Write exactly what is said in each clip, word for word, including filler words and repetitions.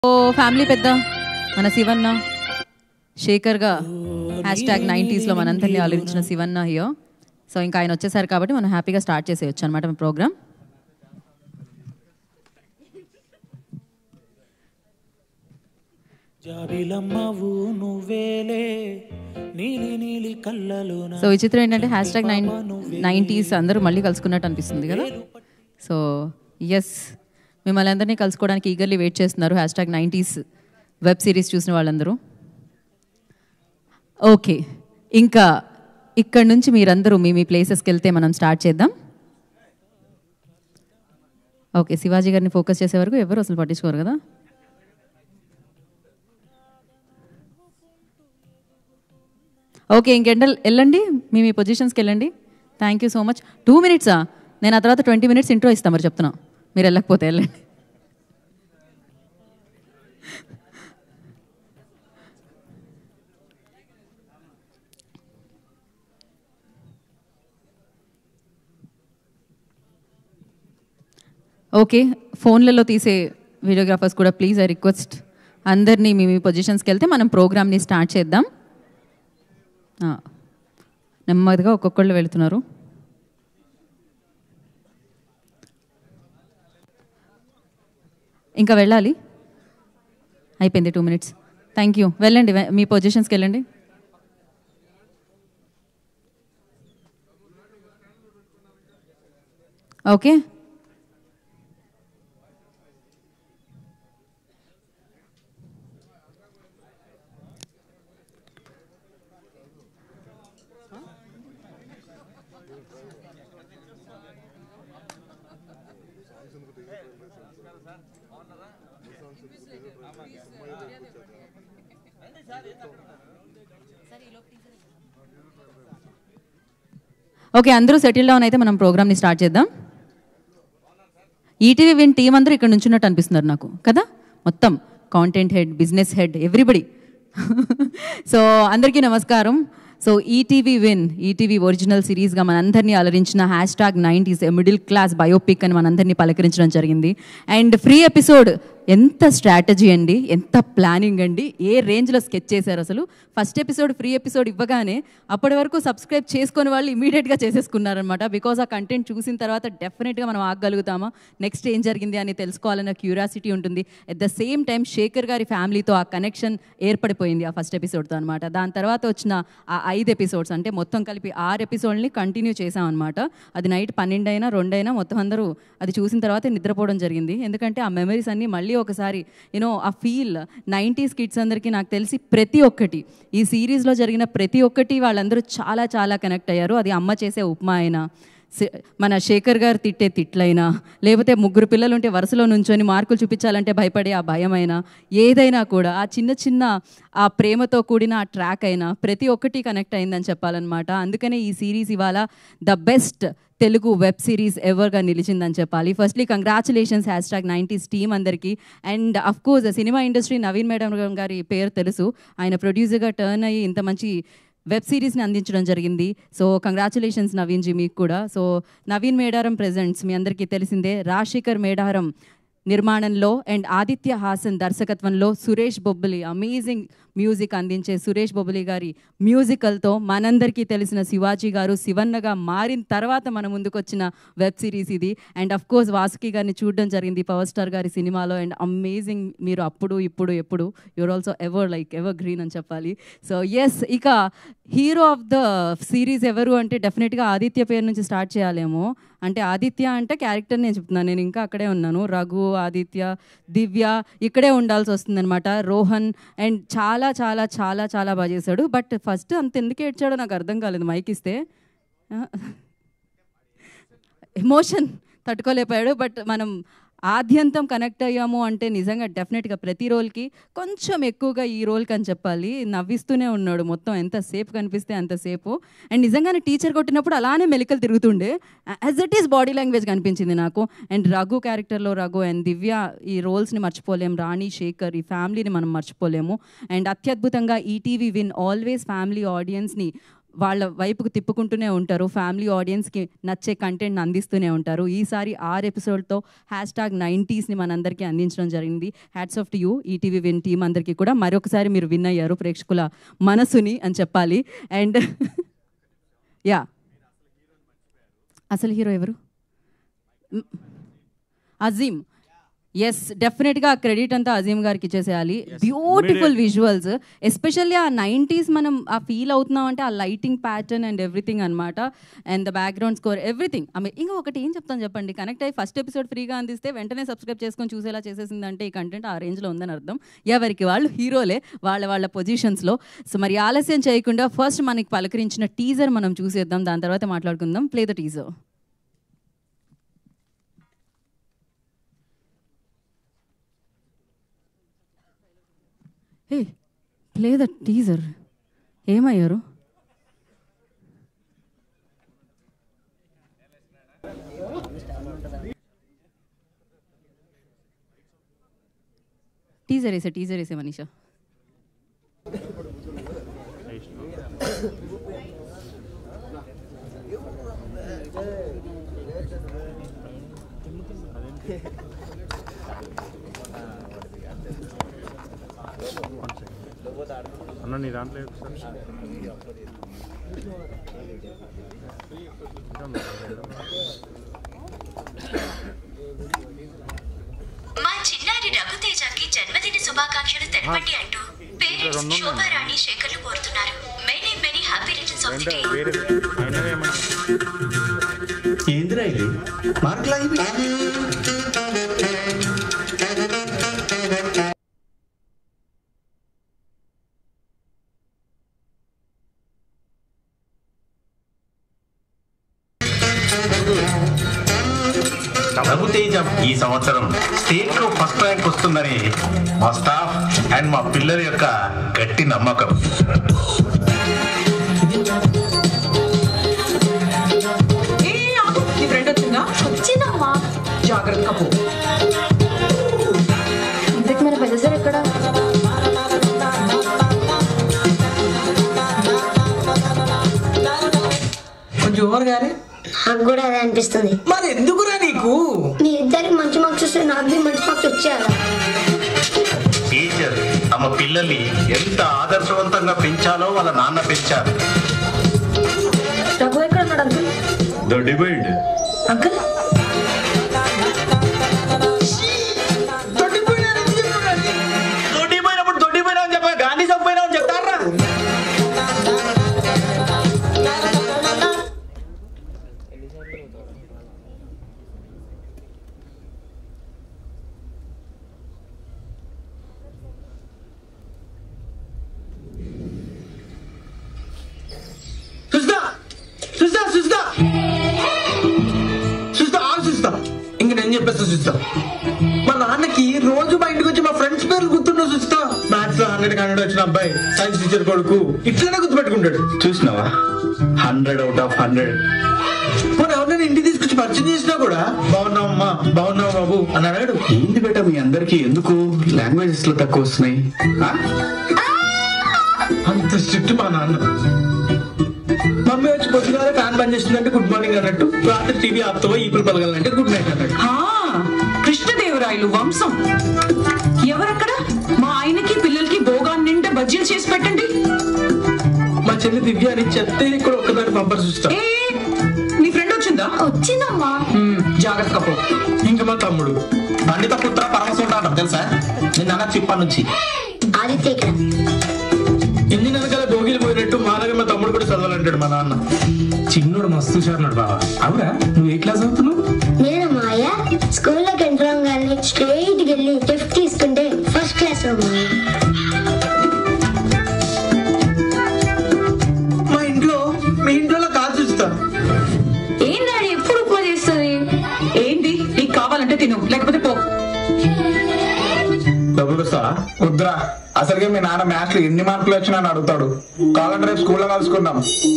Family పెద్ద మన శివన్న శేఖర్గా హ్యాష్ ట్యాగ్ నైంటీస్లో మనందరినీ ఆలోచించిన శివన్న హియో. సో ఇంకా ఆయన వచ్చేసారు కాబట్టి మనం హ్యాపీగా స్టార్ట్ చేసేయచ్చు అనమాట మన ప్రోగ్రామ్. సో ఈ చిత్రం ఏంటంటే హ్యాష్ ట్యాగ్ నైన్ నైంటీస్ అందరూ మళ్ళీ కలుసుకున్నట్టు అనిపిస్తుంది కదా. సో ఎస్, మిమ్మల్ని అందరినీ కలుసుకోవడానికి ఈగర్లీ వెయిట్ చేస్తున్నారు hash tag nineties web series చూసిన వాళ్ళందరూ. ఓకే, ఇంకా ఇక్కడ నుంచి మీరందరూ మీ మీ ప్లేసెస్కి వెళ్తే మనం స్టార్ట్ చేద్దాం. ఓకే, శివాజీ గారిని ఫోకస్ చేసే వరకు ఎవరు అసలు పట్టించుకోరు కదా. ఓకే, ఇంకెండ వెళ్ళండి, మీ మీ పొజిషన్స్కి వెళ్ళండి. Thank you so much. Two మినిట్సా? నేను ఆ తర్వాత ట్వంటీ మినిట్స్ ఇంట్రో ఇస్తాను, మరి చెప్తున్నా. మీరు వెళ్ళకపోతే వెళ్ళండి. ఓకే, ఫోన్లలో తీసే వీడియోగ్రాఫర్స్ కూడా ప్లీజ్ ఐ రిక్వెస్ట్ అందరినీ మీ మీ పొజిషన్స్కి వెళ్తే మనం ప్రోగ్రామ్ని స్టార్ట్ చేద్దాం. నెమ్మదిగా ఒక్కొక్కళ్ళు వెళుతున్నారు. ఇంకా వెళ్ళాలి, అయిపోయింది టూ మినిట్స్. థ్యాంక్ యూ, వెళ్ళండి, మీ పొజిషన్స్కి వెళ్ళండి. ఓకే, ఓకే అందరూ సెటిల్ డౌన్ అయితే మనం ప్రోగ్రామ్ని స్టార్ట్ చేద్దాం. ఈటీవీ విన్ టీం అందరూ ఇక్కడ నుంచున్నట్టు అనిపిస్తున్నారు నాకు కదా. మొత్తం content head, business head, everybody. So అందరికీ నమస్కారం. So ETV Win, ETV original సిరీస్గా మనందరినీ అలరించిన hash tag nineties middle class biopic అని మనందరినీ పలకరించడం జరిగింది. అండ్ ఫ్రీ ఎపిసోడ్, ఎంత స్ట్రాటజీ అండి, ఎంత ప్లానింగ్ అండి, ఏ రేంజ్లో స్కెచ్ చేశారు అసలు. ఫస్ట్ ఎపిసోడ్ ఫ్రీ ఎపిసోడ్ ఇవ్వగానే అప్పటి వరకు సబ్స్క్రైబ్ చేసుకుని వాళ్ళు ఇమీడియట్గా చేసేసుకున్నారనమాట. బికాజ్ ఆ కంటెంట్ చూసిన తర్వాత డెఫినెట్గా మనం ఆగగలుగుతామా, నెక్స్ట్ ఏం జరిగింది అని తెలుసుకోవాలన్న క్యూరియాసిటీ ఉంటుంది. At the same time Shekhar గారి ఫ్యామిలీతో ఆ కనెక్షన్ ఏర్పడిపోయింది ఆ ఫస్ట్ ఎపిసోడ్తో అనమాట. దాని తర్వాత వచ్చిన ఆ ఐదు ఎపిసోడ్స్ అంటే మొత్తం కలిపి ఆరు ఎపిసోడ్ని కంటిన్యూ చేసామన్నమాట. అది నైట్ పన్నెండు అయినా రెండైనా మొత్తం అందరూ అది చూసిన తర్వాత నిద్రపోవడం జరిగింది. ఎందుకంటే ఆ మెమరీస్ అన్నీ మళ్ళీ ఒకసారి యూనో ఆ ఫీల్ నైంటీస్ కిడ్స్ అందరికీ నాకు తెలిసి ప్రతి ఒక్కటి ఈ సిరీస్లో జరిగిన ప్రతి ఒక్కటి వాళ్ళందరూ చాలా చాలా కనెక్ట్ అయ్యారు. అది అమ్మ చేసే ఉప్మా అయినా, మన శేఖర్ గారు తిట్టే తిట్లైనా, లేకపోతే ముగ్గురు పిల్లలు ఉంటే వరుసలో నుంచొని మార్కులు చూపించాలంటే భయపడే ఆ భయమైనా, ఏదైనా కూడా ఆ చిన్న చిన్న ఆ ప్రేమతో కూడిన ఆ ట్రాక్ అయినా ప్రతి ఒక్కటి కనెక్ట్ అయిందని చెప్పాలన్నమాట. అందుకనే ఈ సిరీస్ ఇవాళ the best Telugu web series ఎవర్గా నిలిచిందని చెప్పాలి. Firstly congratulations hash tag nineties team అందరికీ. And of course cinema industry Naveen madam గారి పేరు తెలుసు, ఆయన ప్రొడ్యూసర్గా టర్న్ అయ్యి ఇంత మంచి వెబ్ సిరీస్ని అందించడం జరిగింది. సో కంగ్రాచులేషన్స్ నవీన్ జీ మీకు కూడా. సో నవీన్ మేడారం ప్రెజెంట్స్ మీ అందరికీ తెలిసిందే, రాజశేఖర్ మేడారం నిర్మాణంలో అండ్ ఆదిత్య హాసన్ దర్శకత్వంలో సురేష్ బొబ్బలి అమేజింగ్ మ్యూజిక్ అందించే సురేష్ బొబ్బలి గారి మ్యూజికల్తో మనందరికీ తెలిసిన శివాజీ గారు శివన్నగా మారిన తర్వాత మన ముందుకు వచ్చిన వెబ్ సిరీస్ ఇది. అండ్ అఫ్ కోర్స్ వాసుకి గారిని చూడడం జరిగింది పవర్ స్టార్ గారి సినిమాలో. అండ్ అమేజింగ్, మీరు అప్పుడు ఇప్పుడు ఎప్పుడు you're also ever like evergreen అని చెప్పాలి. సో ఎస్, ఇక హీరో ఆఫ్ ద సిరీస్ ఎవరు అంటే డెఫినెట్గా ఆదిత్య పేరు నుంచి స్టార్ట్ చేయాలేమో. అంటే ఆదిత్య అంటే క్యారెక్టర్ నేను చెప్తున్నాను, నేను ఇంకా అక్కడే ఉన్నాను. రఘు, ఆదిత్య, దివ్య ఇక్కడే ఉండాల్సి వస్తుందన్నమాట. రోహన్ అండ్ చాలా చాలా చాలా చాలా బాగా చేశాడు. బట్ ఫస్ట్ అంత ఎందుకు ఏడ్చాడో నాకు అర్థం కాలేదు. మైక్ ఇస్తే ఎమోషన్ తట్టుకోలేకపోయాడు. బట్ మనం ఆద్యంతం కనెక్ట్ అయ్యాము అంటే నిజంగా డెఫినెట్గా ప్రతి రోల్కి కొంచెం ఎక్కువగా ఈ రోల్కి అని చెప్పాలి. నవ్విస్తూనే ఉన్నాడు మొత్తం, ఎంతసేపు కనిపిస్తే అంతసేపు. అండ్ నిజంగానే టీచర్ కొట్టినప్పుడు అలానే మెలికలు తిరుగుతుండే, as it is body language కనిపించింది నాకు. అండ్ రఘు క్యారెక్టర్లో రఘు అండ్ దివ్య ఈ రోల్స్ని మర్చిపోలేము. రాణి, శేఖర్ ఈ ఫ్యామిలీని మనం మర్చిపోలేము. అండ్ అత్యద్భుతంగా ఈటీవీ విన్ ఆల్వేస్ ఫ్యామిలీ ఆడియన్స్ని వాళ్ళ వైపుకు తిప్పుకుంటూనే ఉంటారు, ఫ్యామిలీ ఆడియన్స్కి నచ్చే కంటెంట్ని అందిస్తూనే ఉంటారు. ఈసారి ఆరు ఎపిసోడ్తో హ్యాష్ ట్యాగ్ నైంటీస్ని మనందరికీ అందించడం జరిగింది. Hats off to you ETV Win team అందరికీ కూడా. మరొకసారి మీరు విన్ అయ్యారు ప్రేక్షకుల మనసుని అని చెప్పాలి. అండ్ యా, అసలు హీరో ఎవరు? అజీమ్. ఎస్, డెఫినెట్గా క్రెడిట్ అంతా అజీమ్ గారికి ఇచ్చేసేయాలి. బ్యూటిఫుల్ విజువల్స్, ఎస్పెషల్లీ ఆ నైంటీస్ మనం ఆ ఫీల్ అవుతున్నాం అంటే ఆ లైటింగ్ ప్యాటర్న్ అండ్ ఎవ్రీథింగ్ అనమాట. And the background score, everything. ఆమె ఇంకా ఒకటి ఏం చెప్తాను చెప్పండి, కనెక్ట్ అయ్యి ఫస్ట్ ఎపిసోడ్ ఫ్రీగా అందిస్తే వెంటనే సబ్స్క్రైబ్ చేసుకొని చూసేలా చేసేసిందంటే ఈ కంటెంట్ ఆ రేంజ్లో ఉందని అర్థం. ఎవరికి వాళ్ళు హీరోలే వాళ్ళ వాళ్ళ పొజిషన్స్లో. సో మరి ఆలస్యం చేయకుండా ఫస్ట్ మనకి పలకరించిన టీజర్ మనం చూసేద్దాం, దాని తర్వాత మాట్లాడుకుందాం. Play the teaser. ఏ ప్లే ద టీజర్. ఏమయ్యారు? టీజర్ వేసే టీజర్ వేసే మనీషా. అన్న నీ దాంట్లో మా చిన్నారి రఘుతేజకి జన్మదిన శుభాకాంక్షలు తెలపండి అంటూ పేరెంట్స్ శోభారాణి శేఖర్లు కోరుతున్నారు. Many many happy returns of the day. ఏందిరా ఇది? మార్కులా ఇవి? రఘుతేజ ఈ సంవత్సరం స్టేట్ లో ఫస్ట్ ర్యాంక్ వస్తుందని మా స్టాఫ్ అండ్ మా పిల్లల యొక్క గట్టి నమ్మకం. వచ్చిందమ్మా, జాగ్రత్తగా పో. ఇంతకు మన పెద్ద సార్ ఎక్కడ? కొంచెం ఓవర్ గారే. నాకు కూడా అదే అనిపిస్తుంది. మరి ఎందుకురా నీకు? మీ ఇద్దరికి మంచి మార్క్స్ వస్తే నాకు మంచి మార్క్స్ వచ్చేయాలి. టీచర్ తమ పిల్లల్ని ఎంత ఆదర్శవంతంగా పెంచాలో వాళ్ళ నాన్న పెంచారు. రఘు ఎక్కడ ఉన్నాడు అంకుల్? The divide. అంకుల్ దొడ్డిపోయినప్పుడు దొడ్డిపోయినా అని చెప్పా, గాంధీ చంపిపోయినా అని చెప్తారా? ఇంక నేను చెప్పేస్తా చూస్తా. మా నాన్నకి రోజు మా ఇంటికి వచ్చి మా ఫ్రెండ్స్ పేర్లు గుర్తున్నా చూస్తా. మ్యాథ్స్ లో హండ్రెడ్ హండ్రెడ్ వచ్చిన అబ్బాయి సైన్స్ టీచర్ కొడుకు ఇట్లనే గుర్తుపెట్టుకుంటాడు. చూసినావా? Hundred out of hundred. మరి ఎవరినైనా ఇంటికి తీసుకొచ్చి పరిచయం చేసినా కూడా బాగున్నావమ్మా, బాగున్నావు బాబు అని అన్నాడు. ఏంది బేటా మీ అందరికి ఎందుకు లాంగ్వేజెస్ లో తక్కువ వస్తున్నాయి? అంత స్ట్రిక్ట్ మా నాన్న. మమ్మీ వచ్చి పొద్దుగాల ఫ్యాన్ బంద్ చేస్తుందంటే గుడ్ మార్నింగ్ అన్నట్టు, రాత్రి టీవీ ఆపుతావో ఈపులు పలగాలంటే గుడ్ నైట్ అన్నట్టు. కృష్ణదేవరాయలు వంశం. ఎవరక్కడ? మా ఆయనకి పిల్లలకి భోగాన్ని నిండా బజ్జీలు చేసి పెట్టండి. మా చెల్లి దివ్య అని చెప్తే ఇక్కడ ఒక్కదాన్ని పంపర్ చూస్తా. నీ ఫ్రెండ్ వచ్చిందా? వచ్చిందమ్మా. జాగ్రత్తగా పో. ఇంకా మా తమ్ముడు పండిత పుత్ర పరమసుంటాడు తెలుసా? నేను అన్న చిప్ప నుంచి ఆదిత్య ఇక్కడ. ఎన్ని నెలకాల భోగిలు పోయినట్టు మానగా మా తమ్ముడు కూడా చదవాలంటాడు మా నాన్న. చిన్నోడు మస్తు చూసారు బావా. అవురా, నువ్వు ఏ క్లాస్ అవుతున్నావు? నేను మాయ స్కూల్లోకి ఎంటర్ అవ్వగానే స్ట్రైట్ వెళ్ళి గిఫ్ట్ తీసుకుంటే ఫస్ట్ క్లాస్ లో మాయ. మా ఇంట్లో మీ ఇంట్లో కాదు చూస్తా. ఏం డాడీ ఎప్పుడు ఉప్మా చేస్తుంది? ఏంటి నీకు కావాలంటే తిను, లేకపోతే పో. డబ్బులు వస్తావా? వద్దురా, అసలుగా మీ నాన్న మ్యాథ్స్ లో ఎన్ని మార్కులు వచ్చినా అని అడుగుతాడు. కావాలంటే రేపు స్కూల్లో కలుసుకుందాం.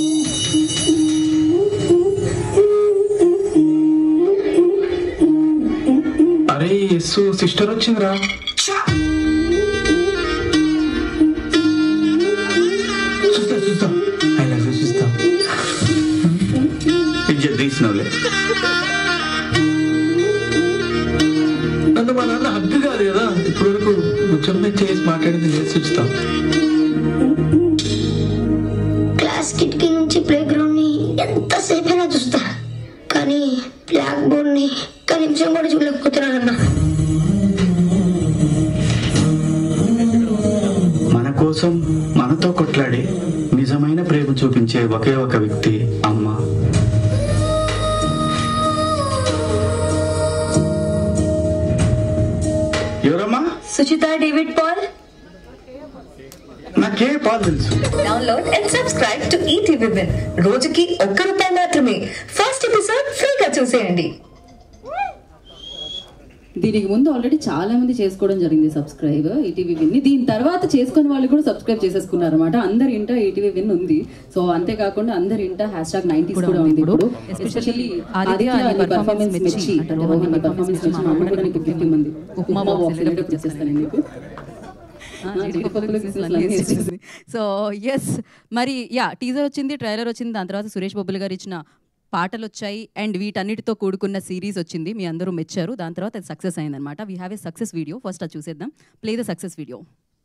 అరే ఎస్సు సిస్టర్ వచ్చిందిరా. చూస్తా చూస్తా ఐ లవ్ యూ చూస్తా. తీసినవులే. నన్ను మా నాన్న హక్కు కాదు కదా ఇప్పటి వరకు ముచ్చమ్మ చేసి మాట్లాడింది లేదు చూస్తాం. క్లాస్ కిటికీ నుంచి ప్లే గ్రౌండ్ ని ఎంతసేపు అయినా చూస్తా, కానీ బ్లాక్ బోర్డ్ ని ఒక్క నిమిషం కూడా చూడలేకపోతున్నానన్నా. మన కోసం మనతో కొట్లాడి నిజమైన ప్రేమ చూపించే ఒకే ఒక వ్యక్తి అమ్మ. ఎవరమ్మా? Suchita David Paul. నాకే పాల్ తెలుసు. Download and subscribe to ETV Win. రోజుకి ఒక్క రూపాయి మాత్రమే. ఫస్ట్ ఎపిసోడ్ ఫ్రీగా చూసేయండి. దీనికి ముందు ఆల్రెడీ చాలా మంది చేసుకోవడం జరిగింది సబ్స్క్రైబ్ ఈటీవీ విన్. దీని తర్వాత చేసుకున్న వాళ్ళు కూడా సబ్స్క్రైబ్ చేసేసుకున్నారు అనమాట. అందరి ఇంట ఈటీవీ విన్ ఉంది. సో అంతేకాకుండా అందరి ఇంట హ్యాష్ ట్యాగ్ నైన్టీస్ కూడా ఉంది ఇప్పుడు. ఎస్పెషల్లీ ఆదిత్య పర్ఫార్మెన్స్ మెచ్చి పర్ఫార్మెన్స్ మెచ్చి మాట్లాడడానికి ఫిఫ్టీ మంది ఉప్మా బాక్స్ ఇచ్చేస్తాను మీకు. సో ఎస్ మరి యా టీజర్ వచ్చింది, ట్రైలర్ వచ్చింది, దాని తర్వాత సురేష్ బొబ్బుల్ గారు ఇచ్చిన పాటలు వచ్చాయి అండ్ వీటన్నిటితో కూడుకున్న సిరీస్ వచ్చింది. మీ అందరూ మెచ్చారు. దాని తర్వాత అది సక్సెస్ అయిందనమాట. We have a success video. First అది చూసేద్దాం. Play the success video.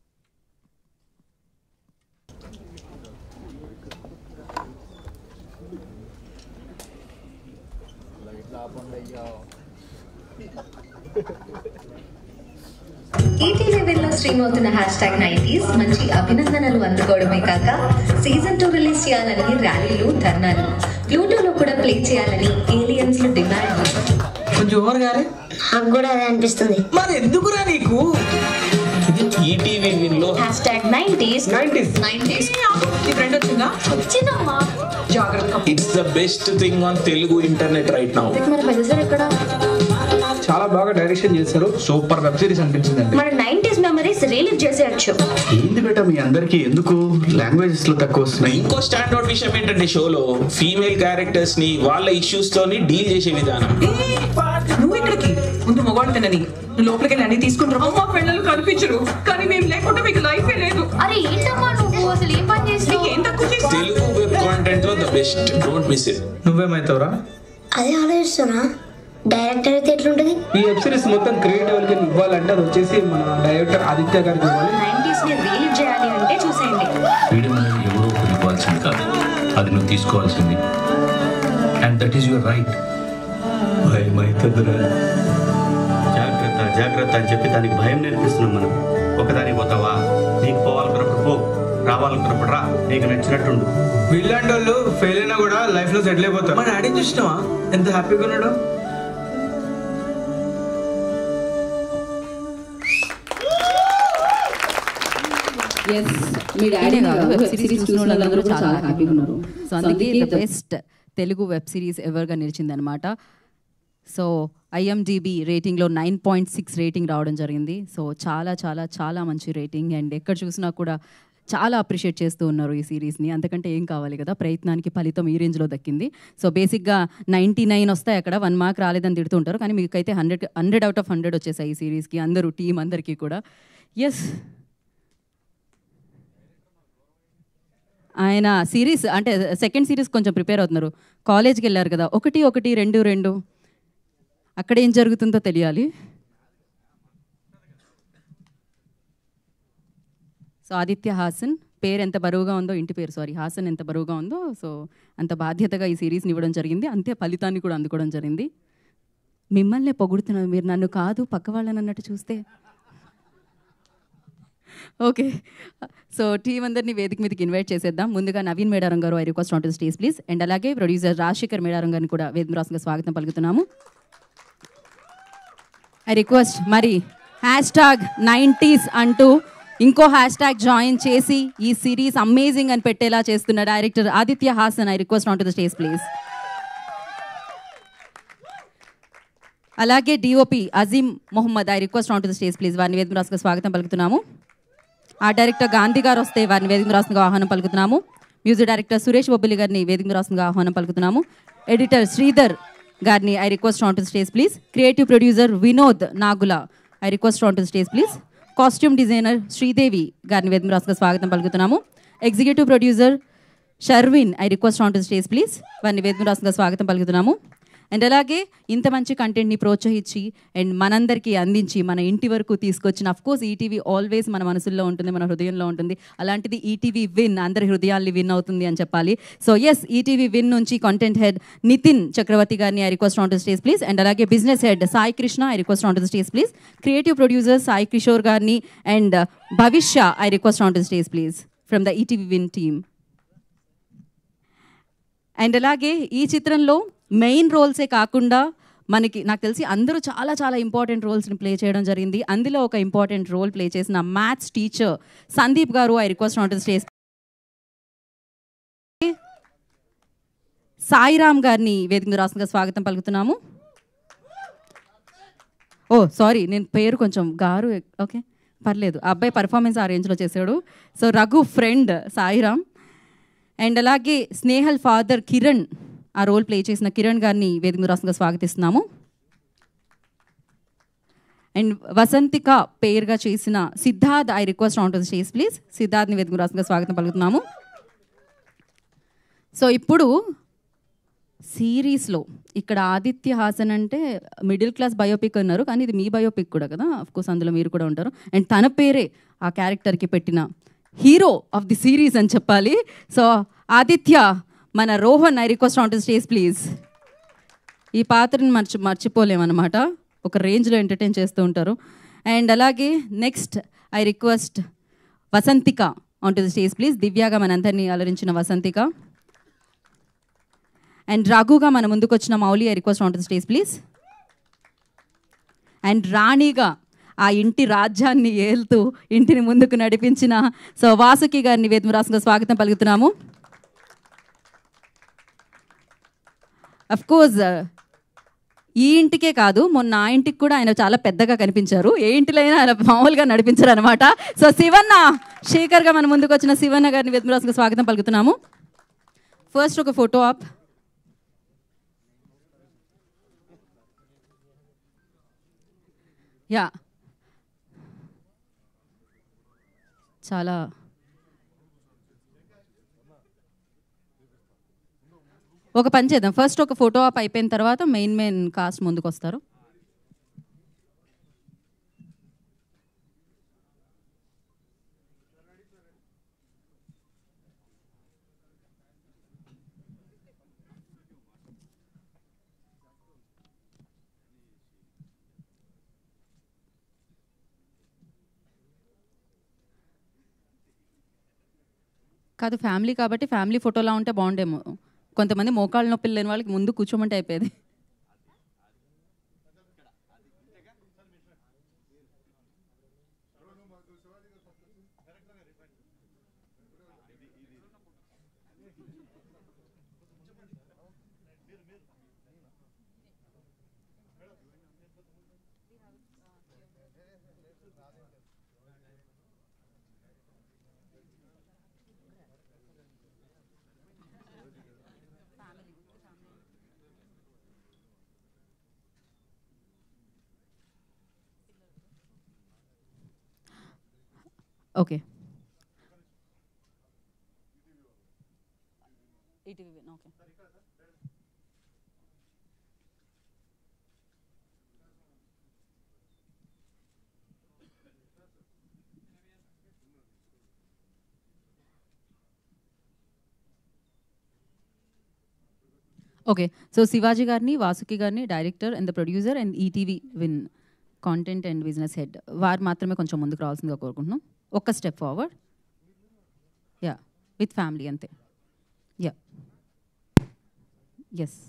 ETV Win లో స్ట్రీమ్ అవుతున్న హ్యాష్ ట్యాగ్ నైన్టీస్ మంచి అభినందనలు అందుకోవడమే కాక సీజన్ టూ రిలీజ్ చేయాలని ర్యాలీలు, ధర్నాలు, ప్లూటోలో కూడా ప్లే చేయాలని ఏలియన్స్ లో డిమాండ్. కొంచెం ఓవర్ గారే నాకు కూడా అదే అనిపిస్తుంది. మరి ఎందుకురా నీకు? ఈటీవీ విన్ లో hashtag nineties nineties nineties ఈ ఫ్రెండ్ వచ్చిందా? వచ్చిందమ్మా. జాగ్రత్త. It's the best thing on Telugu internet right now. మరి ప్రొడ్యూసర్ ఎక్కడ? చాలా బాగా డైరెక్షన్ చేశారు. సూపర్ వెబ్ సిరీస్ అనిపించిందండి. మన నైన్టీస్ మెమరీస్ రిలీవ్ చేసేయచ్చు. ఏంది బేటా మీ అందరికి ఎందుకు లాంగ్వేజెస్ లో తక్కువ వస్తున్నాయి? ఇంకో స్టాండ్ అవుట్ విషయం ఏంటంటే షోలో ఫీమేల్ క్యారెక్టర్స్ ని వాళ్ళ ఇష్యూస్ తోని డీల్ చేసే విధానం. నువ్వు ఇక్కడికి ముందు మగవాళ్ళు తినని నువ్వు లోపలికి వెళ్ళి అన్ని తీసుకుంటారు. అమ్మ పిల్లలు కనిపించరు, కానీ మేము లేకుండా మీకు లైఫే లేదు. అరే ఏంటమ్మా నువ్వు అసలు ఏం పని చేస్తావు? ఏం తక్కువ చేస్తావు? తెలుగు వెబ్ కాంటెంట్ లో the best. Don't miss it. నువ్వేమైతావురా? అదే ఆలోచిస్తున్నా, డైరెక్టర్ అయితే ఎట్లుంటది? ఈ వెబ్ సిరీస్ మొత్తం క్రియేటివ్ గా ఇవ్వాలంటే అది వచ్చేసి మన డైరెక్టర్ ఆదిత్య గారికి ఇవ్వాలి. నైన్టీస్ ని రిలీవ్ చేయాలి అంటే చూసేయండి. ఫ్రీడమ్ అనేది ఎవరో ఒకరు ఇవ్వాల్సింది కాదు, అది నువ్వు తీసుకోవాల్సింది. And that is your right. భయమైతుందిరా. జాగ్రత్త జాగ్రత్త అని చెప్పి దానికి భయం నేర్పిస్తున్నాం మనం. ఒకదానికి పోతావా? నీకు పోవాలనుకున్నప్పుడు పో, రావాలనుకున్నప్పుడు రా, నీకు నచ్చినట్టుండు. వీళ్ళంటి వాళ్ళు ఫెయిల్ అయినా కూడా లైఫ్ లో సెటిల్ అయిపోతారు. మన డాడీ చూసినావా ఎంత హ్యాపీగా ఉన్నాడు? ఎస్ మీ డాడీ కాదు, వెబ్ సిరీస్ చూసిన వాళ్ళందరూ కూడా చాలా హ్యాపీగా ఉన్నారు. సో అందుకే the best Telugu web series ఎవర్గా నిలిచింది అనమాట. సో ఐఎండిబి రేటింగ్లో నైన్ పాయింట్ సిక్స్ రేటింగ్ రావడం జరిగింది. సో చాలా చాలా చాలా మంచి రేటింగ్ అండ్ ఎక్కడ చూసినా కూడా చాలా అప్రిషియేట్ చేస్తూ ఉన్నారు ఈ సిరీస్ని. అంతకంటే ఏం కావాలి కదా, ప్రయత్నానికి ఫలితం ఈ రేంజ్లో దక్కింది. సో బేసిక్గా నైంటీ నైన్ వస్తాయి అక్కడ, వన్ మార్క్ రాలేదని తిడుతూ ఉంటారు, కానీ మీకైతే hundred hundred out of hundred వచ్చేసాయి ఈ సిరీస్కి, అందరూ టీం అందరికీ కూడా. ఎస్ ఆయన సిరీస్ అంటే సెకండ్ సిరీస్ కొంచెం ప్రిపేర్ అవుతున్నారు. కాలేజ్కి వెళ్ళారు కదా, ఒకటి ఒకటి రెండు రెండు అక్కడ ఏం జరుగుతుందో తెలియాలి. సో ఆదిత్య హాసన్ పేరు ఎంత బరువుగా ఉందో, ఇంటి పేరు సారీ హాసన్ ఎంత బరువుగా ఉందో, సో అంత బాధ్యతగా ఈ సిరీస్ని ఇవ్వడం జరిగింది. అంతే ఫలితాన్ని కూడా అందుకోవడం జరిగింది. మిమ్మల్ని పొగుడుతున్నాను, మీరు నన్ను కాదు పక్క వాళ్ళని అన్నట్టు చూస్తే. ఓకే, సో టీం అందరినీ వేదిక మీదకి ఇన్వైట్ చేసేద్దాం. ముందుగా నవీన్ మేడారం గారు I request on to the stage please. And అలాగే ప్రొడ్యూసర్ రాజశేఖర్ మేడారం గారిని కూడా వేదిక రాష్ట్రంగా స్వాగతం పలుకుతున్నాము. ఐ రిక్వెస్ట్ మరి హ్యాష్ ట్యాగ్ నైంటీస్ అంటూ ఇంకో హ్యాష్ ట్యాగ్ జాయిన్ చేసి ఈ సిరీస్ అమేజింగ్ అని పెట్టేలా చేస్తున్న director Aditya Hasan I request on to the stage please. అలాగే DOP Azeem Mohammed I request on to the stage please. వారిని వేదిక రాష్ట్రంగా స్వాగతం పలుకుతున్నాము. ఆ డైరెక్టర్ గాంధీ గారు వస్తే వారిని వేదిక రాష్ట్రంగా ఆహ్వానం పలుకుతున్నాము. మ్యూజిక్ డైరెక్టర్ సురేష్ బొబ్బిలి గారిని వేదిక రాష్ట్రంగా ఆహ్వానం పలుకుతున్నాము. ఎడిటర్ శ్రీధర్ గారిని I request on to the stage please. Creative producer Vinod Nagula I request on to the stage please. Costume designer Sridevi గారిని వేదిక రాష్ట్రంగా స్వాగతం పలుకుతున్నాము. Executive producer Sharvin I request on to stage please. వారిని వేదిక రాష్ట్రంగా స్వాగతం పలుకుతున్నాము. అండ్ అలాగే ఇంత మంచి కంటెంట్ని ప్రోత్సహించి అండ్ మనందరికీ అందించి మన ఇంటి వరకు తీసుకొచ్చిన అఫ్కోర్స్ ఈటీవీ ఆల్వేస్ మన మనసుల్లో ఉంటుంది, మన హృదయంలో ఉంటుంది. అలాంటిది ఈటీవీ విన్ అందరి హృదయాల్ని విన్ అవుతుంది అని చెప్పాలి. సో ఎస్, ఈటీవీ విన్ నుంచి కంటెంట్ హెడ్ నితిన్ చక్రవర్తి గారిని I request on to stage please. And అలాగే business head Sai Krishna I request on to stage please. Creative producer Sai Kishore గారిని and Bhavishya I request on to stage please from the ETV Win team. And అలాగే ఈ చిత్రంలో main రోల్సే కాకుండా మనకి నాకు తెలిసి అందరూ చాలా చాలా ఇంపార్టెంట్ రోల్స్ని ప్లే చేయడం జరిగింది. అందులో ఒక ఇంపార్టెంట్ రోల్ ప్లే చేసిన మ్యాథ్స్ టీచర్ సందీప్ గారు I request on to stage. Sairam గారిని వేదిక రాష్ట్రంగా స్వాగతం పలుకుతున్నాము. ఓ సారీ, నేను పేరు కొంచెం గారు, ఓకే పర్లేదు, ఆ అబ్బాయి పర్ఫార్మెన్స్ ఆ రేంజ్లో చేశాడు. So Raghu friend Sairam. And అలాగే స్నేహల్ ఫాదర్ కిరణ్, ఆ రోల్ ప్లే చేసిన కిరణ్ గారిని వేదిక రాష్ట్రంగా స్వాగతిస్తున్నాము. అండ్ వసంతిక పేరుగా చేసిన Siddharth I request on to stage please. సిద్ధార్థ్ని వేదిక రాష్ట్రంగా స్వాగతం పలుకుతున్నాము. సో ఇప్పుడు సిరీస్లో ఇక్కడ ఆదిత్య హాసన్ అంటే మిడిల్ క్లాస్ బయోపిక్ అన్నారు, కానీ ఇది మీ బయోపిక్ కూడా కదా, అఫ్కోర్స్ అందులో మీరు కూడా ఉంటారు. అండ్ తన పేరే ఆ క్యారెక్టర్కి పెట్టిన హీరో ఆఫ్ ది సిరీస్ అని చెప్పాలి. సో ఆదిత్య, మన Rohan I request on to stage please. ఈ పాత్రని మర్చి మర్చిపోలేమన్నమాట, ఒక రేంజ్లో ఎంటర్టైన్ చేస్తూ ఉంటారు. అండ్ అలాగే next I request Vasanthika on to the stage please. దివ్యాగా మనందరినీ అలరించిన వసంతిక. అండ్ రఘుగా మన ముందుకు వచ్చిన Mouli I request on to the stage please. And రాణిగా ఆ ఇంటి రాజ్యాన్ని ఏలుతూ ఇంటిని ముందుకు నడిపించిన సో వాసుకి గారిని వేదిక రాష్ట్రంగా స్వాగతం పలుకుతున్నాము. అఫ్కోర్స్ ఈ ఇంటికే కాదు, మొన్న ఆ ఇంటికి కూడా ఆయన చాలా పెద్దగా కనిపించారు. ఏ ఇంటిలో అయినా ఆయన మామూలుగా నడిపించారు అనమాట. సో శివన్న శేఖర్గా మన ముందుకు వచ్చిన శివన్న గారిని వేదిక రాష్ట్రంగా స్వాగతం పలుకుతున్నాము. ఫస్ట్ ఒక ఫోటో ఆప్. యా, చాలా ఒక పని చేద్దాం, ఫస్ట్ ఒక ఫోటో ఆప్ అయిపోయిన తర్వాత మెయిన్ మెయిన్ కాస్ట్ ముందుకు వస్తారు. కాదు, ఫ్యామిలీ కాబట్టి ఫ్యామిలీ ఫోటోలా ఉంటే బాగుండేమో. కొంతమంది మోకాళ్ళ నొప్పులు లేని వాళ్ళకి ముందు కూర్చోమంటే అయిపోయేది. Okay, okay. Okay, so Shivaji గారిని, వాసుకి గారిని director and the producer and ETV Win content and business head వారు మాత్రమే కొంచెం ముందుకు రావాల్సిందిగా కోరుకుంటున్నాం. ఒక్క step forward. Yeah, with family అంతే. Yeah, yes.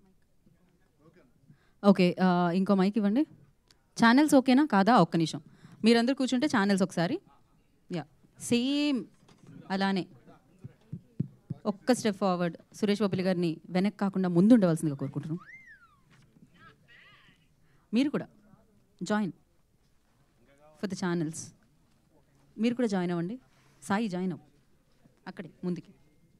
ఓకే, ఇంకో మైక్ ఇవ్వండి. ఛానల్స్ ఓకేనా కాదా? ఒక్క నిమిషం. మీరందరూ కూర్చుంటే ఛానల్స్ ఒకసారి యా సేమ్ అలానే ఒక్క స్టెప్ ఫార్వర్డ్. సురేష్ బాబులి గారిని వెనక్కి కాకుండా ముందు ఉండవలసిందిగా కోరుకుంటున్నాం. మీరు కూడా జాయిన్ ఫర్ ద ఛానల్స్. మీరు కూడా జాయిన్ అవ్వండి. సాయి జాయిన్ అవ్వు అక్కడే ముందుకి.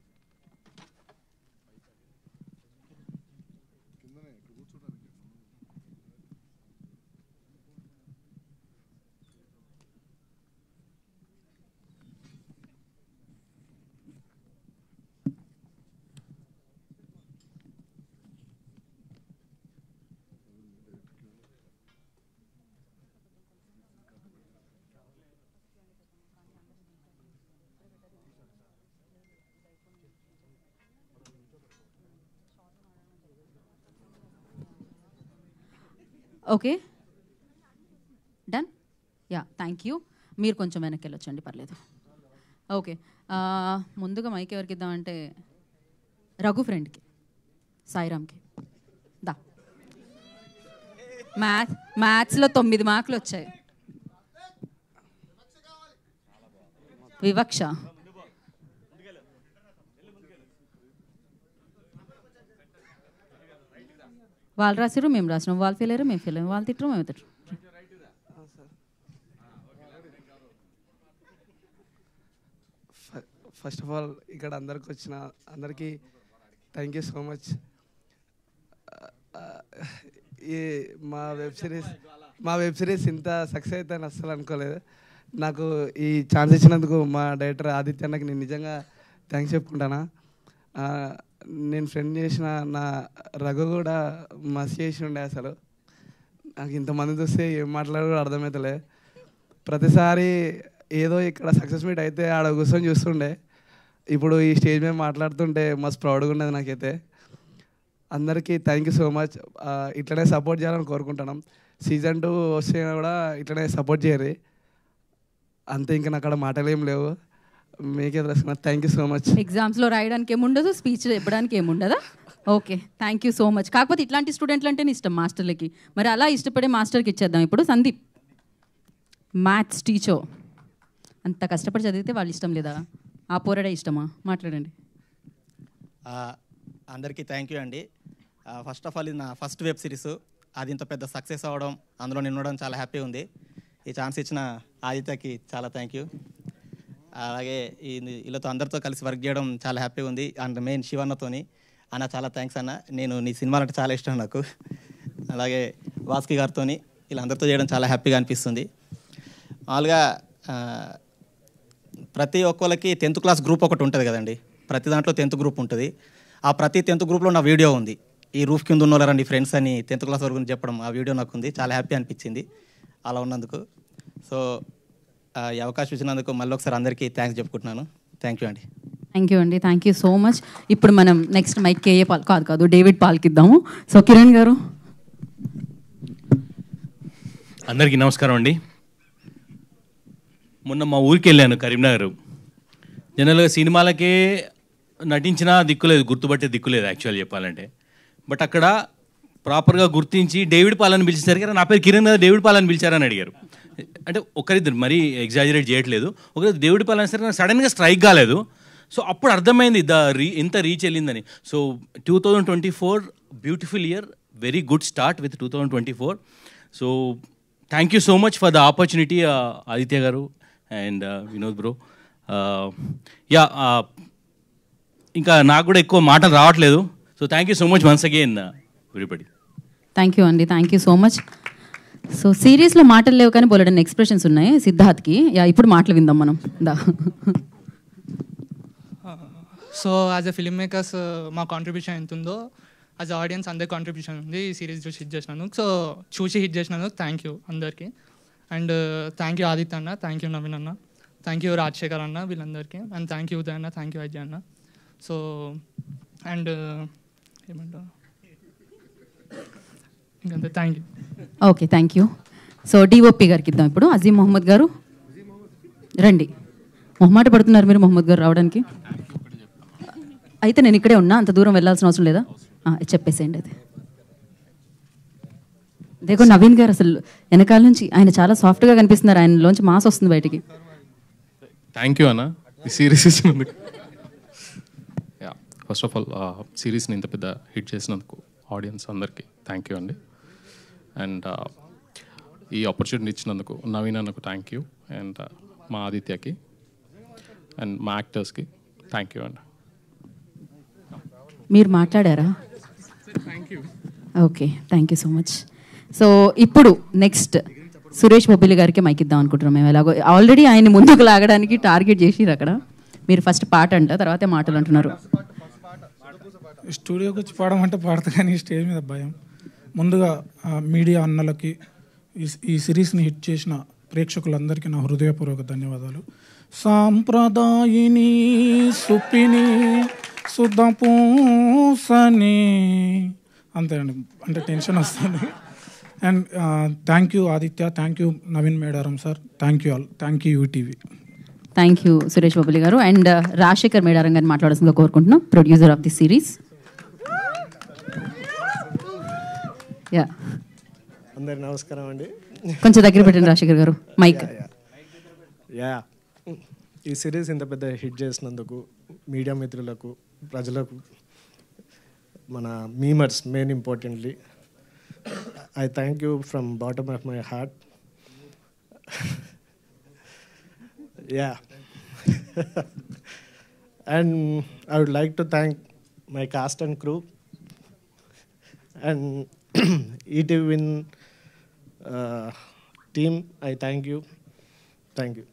Okay done. Yeah thank you. మీరు కొంచెం వెనక్కి వెళ్ళొచ్చండి, పర్లేదు. ఓకే ముందుగా మైక్ ఎవరికి ఇద్దామంటే రఘు ఫ్రెండ్కి, సాయిరామ్కి. దా మ్యాథ్ మ్యాథ్స్లో తొమ్మిది మార్కులు వచ్చాయి. వివక్ష వాళ్ళు రాసిరు, మేము రాసినాం. వాళ్ళు ఫెయిల్ అయ్యారు, మేము ఫెయిల్ అయ్యాం. వాళ్ళు తిట్టరు, మేము తిట్టరు. ఫస్ట్ ఆఫ్ ఆల్ ఇక్కడ అందరికి వచ్చిన అందరికీ థ్యాంక్ యూ సో మచ్. ఈ మా వెబ్ సిరీస్ మా వెబ్ సిరీస్ ఇంత సక్సెస్ అవుతుందని అస్సలు అనుకోలేదు. నాకు ఈ ఛాన్స్ ఇచ్చినందుకు మా డైరెక్టర్ ఆదిత్య అన్నకి నేను నిజంగా థ్యాంక్స్ చెప్పుకుంటానా. నేను ఫ్రెండ్ చేసిన నా రఘు కూడా మస్తు చేసి ఉండే. అసలు నాకు ఇంతమంది చూస్తే ఏం మాట్లాడో అర్థమవుతలే. ప్రతిసారి ఏదో ఇక్కడ సక్సెస్ మీట్ అయితే ఆడ కూర్చొని చూస్తుండే. ఇప్పుడు ఈ స్టేజ్ మీద మాట్లాడుతుంటే మస్తు ప్రౌడ్గా ఉండేది నాకైతే. అందరికీ థ్యాంక్ యూ సో మచ్. ఇట్లనే సపోర్ట్ చేయాలని కోరుకుంటున్నాం. సీజన్ టూ వస్తే కూడా ఇట్లనే సపోర్ట్ చేయరు. అంతే, ఇంకా నాకు అక్కడ మాటలు ఏం లేవు. మీకే తెలుసు. Thank you so much. ఎగ్జామ్స్లో రాయడానికి ఏముండదు, స్పీచ్ చెప్పడానికి ఏముండదా? Okay thank you so much. కాకపోతే ఇట్లాంటి స్టూడెంట్లు అంటేనే ఇష్టం మాస్టర్లకి. మరి అలా ఇష్టపడే మాస్టర్కి ఇచ్చేద్దాం ఇప్పుడు. సందీప్ మ్యాథ్స్ టీచర్, అంత కష్టపడి చదివితే వాళ్ళు ఇష్టం లేదా? ఆ పోరాడే ఇష్టమా? మాట్లాడండి. అందరికీ థ్యాంక్ యూ అండి. ఫస్ట్ ఆఫ్ ఆల్ ఇది నా ఫస్ట్ వెబ్ సిరీస్. అది ఇంత పెద్ద సక్సెస్ అవ్వడం, అందులో నేను ఉండడం చాలా హ్యాపీ ఉంది. ఈ ఛాన్స్ ఇచ్చిన ఆదిత్యకి చాలా థ్యాంక్ యూ. అలాగే ఈ వీళ్ళతో అందరితో కలిసి వర్క్ చేయడం చాలా హ్యాపీగా ఉంది. అండ్ మెయిన్ శివన్నతోని. అన్న చాలా థ్యాంక్స్ అన్న, నేను నీ సినిమాలు అంటే చాలా ఇష్టం నాకు. అలాగే వాస్కి గారితో వీళ్ళందరితో చేయడం చాలా హ్యాపీగా అనిపిస్తుంది. మామూలుగా ప్రతి ఒక్కరికి టెన్త్ క్లాస్ గ్రూప్ ఒకటి ఉంటుంది కదండి. ప్రతి దాంట్లో టెన్త్ గ్రూప్ ఉంటుంది. ఆ ప్రతి టెన్త్ గ్రూప్లో నా వీడియో ఉంది. ఈ రూఫ్ కింద ఉన్నవారండి ఫ్రెండ్స్ అని టెన్త్ క్లాస్ వరకు చెప్పడం, ఆ వీడియో నాకు ఉంది. చాలా హ్యాపీ అనిపించింది అలా ఉన్నందుకు. సో ఈ అవకాశం ఇచ్చినందుకు మళ్ళీ ఒకసారి అందరికీ థ్యాంక్స్ చెప్పుకుంటున్నాను. థ్యాంక్ యూ అండి. థ్యాంక్ యూ అండి. Thank you so much. ఇప్పుడు మనం నెక్స్ట్ మైక్ కేఏ పాల్ కాదు కాదు డేవిడ్ పాల్కి ఇద్దాము. సో కిరణ్ గారు. అందరికీ నమస్కారం అండి. మొన్న మా ఊరికి వెళ్ళాను, కరీంనగర్. జనరల్గా సినిమాలకే నటించినా దిక్కులేదు, గుర్తుపట్టే దిక్కులేదు యాక్చువల్ చెప్పాలంటే. బట్ అక్కడ ప్రాపర్గా గుర్తించి డేవిడ్ పాల్ అని పిలిచేసరికి నా పేరు కిరణ్ కదా, డేవిడ్ పాల్ అని పిలిచారని అడిగారు. అంటే ఒకరిద్దరు, మరీ ఎగ్జాజరేట్ చేయట్లేదు. ఒకరి డేవిడ్ పాల్ అని సరే నాకు సడన్గా స్ట్రైక్ కాలేదు. సో అప్పుడు అర్థమైంది ద రీ ఎంత రీచ్ వెళ్ళిందని. So two thousand twenty four beautiful year, very good start with two thousand twenty four. So thank you so much for the opportunity Aditya గారు అండ్ వినోద్ బ్రో. యా ఇంకా నాకు కూడా ఎక్కువ మాటలు రావట్లేదు. So thank you so much once again everybody. Thank you అండి. Thank you so much. So సిరీస్లో మాటలు లేవు కానీ బోలెడన్ని ఎక్స్ప్రెషన్స్ ఉన్నాయి సిద్ధార్థ్కి. యా ఇప్పుడు మాటలు విందాం మనం. దా so as a film makers మా కాంట్రిబ్యూషన్ ఎంత ఉందో యాజ్ ఆడియన్స్ అందరి కాంట్రిబ్యూషన్ ఉంది. ఈ సిరీస్ చూసి హిట్ చేసినాను. సో చూసి హిట్ చేసినాను. థ్యాంక్ యూ అందరికీ. అండ్ థ్యాంక్ యూ ఆదిత్య అన్న, థ్యాంక్ యూ నవీన్ అన్న, థ్యాంక్ యూ రాజశేఖర్ అన్న, వీళ్ళందరికీ. అండ్ థ్యాంక్ యూ ఉదయ్ అన్న, థ్యాంక్ యూ అజయ్ అన్న. సో అండ్ ఏమంటా ఇంకంతే. Thank you. Okay thank you. So DOP గారికి ఇద్దాం ఇప్పుడు. అజీం మొహమ్మద్ గారు రండి. మొహమాట పడుతున్నారు మీరు మొహమ్మద్ గారు రావడానికి. అయితే నేను ఇక్కడే ఉన్నా, అంత దూరం వెళ్ళాల్సిన అవసరం లేదా? చెప్పేసేయండి అది. దేకో నవీన్ గారు అసలు వెనకాల నుంచి ఆయన చాలా సాఫ్ట్గా కనిపిస్తున్నారు, ఆయనలోంచి మాస్ వస్తుంది బయటికి. థ్యాంక్ యూ అన్న ఈ సిరీస్ ఇచ్చినందుకు. యా ఫస్ట్ ఆఫ్ ఆల్ సిరీస్ని ఇంత పెద్ద హిట్ చేసినందుకు ఆడియన్స్ అందరికీ థ్యాంక్ యూ అండి. అండ్ ఈ ఆపర్చునిటీ ఇచ్చినందుకు నవీన్ అన్నకు థ్యాంక్ యూ, అండ్ మా ఆదిత్యకి అండ్ మా యాక్టర్స్కి థ్యాంక్ యూ అండి. మీరు మాట్లాడారా? Okay, thank you so much. So ఇప్పుడు నెక్స్ట్ సురేష్ బొబ్బిలి గారికి మైక్ ఇద్దాం అనుకుంటున్నాం మేము. ఎలాగో ఆల్రెడీ ఆయన ముందుకు లాగడానికి టార్గెట్ చేసిరు అక్కడ. మీరు ఫస్ట్ పాట అంట, తర్వాతే మాటలు అంటున్నారు. స్టూడియోకి వచ్చి పాడడం అంటే పాడతా, కానీ స్టేజ్ మీద భయం. ముందుగా మీడియా అన్నలకి ఈ సిరీస్ని హిట్ చేసిన ప్రేక్షకులందరికీ నా హృదయపూర్వక ధన్యవాదాలు. సాంప్రదాయిని సుప్పిని సుధపూసని అంతే అండి, అంటే టెన్షన్ వస్తుంది. And thank you Aditya, thank you Naveen Medaram sir, thank you all, thank you UTV. Thank you Suresh Bobbili గారు. అండ్ రాజశేఖర్ మేడారం గారిని మాట్లాడాల్సిందిగా కోరుకుంటున్నాం, producer of the series. Yeah అందరికి నమస్కారం అండి. కొంచెం దగ్గర పెట్టండి రాజశేఖర్ గారు మైక్. యా ఈ సిరీస్ ఇంత పెద్ద హిట్ చేసినందుకు మీడియా మిత్రులకు, ప్రజలకు, మన memers main importantly I thank you from bottom of my heart. Yeah and I would like to thank my cast and crew and ETV Win team. I thank you, thank you.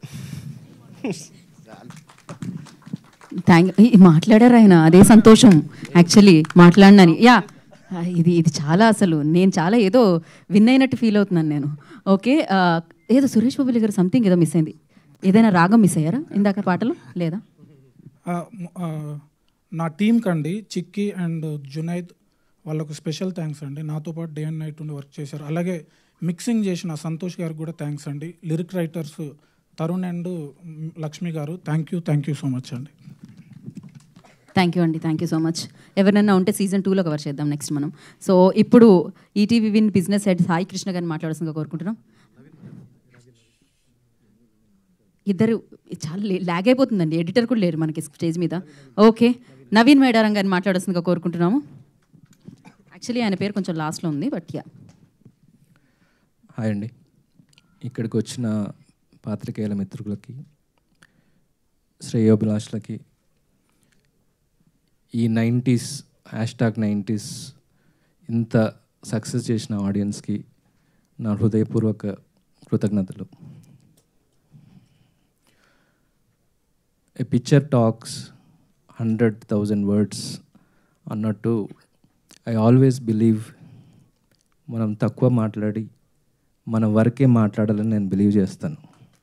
Thank మాట్లాడారు ఆయన, అదే సంతోషం actually మాట్లాడినని. Yeah ఇది ఇది చాలా అసలు నేను చాలా ఏదో విన్ అయినట్టు ఫీల్ అవుతున్నాను నేను. ఓకే, ఏదో సురేష్ బొబ్బిలి గారు సంథింగ్ ఏదో మిస్ అయింది. ఏదైనా రాగం మిస్ అయ్యారా ఇందాక పాటలో లేదా? నా టీం కండి చిక్కీ అండ్ జునైద్ వాళ్ళకు స్పెషల్ థ్యాంక్స్ అండి. నాతో పాటు డే అండ్ నైట్ ఉండి వర్క్ చేశారు. అలాగే మిక్సింగ్ చేసిన సంతోష్ గారికి కూడా థ్యాంక్స్ అండి. Lyric writers Tarun and Lakshmi గారు, thank you, thank you so much అండి. థ్యాంక్ యూ అండి, థ్యాంక్ యూ సో మచ్. ఎవరైనా ఉంటే సీజన్ టూలో కవర్ చేద్దాం నెక్స్ట్ మనం. సో ఇప్పుడు ETV Win business head Sai Krishna గారిని మాట్లాడాల్సిందిగా కోరుకుంటున్నాం. ఇద్దరు చాలా లాగ్ అయిపోతుందండి, ఎడిటర్ కూడా లేరు మనకి స్టేజ్ మీద. ఓకే, నవీన్ మేడారం గారిని మాట్లాడాల్సిందిగా కోరుకుంటున్నాము. యాక్చువల్లీ ఆయన పేరు కొంచెం లాస్ట్లో ఉంది, బట్ యా. హాయ్ అండి, ఇక్కడికి వచ్చిన పాత్రికేయుల మిత్రులకి, శ్రేయోభిలాషులకి, ఈ నైంటీస్ హ్యాష్ ట్యాగ్ నైంటీస్ ఇంత సక్సెస్ చేసిన ఆడియన్స్కి నా హృదయపూర్వక కృతజ్ఞతలు. A picture talks hundred thousand words అన్నట్టు ఐ ఆల్వేస్ బిలీవ్ మనం తక్కువ మాట్లాడి మన వరకే మాట్లాడాలని నేను బిలీవ్ చేస్తాను.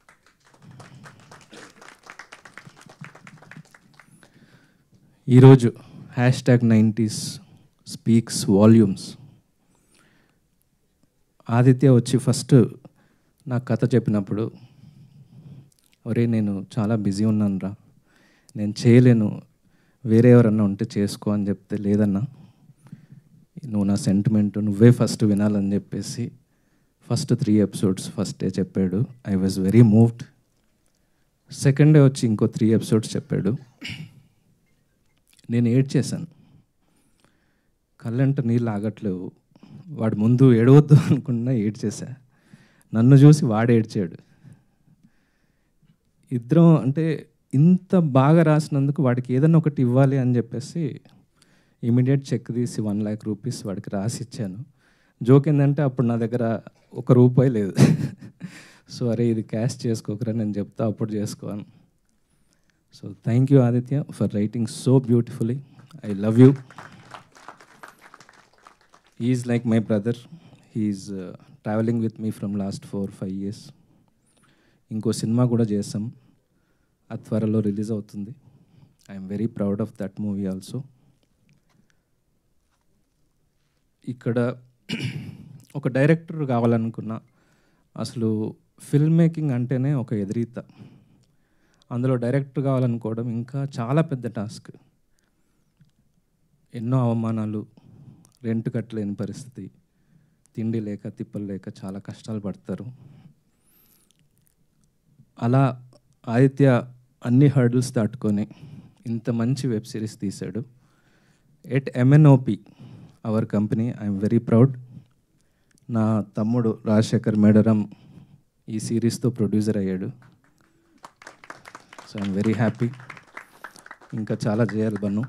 ఈరోజు hash tag nineties speaks volumes. Aditya వచ్చి ఫస్ట్ నాకు కథ చెప్పినప్పుడు, ఒరే నేను చాలా బిజీ ఉన్నాను రా, నేను చేయలేను, వేరే ఎవరన్నా ఉంటే చేసుకో అని చెప్తే, లేదన్నా నువ్వు నా సెంటిమెంట్ నువ్వే ఫస్ట్ వినాలని చెప్పేసి first three episodes first day చెప్పాడు. I was very moved. Second day వచ్చి ఇంకో త్రీ ఎపిసోడ్స్ చెప్పాడు. నేను ఏడ్చేశాను, కళ్ళంట నీళ్ళు ఆగట్లేవు. వాడు ముందు ఏడవద్దు అనుకున్నా ఏడ్చేసా, నన్ను చూసి వాడు ఏడ్చాడు. ఇద్దరం అంటే ఇంత బాగా రాసినందుకు వాడికి ఏదన్నా ఒకటి ఇవ్వాలి అని చెప్పేసి ఇమీడియట్ చెక్ తీసి వన్ ల్యాక్ రూపీస్ వాడికి రాసి ఇచ్చాను. జోక్ ఏంటంటే అప్పుడు నా దగ్గర ఒక రూపాయి లేదు. సో అరే ఇది క్యాష్ చేసుకోకరా, నేను చెప్తా అప్పుడు చేసుకోను. So thank you Aditya for writing so beautifully. I love you. He is like my brother. He is travelling with me from last four five years. ఇంకో సినిమా కూడా చేసాం, అది త్వరలో రిలీజ్ అవుతుంది. I'm very proud of that movie also. ఇక్కడ ఒక director కావాలనుకున్నా, అసలు ఫిల్మ్ మేకింగ్ అంటేనే ఒక ఎదురీత, అందులో డైరెక్టర్ కావాలనుకోవడం ఇంకా చాలా పెద్ద టాస్క్. ఎన్నో అవమానాలు, రెంట్ కట్టలేని పరిస్థితి, తిండి లేక తిప్పలు లేక చాలా కష్టాలు పడతారు. అలా ఆదిత్య అన్ని హర్డిల్స్ దాటుకొని ఇంత మంచి వెబ్ సిరీస్ తీశాడు. At MNOP our company I'm very proud. నా తమ్ముడు రాజశేఖర్ మేడరం ఈ సిరీస్తో ప్రొడ్యూసర్ అయ్యాడు. So I'm very happy. ఇంకా చాలా చేయాలి Bannu.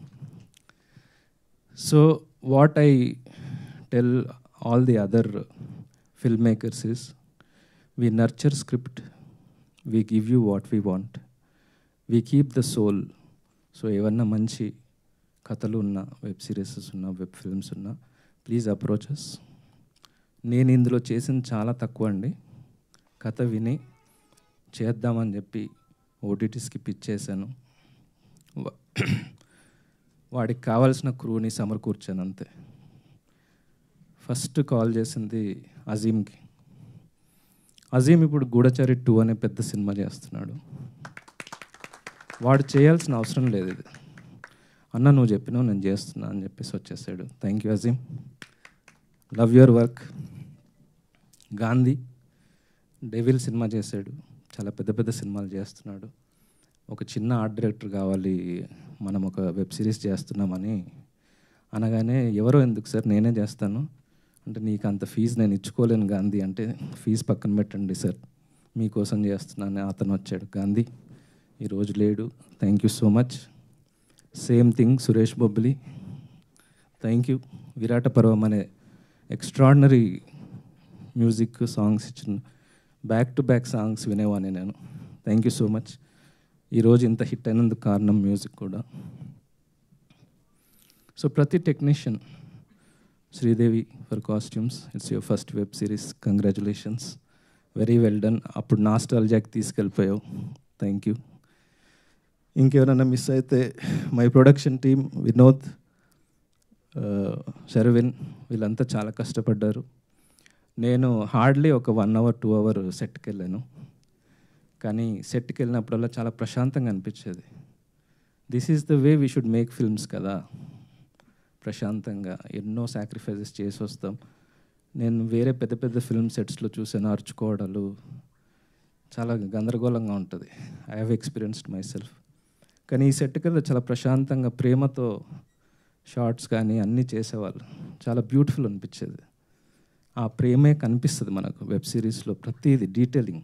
So what I tell all the other film makers is we nurture script, we give you what we want, we keep the soul. So ఏమన్నా మంచి కథలు ఉన్న వెబ్ సిరీసెస్ ఉన్న web films ఉన్నా please approach us. నేను ఇందులో చేసింది చాలా తక్కువ అండి. కథ విని చేద్దామని చెప్పి ఓటీటీస్కి పిచ్ చేశాను. వాడికి కావాల్సిన క్రూని సమకూర్చాను అంతే. ఫస్ట్ కాల్ చేసింది అజీమ్కి. అజీమ్ ఇప్పుడు గూఢచారి టూ అనే పెద్ద సినిమా చేస్తున్నాడు. వాడు చేయాల్సిన అవసరం లేదు ఇది. అన్న నువ్వు చెప్పినావు నేను చేస్తున్నా అని చెప్పేసి వచ్చేసాడు. Thank you Azeem, love your work. Gandhi Devil సినిమా చేశాడు, చాలా పెద్ద పెద్ద సినిమాలు చేస్తున్నాడు. ఒక చిన్న ఆర్ట్ డైరెక్టర్ కావాలి, మనం ఒక వెబ్ సిరీస్ చేస్తున్నామని అనగానే ఎవరో ఎందుకు సార్ నేనే చేస్తాను అంటే, నీకు అంత ఫీజు నేను ఇచ్చుకోలేను గాంధీ అంటే, ఫీజు పక్కన పెట్టండి సార్ మీకోసం చేస్తున్నాను. అతను వచ్చాడు గాంధీ, ఈరోజు లేడు. Thank you so much. Same thing Suresh Bobbili, thank you. Virata Parvam అనే ఎక్స్ట్రాడినరీ మ్యూజిక్ సాంగ్స్ ఇచ్చిన బ్యాక్ టు బ్యాక్ సాంగ్స్ వినేవాడిని నేను. Thank you so much. ఈరోజు ఇంత హిట్ అయినందుకు కారణం మ్యూజిక్ కూడా. సో ప్రతి technician, Sridevi for costumes, it's your first web series, congratulations, very well done. అప్పుడు నాస్టాల్జియాకి తీసుకెళ్ళిపోయావు, థ్యాంక్ యూ. ఇంకెవరైనా మిస్ అయితే my production team, Vinod, Sharvin, వీళ్ళంతా చాలా కష్టపడ్డారు. నేను హార్డ్లీ ఒక వన్ అవర్ టూ అవర్ సెట్కి వెళ్ళాను, కానీ సెట్కి వెళ్ళినప్పుడల్లా చాలా ప్రశాంతంగా అనిపించేది. This is the way we should make films కదా, ప్రశాంతంగా. ఎన్నో సాక్రిఫైసెస్ చేసి వస్తాం. నేను వేరే పెద్ద పెద్ద ఫిల్మ్ సెట్స్లో చూసాను, అరుచుకోవడాలు చాలా గందరగోళంగా ఉంటుంది. I have experienced myself. కానీ ఈ సెట్కి వెళ్ళి చాలా ప్రశాంతంగా ప్రేమతో షార్ట్స్ కానీ అన్నీ చేసేవాళ్ళు, చాలా బ్యూటిఫుల్ అనిపించేది. ఆ ప్రేమే కనిపిస్తుంది మనకు వెబ్ సిరీస్లో. ప్రతిదీ డీటెయిలింగ్,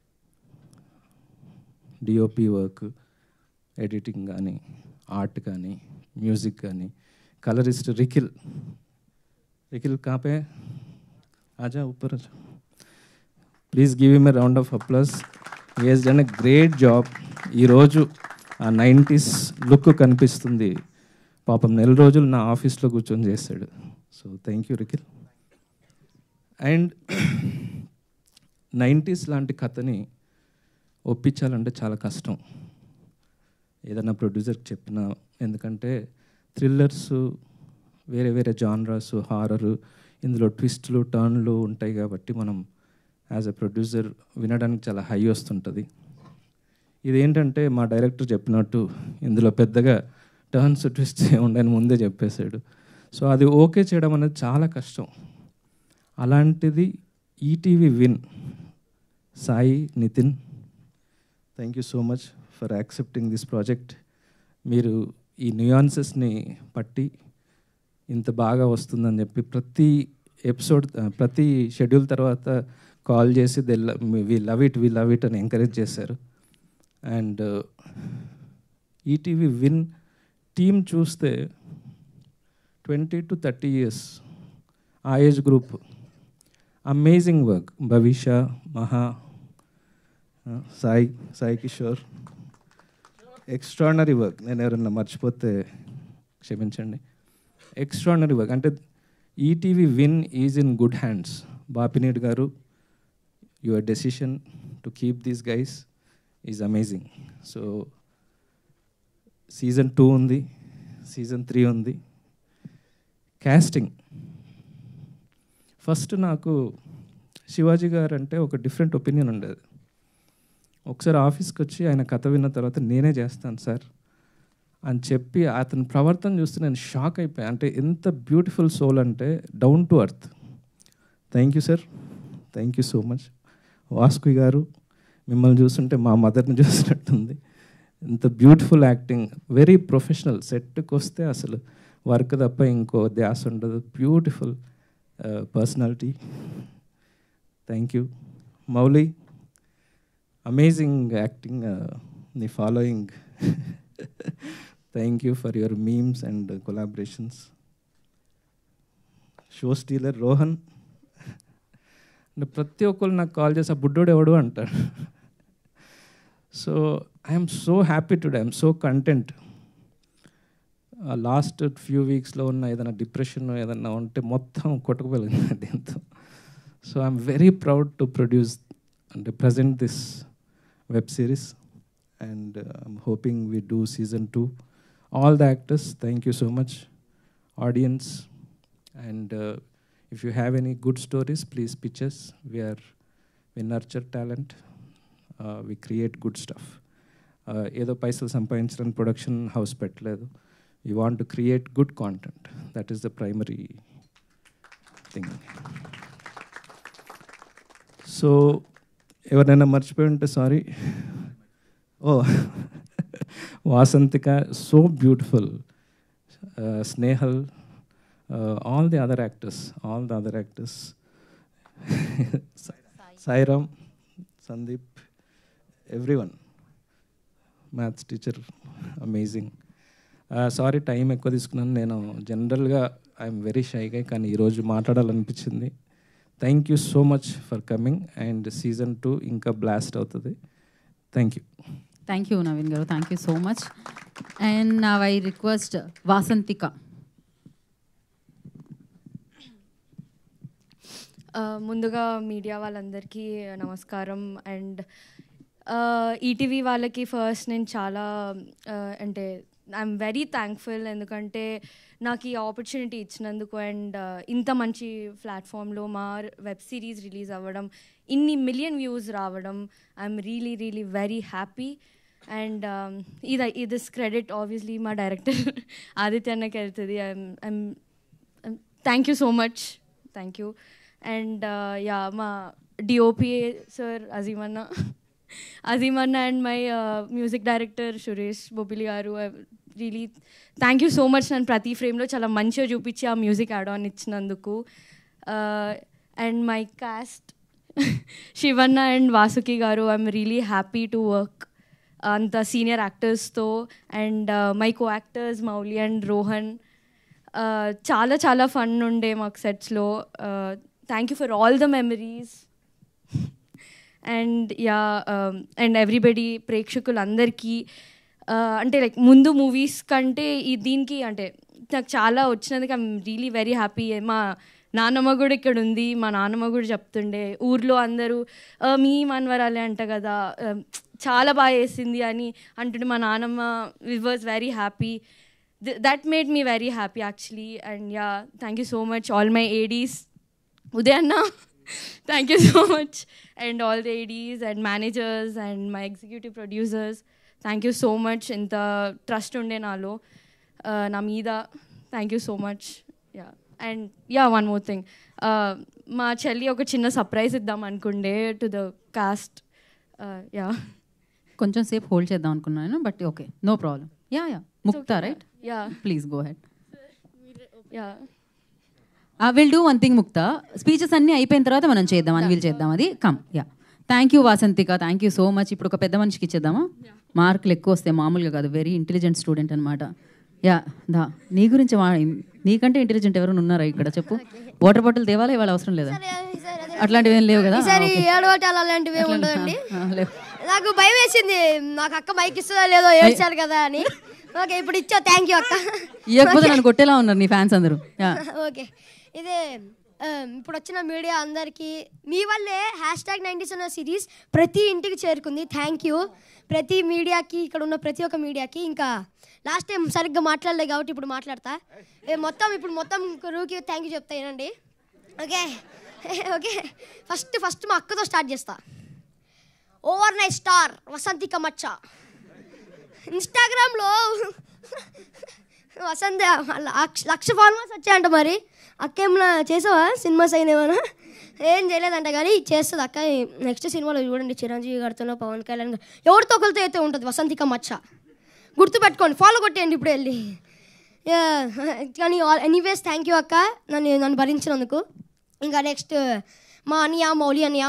డిఓపి వర్క్, ఎడిటింగ్ కానీ, ఆర్ట్ కానీ, మ్యూజిక్ కానీ. కలరిస్ట్ రిఖిల్, రిఖిల్ కాపే ఆజా ऊपर आजा, please give him a round of applause. He has done a great job. ఈరోజు ఆ నైంటీస్ లుక్ కనిపిస్తుంది. పాపం నెల రోజులు నా ఆఫీస్లో కూర్చొని చేశాడు. So thank you Rikhil. And nineties లాంటి కథని ఒప్పించాలంటే చాలా కష్టం, ఏదైనా ప్రొడ్యూసర్కి చెప్పినా. ఎందుకంటే థ్రిల్లర్స్, వేరే వేరే జానరాస్, హారరు, ఇందులో ట్విస్ట్లు టర్న్లు ఉంటాయి కాబట్టి మనం యాజ్ ఎ ప్రొడ్యూసర్ వినడానికి చాలా హై వస్తుంటుంది. ఇదేంటంటే మా డైరెక్టర్ చెప్పినట్టు ఇందులో పెద్దగా టర్న్స్ ట్విస్ట్ ఉండని ముందే చెప్పేశాడు. సో అది ఓకే చేయడం అనేది చాలా కష్టం. అలాంటిది ETV Win, Sai, Nitin, thank you so much for accepting this project. మీరు ఈ న్యూయాన్సెస్ని పట్టి ఇంత బాగా వస్తుందని చెప్పి ప్రతి ఎపిసోడ్, ప్రతి షెడ్యూల్ తర్వాత కాల్ చేసి they we love it, we love it అని ఎంకరేజ్ చేశారు. అండ్ ఈటీవీ విన్ టీమ్ చూస్తే ట్వంటీ టు థర్టీ ఇయర్స్ ఆ age group, amazing work. Bhavishya, Maha, Sai, Sai Kishore, extraordinary work. నేను ఎవరన్నా మర్చిపోతే క్షమించండి. Extraordinary work. అంటే ETV Win is in good hands. Bapineedu గారు, your decision to keep these guys is amazing. So season two ఉంది, season three ఉంది. Casting, first నాకు శివాజీ గారు అంటే ఒక డిఫరెంట్ ఒపీనియన్ ఉండేది. ఒకసారి ఆఫీస్కి వచ్చి ఆయన కథ విన్న తర్వాత నేనే చేస్తాను సార్ అని చెప్పి అతని ప్రవర్తన చూస్తే నేను షాక్ అయిపోయాను. అంటే ఎంత బ్యూటిఫుల్ సోల్ అంటే, down to earth. Thank you sir, thank you so much. Vasuki గారు, మిమ్మల్ని చూస్తుంటే మా మదర్ని చూసినట్టుంది. ఇంత బ్యూటిఫుల్ యాక్టింగ్, వెరీ ప్రొఫెషనల్. సెట్కి వస్తే అసలు వర్క్ తప్ప ఇంకో ధ్యాస ఉండదు. Beautiful personality. Thank you. Mouli, amazing acting, నీ following. Thank you for your memes and collaborations. Show stealer Rohan, అంటే ప్రతి ఒక్కరు నాకు కాల్ చేసి ఆ బుడ్డోడు ఎవడు అంటాడు. So I'm so happy today, I'm so content. Last few వీక్స్లో ఉన్న ఏదైనా డిప్రెషన్ ఏదైనా ఉంటే మొత్తం కొట్టుకుపోయింది దీంతో. So I'm very proud to produce అంటే present this web series and I'm hoping we do season two. All the actors, thank you so much. Audience, and uh, if you have any good stories, please pitch us. We are we nurture talent, uh, we create good stuff. Edo paisal sampadinchalam production house petledu. We want to create good content. That is the primary thing. So ఎవరైనా మర్చిపోయి ఉంటే sorry. Oh Vasanthika, so beautiful. Snehal, Uh, all the other actors, all the other actors, Sairam, Sandeep, everyone, maths teacher, amazing. Uh, sorry, time ఎక్కువ తీసుకున్నాను. నేను జనరల్గా I'm very షైగా, కానీ ఈరోజు మాట్లాడాలనిపించింది. Thank you so much for coming, and season two ఇంకా blast అవుతుంది. Thank you. Thank you Naveen గారు, thank you so much. And నా ఐ రిక్వెస్ట్ వాసంతిక. ముందుగా మీడియా వాళ్ళందరికీ నమస్కారం. అండ్ ఈటీవీ వాళ్ళకి ఫస్ట్ నేను చాలా అంటే ఐఎమ్ వెరీ థ్యాంక్ఫుల్, ఎందుకంటే నాకు ఈ ఆపర్చునిటీ ఇచ్చినందుకు. అండ్ ఇంత మంచి ప్లాట్ఫామ్లో మా వెబ్ సిరీస్ రిలీజ్ అవ్వడం, ఇన్ని మిలియన్ వ్యూస్ రావడం, I'm really really very happy. And ఇది ఇది క్రెడిట్ ఆబ్వియస్లీ మా డైరెక్టర్ ఆదిత్య అన్నకి వెళ్తుంది. I'm I'm thank you so much, thank you. And yeah మా డిఓపి సార్ అజీమన్న అజీమన్న and my music director Suresh Bobbili garu, really thank you so much. నన్ను ప్రతి ఫ్రేమ్లో చాలా మంచిగా చూపించి ఆ మ్యూజిక్ యాడ్ ఆన్ ఇచ్చినందుకు. అండ్ మై కాస్ట్ శివన్న and Vasuki garu, I'm really happy to work అంత సీనియర్ యాక్టర్స్తో. And my co actors Mouli and Rohan, చాలా చాలా ఫన్ ఉండే మాకు సెట్స్లో. Thank you for all the memories. And yeah and everybody, ప్రేక్షకులందరికీ అంటే లైక్ ముందు మూవీస్ కంటే ఈ దీనికి అంటే నాకు చాలా వచ్చినందుకు ఐఎమ్ రియలీ వెరీ హ్యాపీ. మా నాన్నమ్మ కూడా ఇక్కడ ఉంది, మా నాన్నమ్మ కూడా చెప్తుండే ఊర్లో అందరూ మీ మనవరాలే అంట కదా, చాలా బాగా వేసింది అని అంటుండే మా నాన్నమ్మ. We was very happy. That made me very happy actually. And yeah thank you so much all my ADs. Uday Anna, thank you so much. And all the A Ds and managers and my executive producers, thank you so much. Inta trust unde nalo na meeda, thank you so much. Yeah. And yeah, one more thing, uh, ma chelli oka chinna surprise iddam anukunde to the cast. uh, yeah, కొంచెం సేపు hold చేద్దాం అనుకున్నాను, but okay, no problem. Yeah yeah Mukta, right? Yeah, please go head. Yeah, will do one thing Mukta, speeches అన్నీ అయిపోయిన తర్వాత మనం చేద్దాం, అని వీళ్ళు చేద్దాం అది. Come. Yeah, thank you Vasanthika, thank you so much. ఇప్పుడు ఒక పెద్ద మనిషికి ఇచ్చేద్దామా? మార్కులు ఎక్కువ వస్తాయి, మామూలుగా కాదు, వెరీ ఇంటెలిజెంట్ స్టూడెంట్ అనమాట. యా, దా నీ గురించి నీకంటే ఇంటెలిజెంట్ ఎవరైనా ఉన్నారా ఇక్కడ? చెప్పు. వాటర్ బాటిల్ తేవాలా ఇవాళ? అవసరం లేదా? అట్లాంటివి ఏం లేవు కదా? నాకు భయం వేసింది, నాకు అక్క మైక్ ఇస్తుందా లేదో ఏడ్చారు కదా అని. ఓకే, ఇప్పుడు ఇచ్చా, థ్యాంక్ యూ అక్క. ఇవ్వకపోతే నన్ను కొట్టేలా ఉన్నారు నీ ఫ్యాన్స్ అందరూ. ఓకే, ఇదే ఇప్పుడు వచ్చిన మీడియా అందరికీ మీ వల్లే హ్యాష్ ట్యాగ్ నైంటీస్ అన్న సిరీస్ ప్రతి ఇంటికి చేరుకుంది. థ్యాంక్ యూ ప్రతి మీడియాకి, ఇక్కడ ఉన్న ప్రతి ఒక్క మీడియాకి. ఇంకా లాస్ట్ టైం సరిగ్గా మాట్లాడలేదు కాబట్టి ఇప్పుడు మాట్లాడతా. మొత్తం ఇప్పుడు మొత్తం రూకి థ్యాంక్ యూ చెప్తా, ఏనండి. ఓకే ఓకే ఫస్ట్ ఫస్ట్ మా అక్కతో స్టార్ట్ చేస్తా. ఓవర్ నైట్ స్టార్ వసంతిక మచ్చ ఇన్స్టాగ్రామ్లో వసంత లక్ష ఫాలోవర్స్ వచ్చాయంట. మరి అక్క ఏమన్నా చేసావా? సినిమాస్ అయినా ఏమన్నా? ఏం చేయలేదంట కానీ చేస్తుంది అక్క. నెక్స్ట్ సినిమాలో చూడండి చిరంజీవి గారితోనో పవన్ కళ్యాణ్ గారు ఎవరితో ఒకరితో అయితే ఉంటుంది వసంతిక మచ్చ, గుర్తుపెట్టుకోండి, ఫాలో కొట్టేయండి ఇప్పుడు వెళ్ళి. కానీ ఎనీవేస్ థ్యాంక్ యూ అక్క నన్ను నన్ను భరించినందుకు. ఇంకా నెక్స్ట్ మా అన్నయ్య మౌలి అన్నయ్య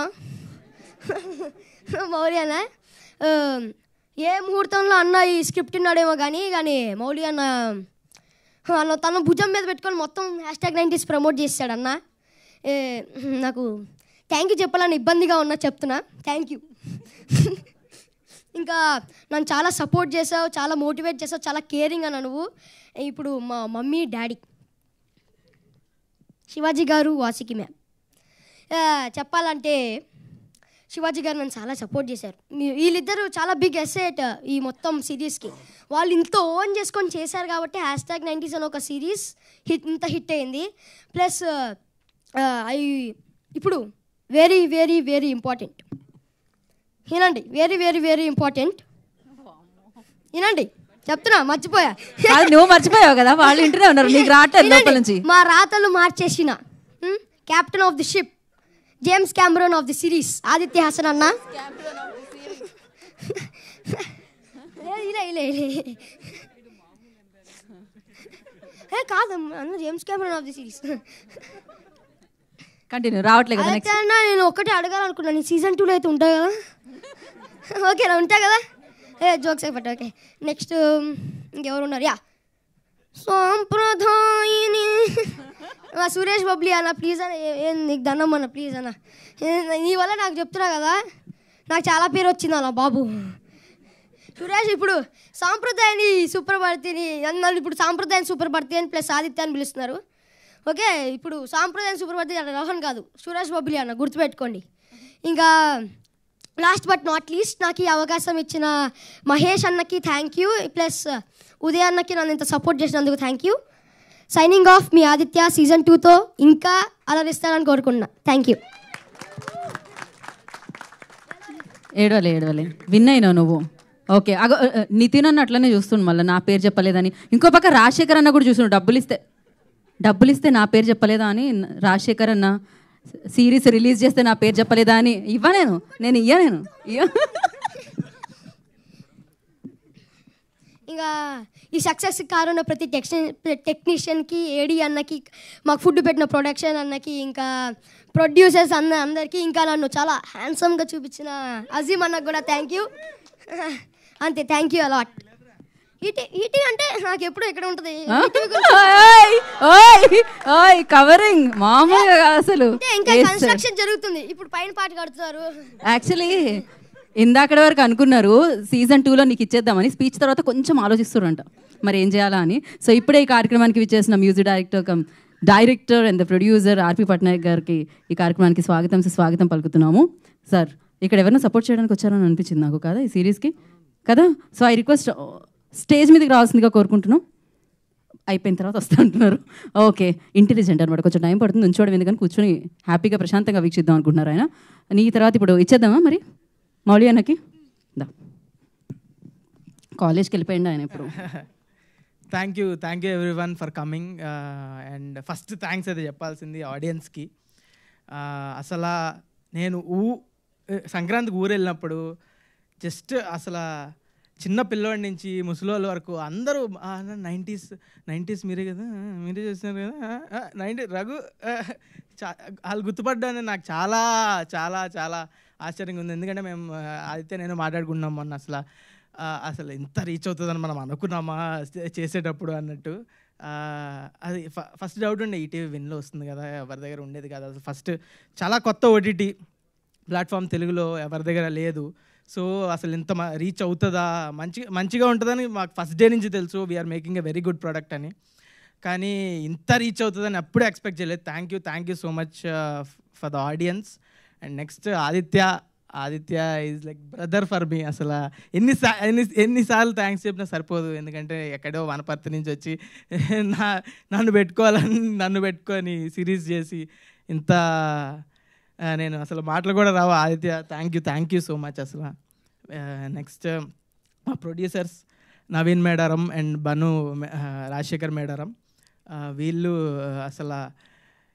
మౌలి అన్న ఏ ముహూర్తంలో అన్న ఈ స్క్రిప్ట్ ఉన్నాడేమో కానీ కానీ మౌలి అన్న అన్న తన భుజం మీద పెట్టుకొని మొత్తం హ్యాష్ ట్యాగ్ నైంటీస్ ప్రమోట్ చేస్తాడు అన్న. నాకు థ్యాంక్ యూ చెప్పాలని ఇబ్బందిగా ఉన్నా, చెప్తున్నా థ్యాంక్ యూ. ఇంకా నన్ను చాలా సపోర్ట్ చేసావు, చాలా మోటివేట్ చేసావు, చాలా కేరింగ్ అన్న నువ్వు. ఇప్పుడు మా మమ్మీ డాడీ శివాజీ గారు వాసికి మ్యామ్ చెప్పాలంటే శివాజీ గారు నన్ను చాలా సపోర్ట్ చేశారు. వీళ్ళిద్దరూ చాలా బిగ్ ఎసెట్ ఈ మొత్తం సిరీస్కి. వాళ్ళు ఇంత ఓన్ చేసుకొని చేశారు కాబట్టి హ్యాష్ ట్యాగ్ నైంటీస్ అని ఒక సిరీస్ హిట్ ఇంత హిట్ అయింది. ప్లస్ అవి ఇప్పుడు వెరీ వెరీ వెరీ ఇంపార్టెంట్ వినండి, వెరీ వెరీ వెరీ ఇంపార్టెంట్ వినండి చెప్తున్నా, మర్చిపోయా. నువ్వు మర్చిపోయావు కదా, వాళ్ళు ఇంటనే ఉన్నారు, నీకు రావట్లేదు లోపల నుంచి. మా రాతలు మార్చేసిన captain of the ship, James Cameron of the series Aditya Hasan అన్న. కాదు అన్న, James Cameron of the series. Continue రావట్లేదు కదా. నెక్స్ట్ అన్న నేను ఒకటే అడగాలనుకున్నాను, నేను సీజన్ టూలో అయితే ఉంటా కదా? ఓకేనా, ఉంటా కదా? ఏ జోక్స్ అయిపోతా. ఓకే నెక్స్ట్ ఇంకెవరు ఉన్నారు? యా సాంప్రదాయిని సురేష్ బబ్లీ అన్న ప్లీజ్ అన్న, ఏం నీకు దండం అన్న ప్లీజ్ అన్న, నీ వల్ల నాకు చెప్తున్నా కదా నాకు చాలా పేరు వచ్చింది అన్న బాబు. సురేష్ ఇప్పుడు సాంప్రదాయాన్ని సుప్రభారతిని అన్నారు, ఇప్పుడు సాంప్రదాయం సుప్రభారతి అని ప్లస్ ఆదిత్య అని పిలుస్తున్నారు. ఓకే ఇప్పుడు సాంప్రదాయం సుప్రభారతి అన్న రోహన్ కాదు, సురేష్ బబ్లీ అన్న, గుర్తుపెట్టుకోండి. ఇంకా లాస్ట్ బట్ నాట్ లీస్ట్ నాకు ఈ అవకాశం ఇచ్చిన మహేష్ అన్నకి థ్యాంక్ యూ, ప్లస్ ఉదయ్ అన్నకి నన్ను ఇంత సపోర్ట్ చేసినందుకు థ్యాంక్ యూ. సైనింగ్ ఆఫ్ మీ ఆదిత్య సీజన్ టూతో ఇంకా అలరిస్తానని కోరుకున్నా. Thank you. ఏడవలే ఏడవలే విన్ అయినావు నువ్వు. ఓకే అగ నితిన్ అన్న అట్లనే చూస్తుండు, మళ్ళీ నా పేరు చెప్పలేదని. ఇంకో పక్క రాజశేఖర్ అన్న కూడా చూస్తుండు, డబ్బులు ఇస్తే డబ్బులు ఇస్తే నా పేరు చెప్పలేదా అని. రాజశేఖర్ అన్న సిరీస్ రిలీజ్ చేస్తే నా పేరు చెప్పలేదా అని. ఇవ్వ నేను నేను ఇయ్య నేను ఇయ్య. ఇంకా ఈ సక్సెస్ కారణం ప్రతి టెక్ని టెక్నీషియన్కి, ఏడీ అన్నకి, మాకు ఫుడ్ పెట్టిన ప్రొడక్షన్ అన్నకి, ఇంకా ప్రొడ్యూసర్స్ అన్న అందరికీ, ఇంకా నన్ను చాలా హ్యాండ్సమ్గా చూపించిన అజీమ్ అన్నకు కూడా థ్యాంక్ యూ. అంతే, thank you a lot. ET ET అంటే నాకు ఎప్పుడు ఎక్కడ ఉంటుంది కవరింగ్ మామూలుగా అసలు. ఇంకా కన్స్ట్రక్షన్ జరుగుతుంది, ఇప్పుడు పైన పాట కడుతున్నారు. యాక్చువల్లీ ఇందాకటి వరకు అనుకున్నారు సీజన్ టూలో నీకు ఇచ్చేద్దామని, స్పీచ్ తర్వాత కొంచెం ఆలోచిస్తున్నారంట మరి ఏం చేయాలా అని. సో ఇప్పుడే ఈ కార్యక్రమానికి విచ్చేసిన music director cum director and the producer RP Patnaik garu ఈ కార్యక్రమానికి స్వాగతం స్వాగతం పలుకుతున్నాము. సార్ ఇక్కడ ఎవరైనా సపోర్ట్ చేయడానికి వచ్చారని అనిపించింది నాకు కదా ఈ సిరీస్కి కదా. సో ఐ రిక్వెస్ట్ స్టేజ్ మీదకి రావాల్సిందిగా కోరుకుంటున్నాం. అయిపోయిన తర్వాత వస్తూ అంటున్నారు. ఓకే ఇంటెలిజెంట్ అనమాట, కొంచెం టైం పడుతుంది ఉంచోవడం, ఎందుకని కూర్చొని హ్యాపీగా ప్రశాంతంగా వీక్షిద్దాం అనుకుంటున్నారు ఆయన. నీ తర్వాత ఇప్పుడు ఇచ్చేద్దామా మరి మౌలి అన్నకి? దా కాలేజ్కి వెళ్ళిపోయింది ఆయన ఇప్పుడు. Thank you thank you everyone for coming. And first thanks అయితే చెప్పాల్సింది ఆడియన్స్కి. అసలు నేను ఊ సంక్రాంతికి ఊరు వెళ్ళినప్పుడు జస్ట్ అసలు చిన్న పిల్లవాడి నుంచి ముసలోళ్ళ వరకు అందరూ నైంటీస్ నైంటీస్ మీరే కదా మీరే చేస్తున్నారు కదా నైంటీ రఘు వాళ్ళు గుర్తుపడ్డాను. నాకు చాలా చాలా చాలా ఆశ్చర్యంగా ఉంది, ఎందుకంటే మేము ఆదిత్య నేను మాట్లాడుకున్నాం మొన్న. అసలు అసలు ఎంత రీచ్ అవుతుందని మనం అనుకున్నామా చేసేటప్పుడు అన్నట్టు. అది ఫస్ట్ డౌట్ ఉండే, ఈటీవీ విన్లో వస్తుంది కదా, ఎవరి దగ్గర ఉండేది కదా. ఫస్ట్ చాలా కొత్త ఓటీటీ ప్లాట్ఫామ్ తెలుగులో ఎవరి దగ్గర లేదు. సో అసలు ఇంత రీచ్ అవుతుందా, మంచి మంచిగా ఉంటుందని మాకు ఫస్ట్ డే నుంచి తెలుసు, we're making a very good product అని. కానీ ఇంత రీచ్ అవుతుందని అప్పుడే ఎక్స్పెక్ట్ చేయలేదు. Thank you thank you so much for the audience. And next Aditya Aditya is like brother for me. అసలు ఎన్నిసా ఎన్ని ఎన్నిసార్లు థ్యాంక్స్ చెప్పినా సరిపోదు, ఎందుకంటే ఎక్కడో వనపర్తి నుంచి వచ్చి నా నన్ను పెట్టుకోవాలని నన్ను పెట్టుకొని సిరీస్ చేసి ఇంత నేను అసలు మాటలు కూడా రావు. Aditya thank you thank you so much. అసలు నెక్స్ట్ మా ప్రొడ్యూసర్స్ నవీన్ మేడారం అండ్ బను రాజశేఖర్ మేడారం, వీళ్ళు అసలు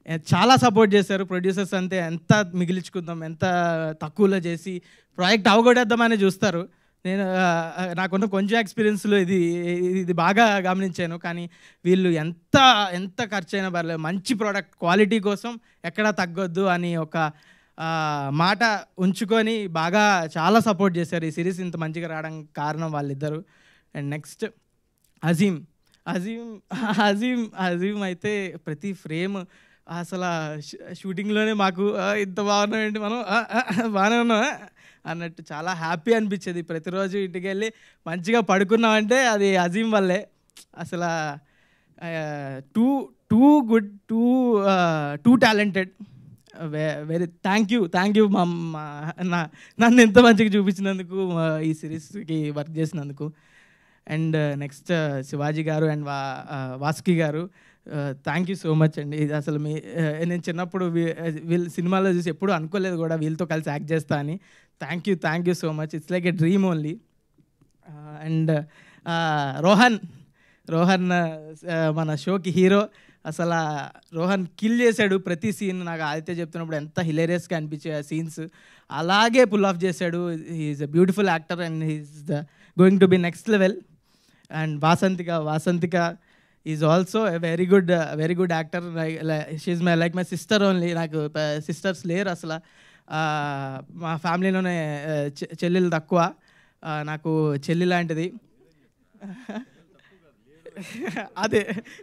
చాలా సపోర్ట్ చేశారు. ప్రొడ్యూసర్స్ అంతే ఎంత మిగిలించుకుందాం, ఎంత తక్కువలో చేసి ప్రాజెక్ట్ అవగొట్టేద్దామని చూస్తారు. నేను నాకున్న కొంచెం ఎక్స్పీరియన్స్లో ఇది ఇది బాగా గమనించాను. కానీ వీళ్ళు ఎంత ఎంత ఖర్చు అయినా పర్లేదు, మంచి ప్రోడక్ట్ క్వాలిటీ కోసం ఎక్కడా తగ్గొద్దు అని ఒక మాట ఉంచుకొని బాగా చాలా సపోర్ట్ చేశారు. ఈ సిరీస్ ఇంత మంచిగా రావడానికి కారణం వాళ్ళిద్దరు. అండ్ నెక్స్ట్ అజీమ్ అజీమ్ అజీమ్ అజీమ్ అయితే ప్రతి ఫ్రేమ్ అసలు షూటింగ్లోనే మాకు ఇంత బాగున్నాం ఏంటి మనం బాగానే ఉన్నాం అన్నట్టు చాలా హ్యాపీ అనిపించేది. ప్రతిరోజు ఇంటికి వెళ్ళి మంచిగా పడుకున్నామంటే అది అజీమ్ వల్లే. అసలు too too good too too talented. Very thank you thank you మా నా నన్ను ఎంత మంచిగా చూపించినందుకు, ఈ సిరీస్కి వర్క్ చేసినందుకు. And next Shivaji garu and వా వాసుకి గారు, థ్యాంక్ యూ సో మచ్ అండి. ఇది అసలు మీ నేను చిన్నప్పుడు వీళ్ళ సినిమాలో చూసి ఎప్పుడు అనుకోలేదు కూడా వీళ్ళతో కలిసి యాక్ట్ చేస్తా అని. Thank you thank you so much. It's like a dream only. And Rohan Rohan మన షోకి హీరో. అసలు రోహన్ కిల్ చేశాడు ప్రతి సీన్. నాకు ఆదిత్య చెప్తున్నప్పుడు ఎంత హిలేరియస్గా అనిపించే ఆ సీన్స్ అలాగే పుల్ ఆఫ్ చేశాడు. He's a beautiful actor and he's the going to be next level. And Vasanthika Vasanthika is also a very good very good actor. She's my like my sister only. నాకు sisters లేరు అసలు. మా ఫ్యామిలీలోనే చెల్లెలు తక్కువ, నాకు చెల్లి లాంటిది. అదే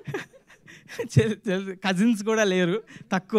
కజిన్స్ కూడా లేరు, తక్కువ.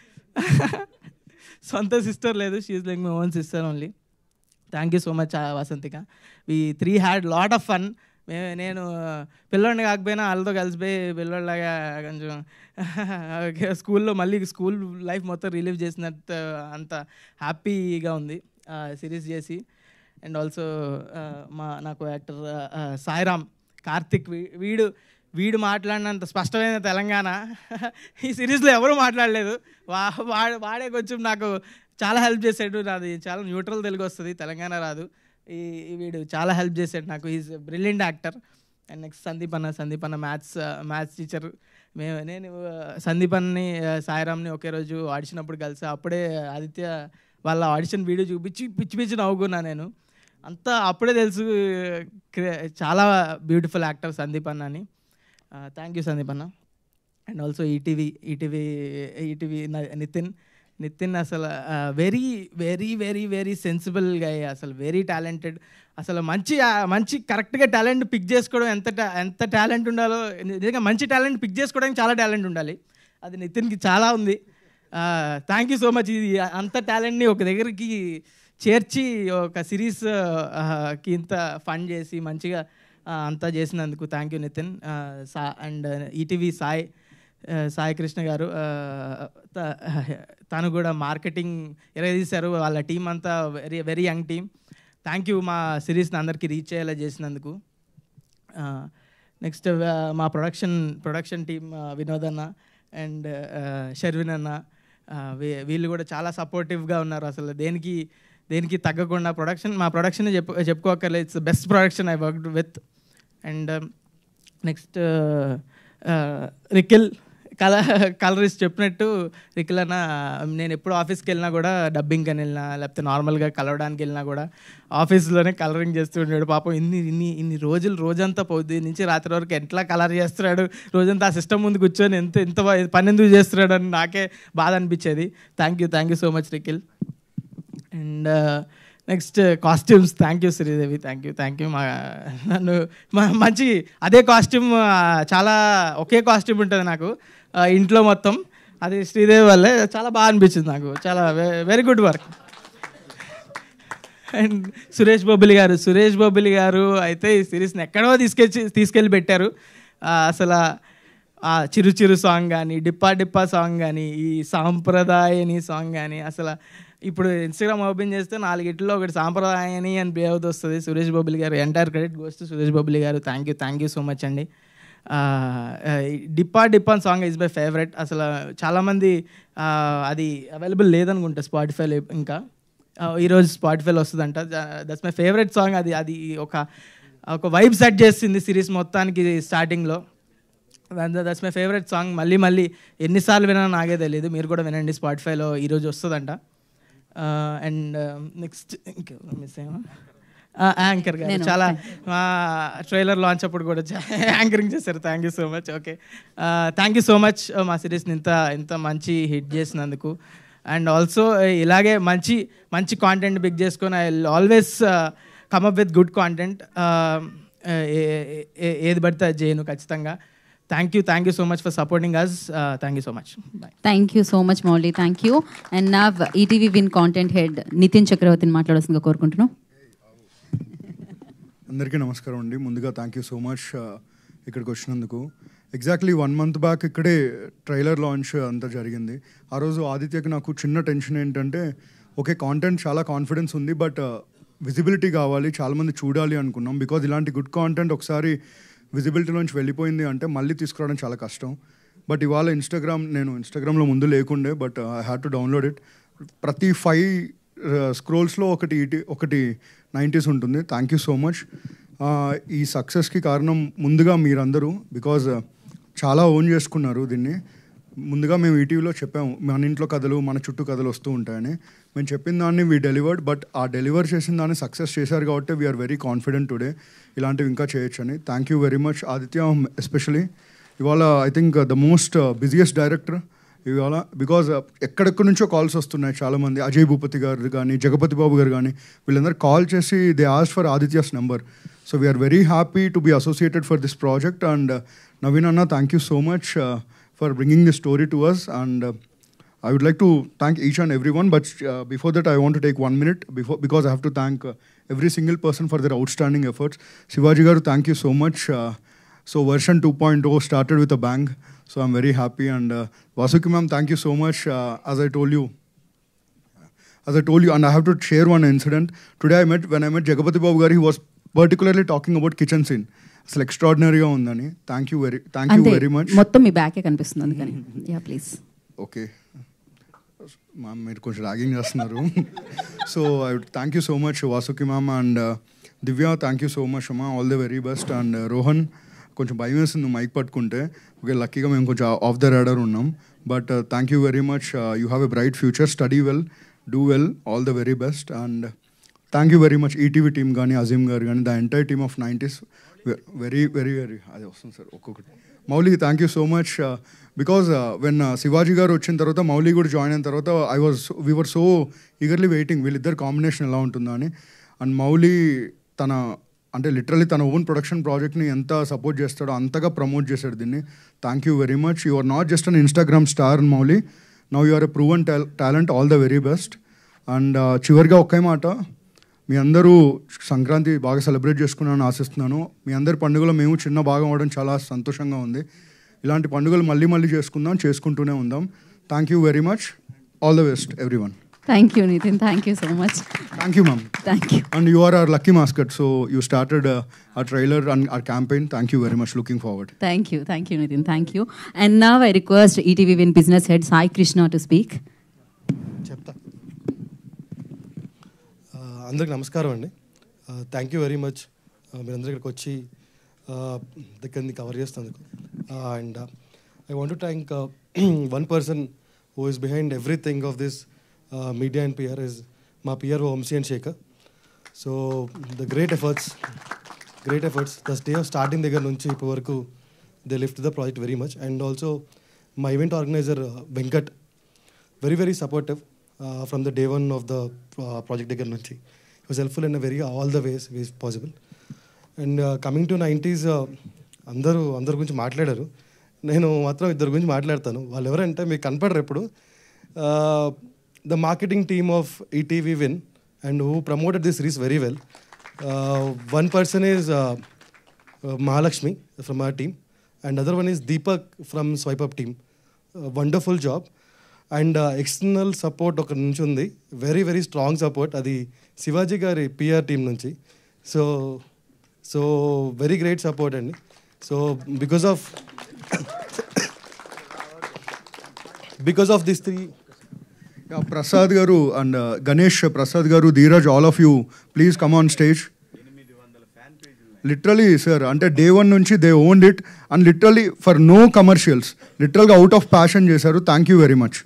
సొంత సిస్టర్ లేదు. She's like my own sister only. Thank you so much Vasanthika. We three had lot of fun. మే నేను పిల్లోడిని కాకపోయినా వాళ్ళతో కలిసిపోయి పిల్లోడిలాగా కొంచెం స్కూల్లో మళ్ళీ స్కూల్ లైఫ్ మొత్తం రిలీవ్ చేసినట్టు అంత హ్యాపీగా ఉంది సిరీస్ చేసి. అండ్ ఆల్సో మా నాకు యాక్టర్ సాయిరామ్ కార్తిక్, వీడు వీడు మాట్లాడినంత స్పష్టమైన తెలంగాణ ఈ సిరీస్లో ఎవరు మాట్లాడలేదు. వా వాడే కొంచెం నాకు చాలా హెల్ప్ చేశాడు. నాది చాలా న్యూట్రల్ తెలుగు వస్తుంది, తెలంగాణ రాదు. ఈ వీడు చాలా హెల్ప్ చేశాడు నాకు. Is brilliant actor. And next Sandeep అన్న సందీప్ అన్న మ్యాథ్స్ మ్యాథ్స్ టీచర్. మేము నేను సందీప్ అన్నని సాయిరామ్ని ఒకే రోజు ఆడిషన్ అప్పుడు కలిసి అప్పుడే ఆదిత్య వాళ్ళ ఆడిషన్ వీడియో చూపించి పిచ్చి పిచ్చి నవ్వుకున్నా నేను. అంతా అప్పుడే తెలుసు చాలా బ్యూటిఫుల్ యాక్టర్ సందీప్ అన్న అని. థ్యాంక్ యూ సందీప్ అన్న. And also ETV ETV ETV Nitin Nitin అసలు very very very very sensible గా, అసలు వెరీ టాలెంటెడ్. అసలు మంచి మంచి కరెక్ట్గా టాలెంట్ పిక్ చేసుకోవడం ఎంత ఎంత టాలెంట్ ఉండాలో, నిజంగా మంచి టాలెంట్ పిక్ చేసుకోవడానికి చాలా టాలెంట్ ఉండాలి. అది నితిన్కి చాలా ఉంది. Thank you so much. ఇది అంత టాలెంట్ని ఒక దగ్గరికి చేర్చి ఒక సిరీస్కి ఇంత ఫండ్ చేసి మంచిగా అంతా చేసినందుకు థ్యాంక్ యూ నితిన్. సా అండ్ ఈటీవీ సాయి సాయి కృష్ణ గారు, తను కూడా మార్కెటింగ్ ఎరగదీశారు. వాళ్ళ టీం అంతా very very young team. Thank you మా సిరీస్ని అందరికీ రీచ్ అయ్యేలా చేసినందుకు. నెక్స్ట్ మా ప్రొడక్షన్ ప్రొడక్షన్ టీం వినోద్ అన్న అండ్ షర్విన్ అన్న, వీళ్ళు కూడా చాలా సపోర్టివ్గా ఉన్నారు. అసలు దేనికి దేనికి తగ్గకుండా ప్రొడక్షన్ మా ప్రొడక్షన్ చెప్పు చెప్పుకోకర్లేదు. It's best production I worked with. And next Rikil కల కలరిస్ట్ చెప్పినట్టు రికిల్ అన్న, నేను ఎప్పుడు ఆఫీస్కి వెళ్ళినా కూడా డబ్బింగ్ అని వెళ్ళినా లేకపోతే నార్మల్గా కలవడానికి వెళ్ళినా కూడా ఆఫీస్లోనే కలరింగ్ చేస్తూ ఉండేడు. పాపం ఇన్ని ఇన్ని ఇన్ని రోజులు రోజంతా పొద్దు నుంచి రాత్రి వరకు ఎట్లా కలర్ చేస్తున్నాడు, రోజంతా ఆ సిస్టమ్ ముందు కూర్చొని ఎంత ఎంత పని ఎందుకు చేస్తున్నాడు అని నాకే బాధ అనిపించేది. Thank you thank you so much Rikil. And next costumes, thank you Sridevi, thank you thank you. మా నన్ను మంచి అదే కాస్ట్యూమ్, చాలా ఒకే కాస్ట్యూమ్ ఉంటుంది నాకు ఇంట్లో మొత్తం, అది శ్రీదేవి వల్లే చాలా బాగా అనిపించింది నాకు. చాలా very good work. And Suresh Bobbili garu Suresh Bobbili గారు అయితే ఈ సిరీస్ని ఎక్కడో తీసుకెళ్ళి తీసుకెళ్ళి పెట్టారు. అసలు ఆ చిరు చిరు సాంగ్ కానీ, డిప్పా డిప్పా సాంగ్ కానీ, ఈ సాంప్రదాయని సాంగ్ కానీ, అసలు ఇప్పుడు ఇన్స్టాగ్రామ్ ఓపెన్ చేస్తే నాలుగిట్లో ఒకటి సాంప్రదాయని అని పే అవుతూ వస్తుంది. Suresh Bobbili garu, entire credit goes to Suresh Bobbili garu. Thank you thank you so much అండి. Dippa Dippa song is my favourite. అసలు చాలామంది అది అవైలబుల్ లేదనుకుంటా స్పాటిఫైలో, ఇంకా ఈరోజు స్పాటిఫైలో వస్తుందంట. That's my favourite song. అది అది ఒక ఒక వైబ్ సెట్ చేసింది సిరీస్ మొత్తానికి స్టార్టింగ్లో. That's my favourite song. మళ్ళీ మళ్ళీ ఎన్నిసార్లు వినా నాకే తెలియదు, మీరు కూడా వినండి. స్పాటిఫైలో ఈరోజు వస్తుందంట. అండ్ నెక్స్ట్ ఇంకెవరు మిస్ అయ్యా, యాంకర్ గారు చాలా మా ట్రైలర్ లాంచ్ అప్పుడు కూడా యాంకరింగ్ చేశారు. Thank you so much. Okay, thank you so much మా సిరీస్ని ఇంత ఇంత మంచి హిట్ చేసినందుకు. అండ్ ఆల్సో ఇలాగే మంచి మంచి కాంటెంట్ బిగ్ చేసుకొని I always come up with good content. ఏది పడితే అది చేయను ఖచ్చితంగా. Thank you thank you so much for supporting us. Thank you so much. Thank you so much Mouli, thank you. And నా ETV Win content head Nitin చక్రవర్తిని మాట్లాడాల్సిందిగా కోరుకుంటున్నాం. అందరికీ నమస్కారం అండి. ముందుగా థ్యాంక్ యూ సో మచ్ ఇక్కడికి వచ్చినందుకు. ఎగ్జాక్ట్లీ వన్ మంత్ బ్యాక్ ఇక్కడే ట్రైలర్ లాంచ్ అంతా జరిగింది. ఆ రోజు ఆదిత్యకి నాకు చిన్న టెన్షన్ ఏంటంటే, ఓకే కాంటెంట్ చాలా కాన్ఫిడెన్స్ ఉంది, బట్ విజిబిలిటీ కావాలి, చాలామంది చూడాలి అనుకున్నాం. బికాజ్ ఇలాంటి గుడ్ కాంటెంట్ ఒకసారి విజిబిలిటీ నుంచి వెళ్ళిపోయింది అంటే మళ్ళీ తీసుకురావడం చాలా కష్టం. బట్ ఇవాళ ఇన్స్టాగ్రామ్, నేను ఇన్స్టాగ్రామ్లో ముందు లేకుండే, but I had to download it. ప్రతి ఫైవ్ స్క్రోల్స్లో ఒకటి ఈటీ ఒకటి నైంటీస్ ఉంటుంది. Thank you so much. ఈ సక్సెస్కి కారణం ముందుగా మీరందరూ, బికాజ్ చాలా ఓన్ చేసుకున్నారు దీన్ని. ముందుగా మేము ఈటీవీలో చెప్పాము మన ఇంట్లో కథలు మన చుట్టూ కథలు వస్తూ ఉంటాయని. మేము చెప్పిన దాన్ని వీ డెలివర్డ్, బట్ ఆ డెలివర్ చేసిన దాన్ని సక్సెస్ చేశారు కాబట్టి వీఆర్ వెరీ కాన్ఫిడెంట్ టుడే ఇలాంటివి ఇంకా చేయొచ్చని. Thank you very much Aditya. Especially ఇవాళ I think the most busiest director ఇవాళ, బికాజ్ ఎక్కడెక్కడి నుంచో కాల్స్ వస్తున్నాయి చాలామంది. అజయ్ భూపతి గారు కానీ జగపతి బాబు గారు కానీ వీళ్ళందరూ కాల్ చేసి they ask for Aditya's number. So we're very happy to be associated for this project. And Naveen అన్న, thank you so much for bringing this story to us, and uh, I would like to thank each and everyone, but uh, before that I want to take one minute before, because I have to thank uh, every single person for their outstanding efforts. Shivaji garu, thank you so much. Uh, so version two point oh started with a bang, so I'm very happy. And uh, Vasuki ma'am, thank you so much. Uh, as I told you as I told you and I have to share one incident. Today I met when I met Jagapati Babu garu, he was particularly talking about kitchen scene. అసలు ఎక్స్ట్రాడినరీగా ఉందని. Thank you very thank you very much. మొత్తం మీ బ్యాకే కనిపిస్తుంది అందుకని. Yeah please. Okay ma'am, మీరు కొంచెం ర్యాగింగ్ చేస్తున్నారు. So I would thank you so much Vasuki ma'am. And Divya, thank you so much అమ్మా, all the very best. And Rohan, కొంచెం భయం వేస్తుంది మైక్ పట్టుకుంటే. ఓకే, లక్కీగా మేము కొంచెం ఆఫ్ ద రాడర్ ఉన్నాం. But thank you very much. You have a bright future, study well, do well, all the very best. And thank you very much ETV team కానీ అజీమ్ గారు కానీ the entire team of nineties. Very very very అది వస్తుంది sir ఒక్కొక్కటి. Mouli, thank you so much. Because when Shivaji garu వచ్చిన తర్వాత మౌలి కూడా join అయిన తర్వాత I was we were so eagerly waiting వీళ్ళిద్దరు కాంబినేషన్ ఎలా ఉంటుందా అని. అండ్ మౌలి తన అంటే లిటరలీ తన ఓన్ ప్రొడక్షన్ ప్రాజెక్ట్ని ఎంత సపోర్ట్ చేస్తాడో అంతగా ప్రమోట్ చేశాడు దీన్ని. Thank you very much. You are not just an Instagram star Mouli, now you are a proven talent. All the very best. And చివరిగా ఒకే మాట, మీ అందరూ సంక్రాంతి బాగా సెలబ్రేట్ చేసుకున్నానని ఆశిస్తున్నాను. మీ అందరి పండుగలో మేము చిన్న భాగం అవ్వడం చాలా సంతోషంగా ఉంది. ఇలాంటి పండుగలు మళ్ళీ మళ్ళీ చేసుకుందాం, చేసుకుంటూనే ఉందాం. Thank you very much. All the best everyone. Thank you Nitin, thank you so much. Thank you ma'am. Thank you. And you are our lucky mascot, so you started our trailer and our campaign. Thank you very much. Looking forward. Thank you thank you Nitin, thank you. And now I request ETV Win business head Sai Krishna to speak. చెప్తా. అందరికి నమస్కారం అండి. Thank you very much మీరందరూ ఇక్కడికి వచ్చి దగ్గరని cover చేస్తున్నందుకు. And I want to thank one person who is behind everything of this media and PR is మా PR Vamshi and Shekhar. So the great efforts great efforts the day of starting దగ్గర నుంచి ఇప్పటి వరకు they lift the project very much. And also మా event organiser Venkat, very very supportive from the day one of the project దగ్గర నుంచి. He was helpful in a very all the ways ways possible. And uh, coming to nineties, అందరూ అందరి గురించి మాట్లాడారు, నేను మాత్రం ఇద్దరు గురించి మాట్లాడతాను. వాళ్ళు ఎవరంటే మీకు కనపడరు ఎప్పుడు. The marketing team of ETV Win and who promoted this series very well. One person is Mahalakshmi from our team and other one is Deepak from Swipe Up team. Wonderful job. And external support ఒక నుంచి ఉంది, very very strong support, అది శివాజీ గారి PR team నుంచి. So so very great support అండి. So because of because of this three Prasad గారు and Ganesh Prasad గారు, Dheeraj, all of you please come on stage. Literally sir అంటే డే వన్ నుంచి they owned it and literally for no commercials లిటరల్గా out of passion చేశారు. Thank you very much.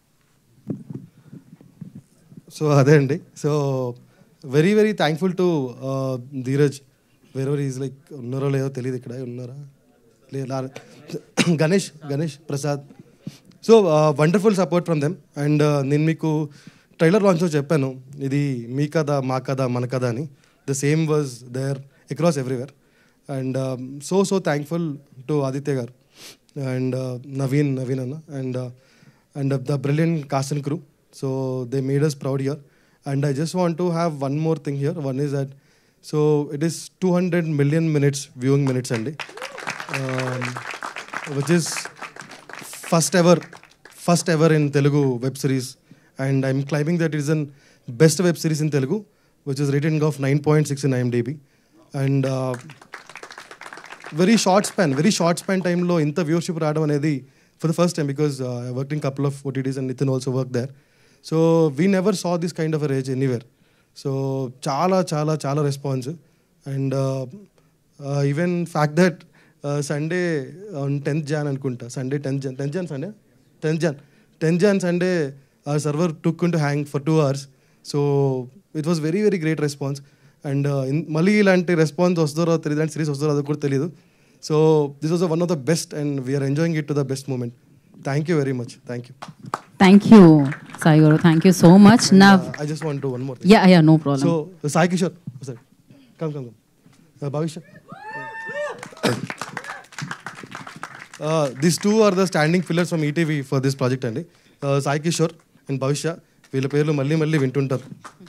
So అదే అండి. So very very thankful to Dheeraj wherever is like ఉన్నారో లేదో తెలియదు, ఇక్కడ ఉన్నారా లేదా Ganesh Ganesh Prasad. So wonderful support from them. And నేను మీకు ట్రైలర్ లాంచ్లో చెప్పాను ఇది మీ కథ మా కథ మన కథ అని. The same was there across everywhere. And so so thankful to Aditya గారు అండ్ నవీన్ నవీన్ అన్న and and the brilliant cast and crew. So they made us proud here. And I just want to have one more thing here. One is that so it is two hundred million minutes viewing minutes అండి, which is first ever first ever in Telugu web series. And I'm claiming that is an best web series in Telugu which is rating of nine point six in IMDb. And very short span very short span టైంలో ఇంత వ్యూవర్షిప్ రావడం అనేది for the first time, because I work in couple of OTTs and Nitin also work there. So we never saw this kind of a range anywhere. So చాలా చాలా చాలా response. And even fact that Sunday on tenth Jan అనుకుంటా, Sunday tenth Jan tenth Jan Sunday tenth Jan tenth Jan Sunday ah server took to hang for two hours. So it was very very great response. And మళ్ళీ ఇలాంటి response వస్తుందో తెలియదు, ఇలాంటి series వస్తుందో అది కూడా తెలియదు. So this was one of the best and we're enjoying it to the best moment. Thank you very much. Thank you. Thank you Sai గారు, థ్యాంక్ యూ సో మచ్. నా I just want to one more. Yeah yeah no problem. So Sai Kishore sir come come come Bhavishya. This two are the standing pillars from ETV for this project అండి. Sai Kishore and భవిష్య, వీళ్ళ పేర్లు మళ్ళీ మళ్ళీ వింటుంటారు.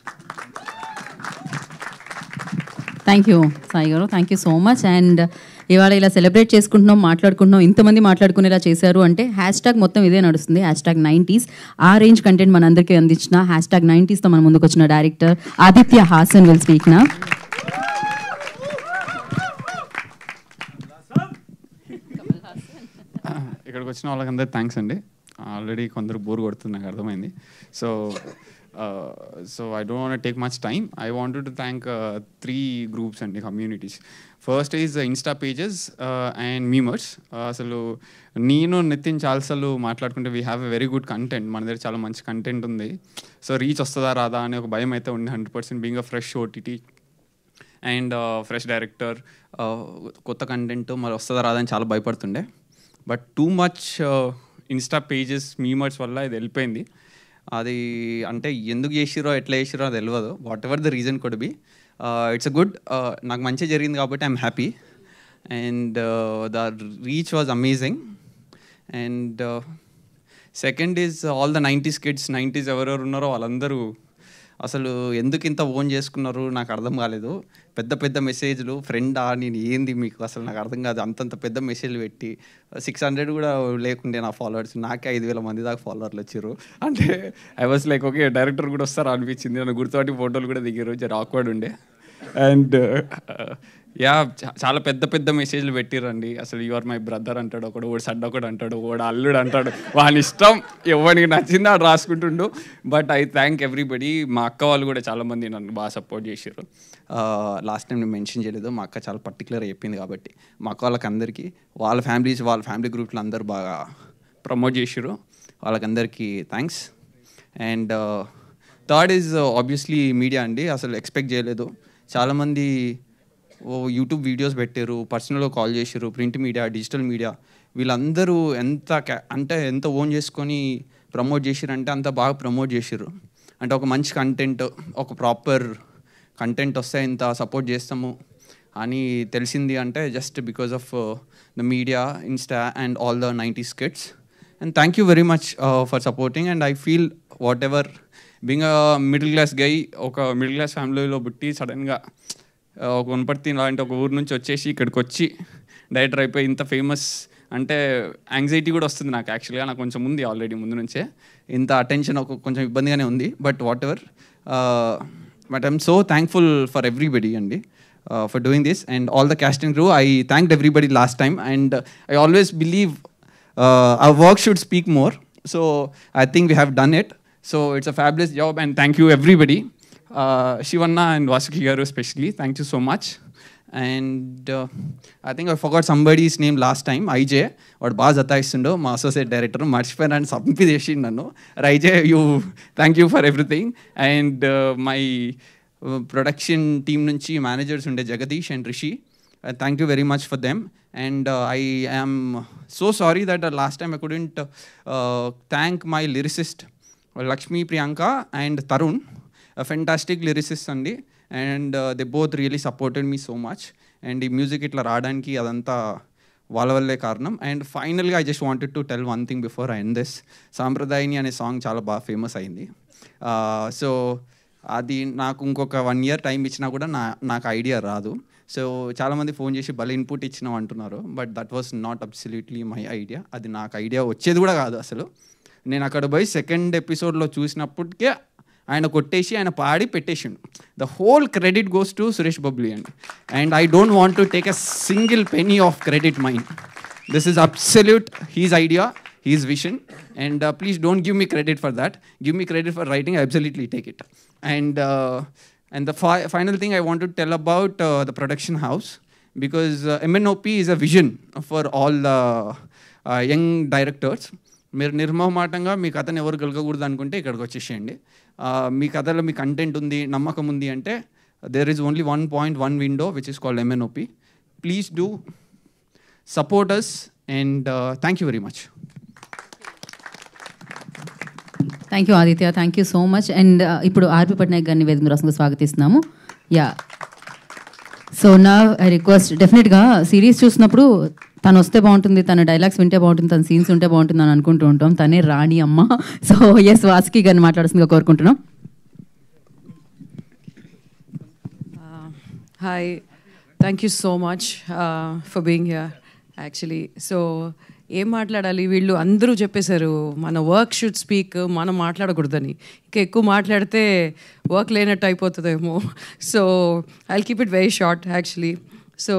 Thank you Sai గారు, thank you so much. And ఇవాళ ఇలా celebrate చేసుకుంటున్నాం, మాట్లాడుకుంటున్నాం, ఇంతమంది మాట్లాడుకునేలా చేశారు అంటే హ్యాష్ ట్యాగ్ మొత్తం ఇదే నడుస్తుంది, హ్యాష్ ట్యాగ్ నైంటీస్. ఆ రేంజ్ కంటెంట్ మనందరికీ అందించిన హ్యాష్ ట్యాగ్ నైంటీస్తో మన ముందుకు వచ్చిన director Aditya Hasan will speak నా. ఇక్కడికి వచ్చిన వాళ్ళకందరూ థ్యాంక్స్ అండి. ఆల్రెడీ కొందరు బోర్ కొడుతుంది నాకు అర్థమైంది. So so I don't want take much time. I wanted to thank three groups అండి, communities. First is Insta pages and memers. అసలు నేను నితిన్ చాలాసార్లు మాట్లాడుకుంటే we have a very good content, మన దగ్గర చాలా మంచి కంటెంట్ ఉంది. సో రీచ్ వస్తుందా రాదా అనే ఒక భయం అయితే ఉంది hundred percent being a fresh OTT and fresh director. కొత్త కంటెంట్ మరి వస్తుందా రాదా అని చాలా భయపడుతుండే. But too much Insta pages memers వల్ల ఇది వెళ్ళిపోయింది. అది అంటే ఎందుకు చేసిరో ఎట్లా చేసిరో అది తెలియదు. Whatever the reason could be, it's a good. నాకు మంచిగా జరిగింది కాబట్టి I'm happy. And the reach was amazing. And second is all the nineties kids. Nineties ఎవరెవరు ఉన్నారో వాళ్ళందరూ అసలు ఎందుకు ఇంత ఓన్ చేసుకున్నారు నాకు అర్థం కాలేదు. పెద్ద పెద్ద మెసేజ్లు, ఫ్రెండా నేను ఏంది మీకు అసలు నాకు అర్థం కాదు. అంతంత పెద్ద మెసేజ్లు పెట్టి సిక్స్ హండ్రెడ్ కూడా లేకుండే నా ఫాలోవర్స్, నాకే ఐదు వేల మంది దాకా ఫాలోవర్లు వచ్చారు. అంటే I was like okay director కూడా వస్తారా అనిపించింది. నన్ను గుర్తుపట్టి ఫోటోలు కూడా దిగారు, జర ఆక్వర్డ్ ఉండే. అండ్ యా చాలా పెద్ద పెద్ద మెసేజ్లు పెట్టిరండి. అసలు యు ఆర్ మై బ్రదర్ అంటాడు ఒకడు, ఓడి సడ్డ ఒకడు అంటాడు, ఓడు అల్లుడు అంటాడు. వాళ్ళ ఇష్టం, ఎవరికి నచ్చింది ఆడు రాసుకుంటుండు. But I thank everybody. మా అక్క వాళ్ళు కూడా చాలామంది నన్ను బాగా సపోర్ట్ చేశారు. లాస్ట్ టైం నేను మెన్షన్ చేయలేదు, మా అక్క చాలా పర్టికులర్గా చెప్పింది కాబట్టి మా అక్క వాళ్ళకి అందరికీ వాళ్ళ ఫ్యామిలీస్ వాళ్ళ ఫ్యామిలీ గ్రూప్లో అందరూ బాగా ప్రమోట్ చేశారు. వాళ్ళకందరికీ thanks. And third is obviously media అండి. అసలు ఎక్స్పెక్ట్ చేయలేదు. చాలామంది ఓ యూట్యూబ్ వీడియోస్ పెట్టారు, పర్సనల్గా కాల్ చేశారు, ప్రింట్ మీడియా, డిజిటల్ మీడియా, వీళ్ళందరూ ఎంత అంటే ఎంత ఓన్ చేసుకొని ప్రమోట్ చేశారంటే అంత బాగా ప్రమోట్ చేశారు. అంటే ఒక మంచి కంటెంట్, ఒక ప్రాపర్ కంటెంట్ వస్తే ఇంత సపోర్ట్ చేస్తాము అని తెలిసింది అంటే just because of the media, Insta and all the nineties kids. And thank you very much for supporting. And I feel whatever being a middle class guy, ఒక middle class ఫ్యామిలీలో పుట్టి సడన్గా ఒక వనపర్తి లాంటి ఒక ఊరు నుంచి వచ్చేసి ఇక్కడికి వచ్చి డైరెక్టర్ అయిపోయి ఇంత ఫేమస్ అంటే యాంగ్జైటీ కూడా వస్తుంది నాకు. యాక్చువల్గా నాకు కొంచెం ఉంది ఆల్రెడీ ముందు నుంచే, ఇంత అటెన్షన్ ఒక కొంచెం ఇబ్బందిగానే ఉంది. But whatever, but I'm so thankful for everybody అండి for doing this and all the casting crew. I thanked everybody last time and I always believe uh, our work should speak more. So I think we have done it. So it's a fabulous job and thank you everybody. Uh, Shivanna and Vasuki garu especially, thank you so much. And I think I forgot somebody's name last time IJ. వాడు బాగా జతాయిస్తుండో మా associate director, మర్చిపోయినాను సంపి చేసిండు నన్ను. IJ you thank you for everything. And my production team నుంచి managers ఉండే Jagadish and Rishi, thank you very much for them. And uh, I am so sorry that uh, last time I couldn't uh, uh, thank my lyricist Lakshmi Priyanka and Tarun, a fantastic lyricist andi, and uh, they both really supported me so much. And the music itla radaniki adanta వాళ్ళ వల్లే కారణం. And ఫైనల్గా I just wanted to tell one thing before I end this. Sampradayani అనే song చాలా బాగా famous అయింది. So అది నాకు ఇంకొక వన్ ఇయర్ టైం ఇచ్చినా కూడా నా నాకు ఐడియా రాదు. సో చాలామంది ఫోన్ చేసి భలే ఇన్పుట్ ఇచ్చినాం అంటున్నారు, but that was not absolutely my idea. అది నాకు ఐడియా వచ్చేది కూడా కాదు అసలు. నేను అక్కడ పోయి సెకండ్ ఎపిసోడ్లో చూసినప్పటికే ఆయన కొట్టేసి ఆయన పాడి పెట్టేసిండు. The whole credit goes to Suresh Bobbili అండి. And I don't want to take a single penny of credit mind. This is absolute his idea, his vision, and uh, please don't give me credit for that. Give me credit for writing, I absolutely take it. And uh, and the fi- final thing I want to tell about uh, the production house, because uh, M N O P is a vision for all the uh, young directors. మీరు నిర్మమాటంగా మీ కథను ఎవరు గెలకకూడదు అనుకుంటే ఇక్కడికి వచ్చేసేయండి. మీ కథలో మీ content ఉంది, నమ్మకం ఉంది అంటే there is only one point one window which is called M N O P. Please do support us, and uh, thank you very much. Thank you Aditya, thank you so much. And ఇప్పుడు RP Patnaik గారిని వేదిక రాసుకు స్వాగతిస్తున్నాము. Yeah, so నా I request, డెఫినెట్గా series చూసినప్పుడు తను వస్తే బాగుంటుంది, తన డైలాగ్స్ వింటే బాగుంటుంది, తన సీన్స్ ఉంటే బాగుంటుంది అని అనుకుంటూ ఉంటాం. తనే రాణి అమ్మ. సో ఎస్, వాసుకి గారిని మాట్లాడుతుందిగా కోరుకుంటున్నాం. Hi, thank you so much for being here. Actually so ఏం మాట్లాడాలి, వీళ్ళు అందరూ చెప్పేశారు మన వర్క్ షుడ్ స్పీక్, మనం మాట్లాడకూడదని. ఇంకా ఎక్కువ మాట్లాడితే వర్క్ లేనట్టు అయిపోతుందేమో. So I keep it very short actually. So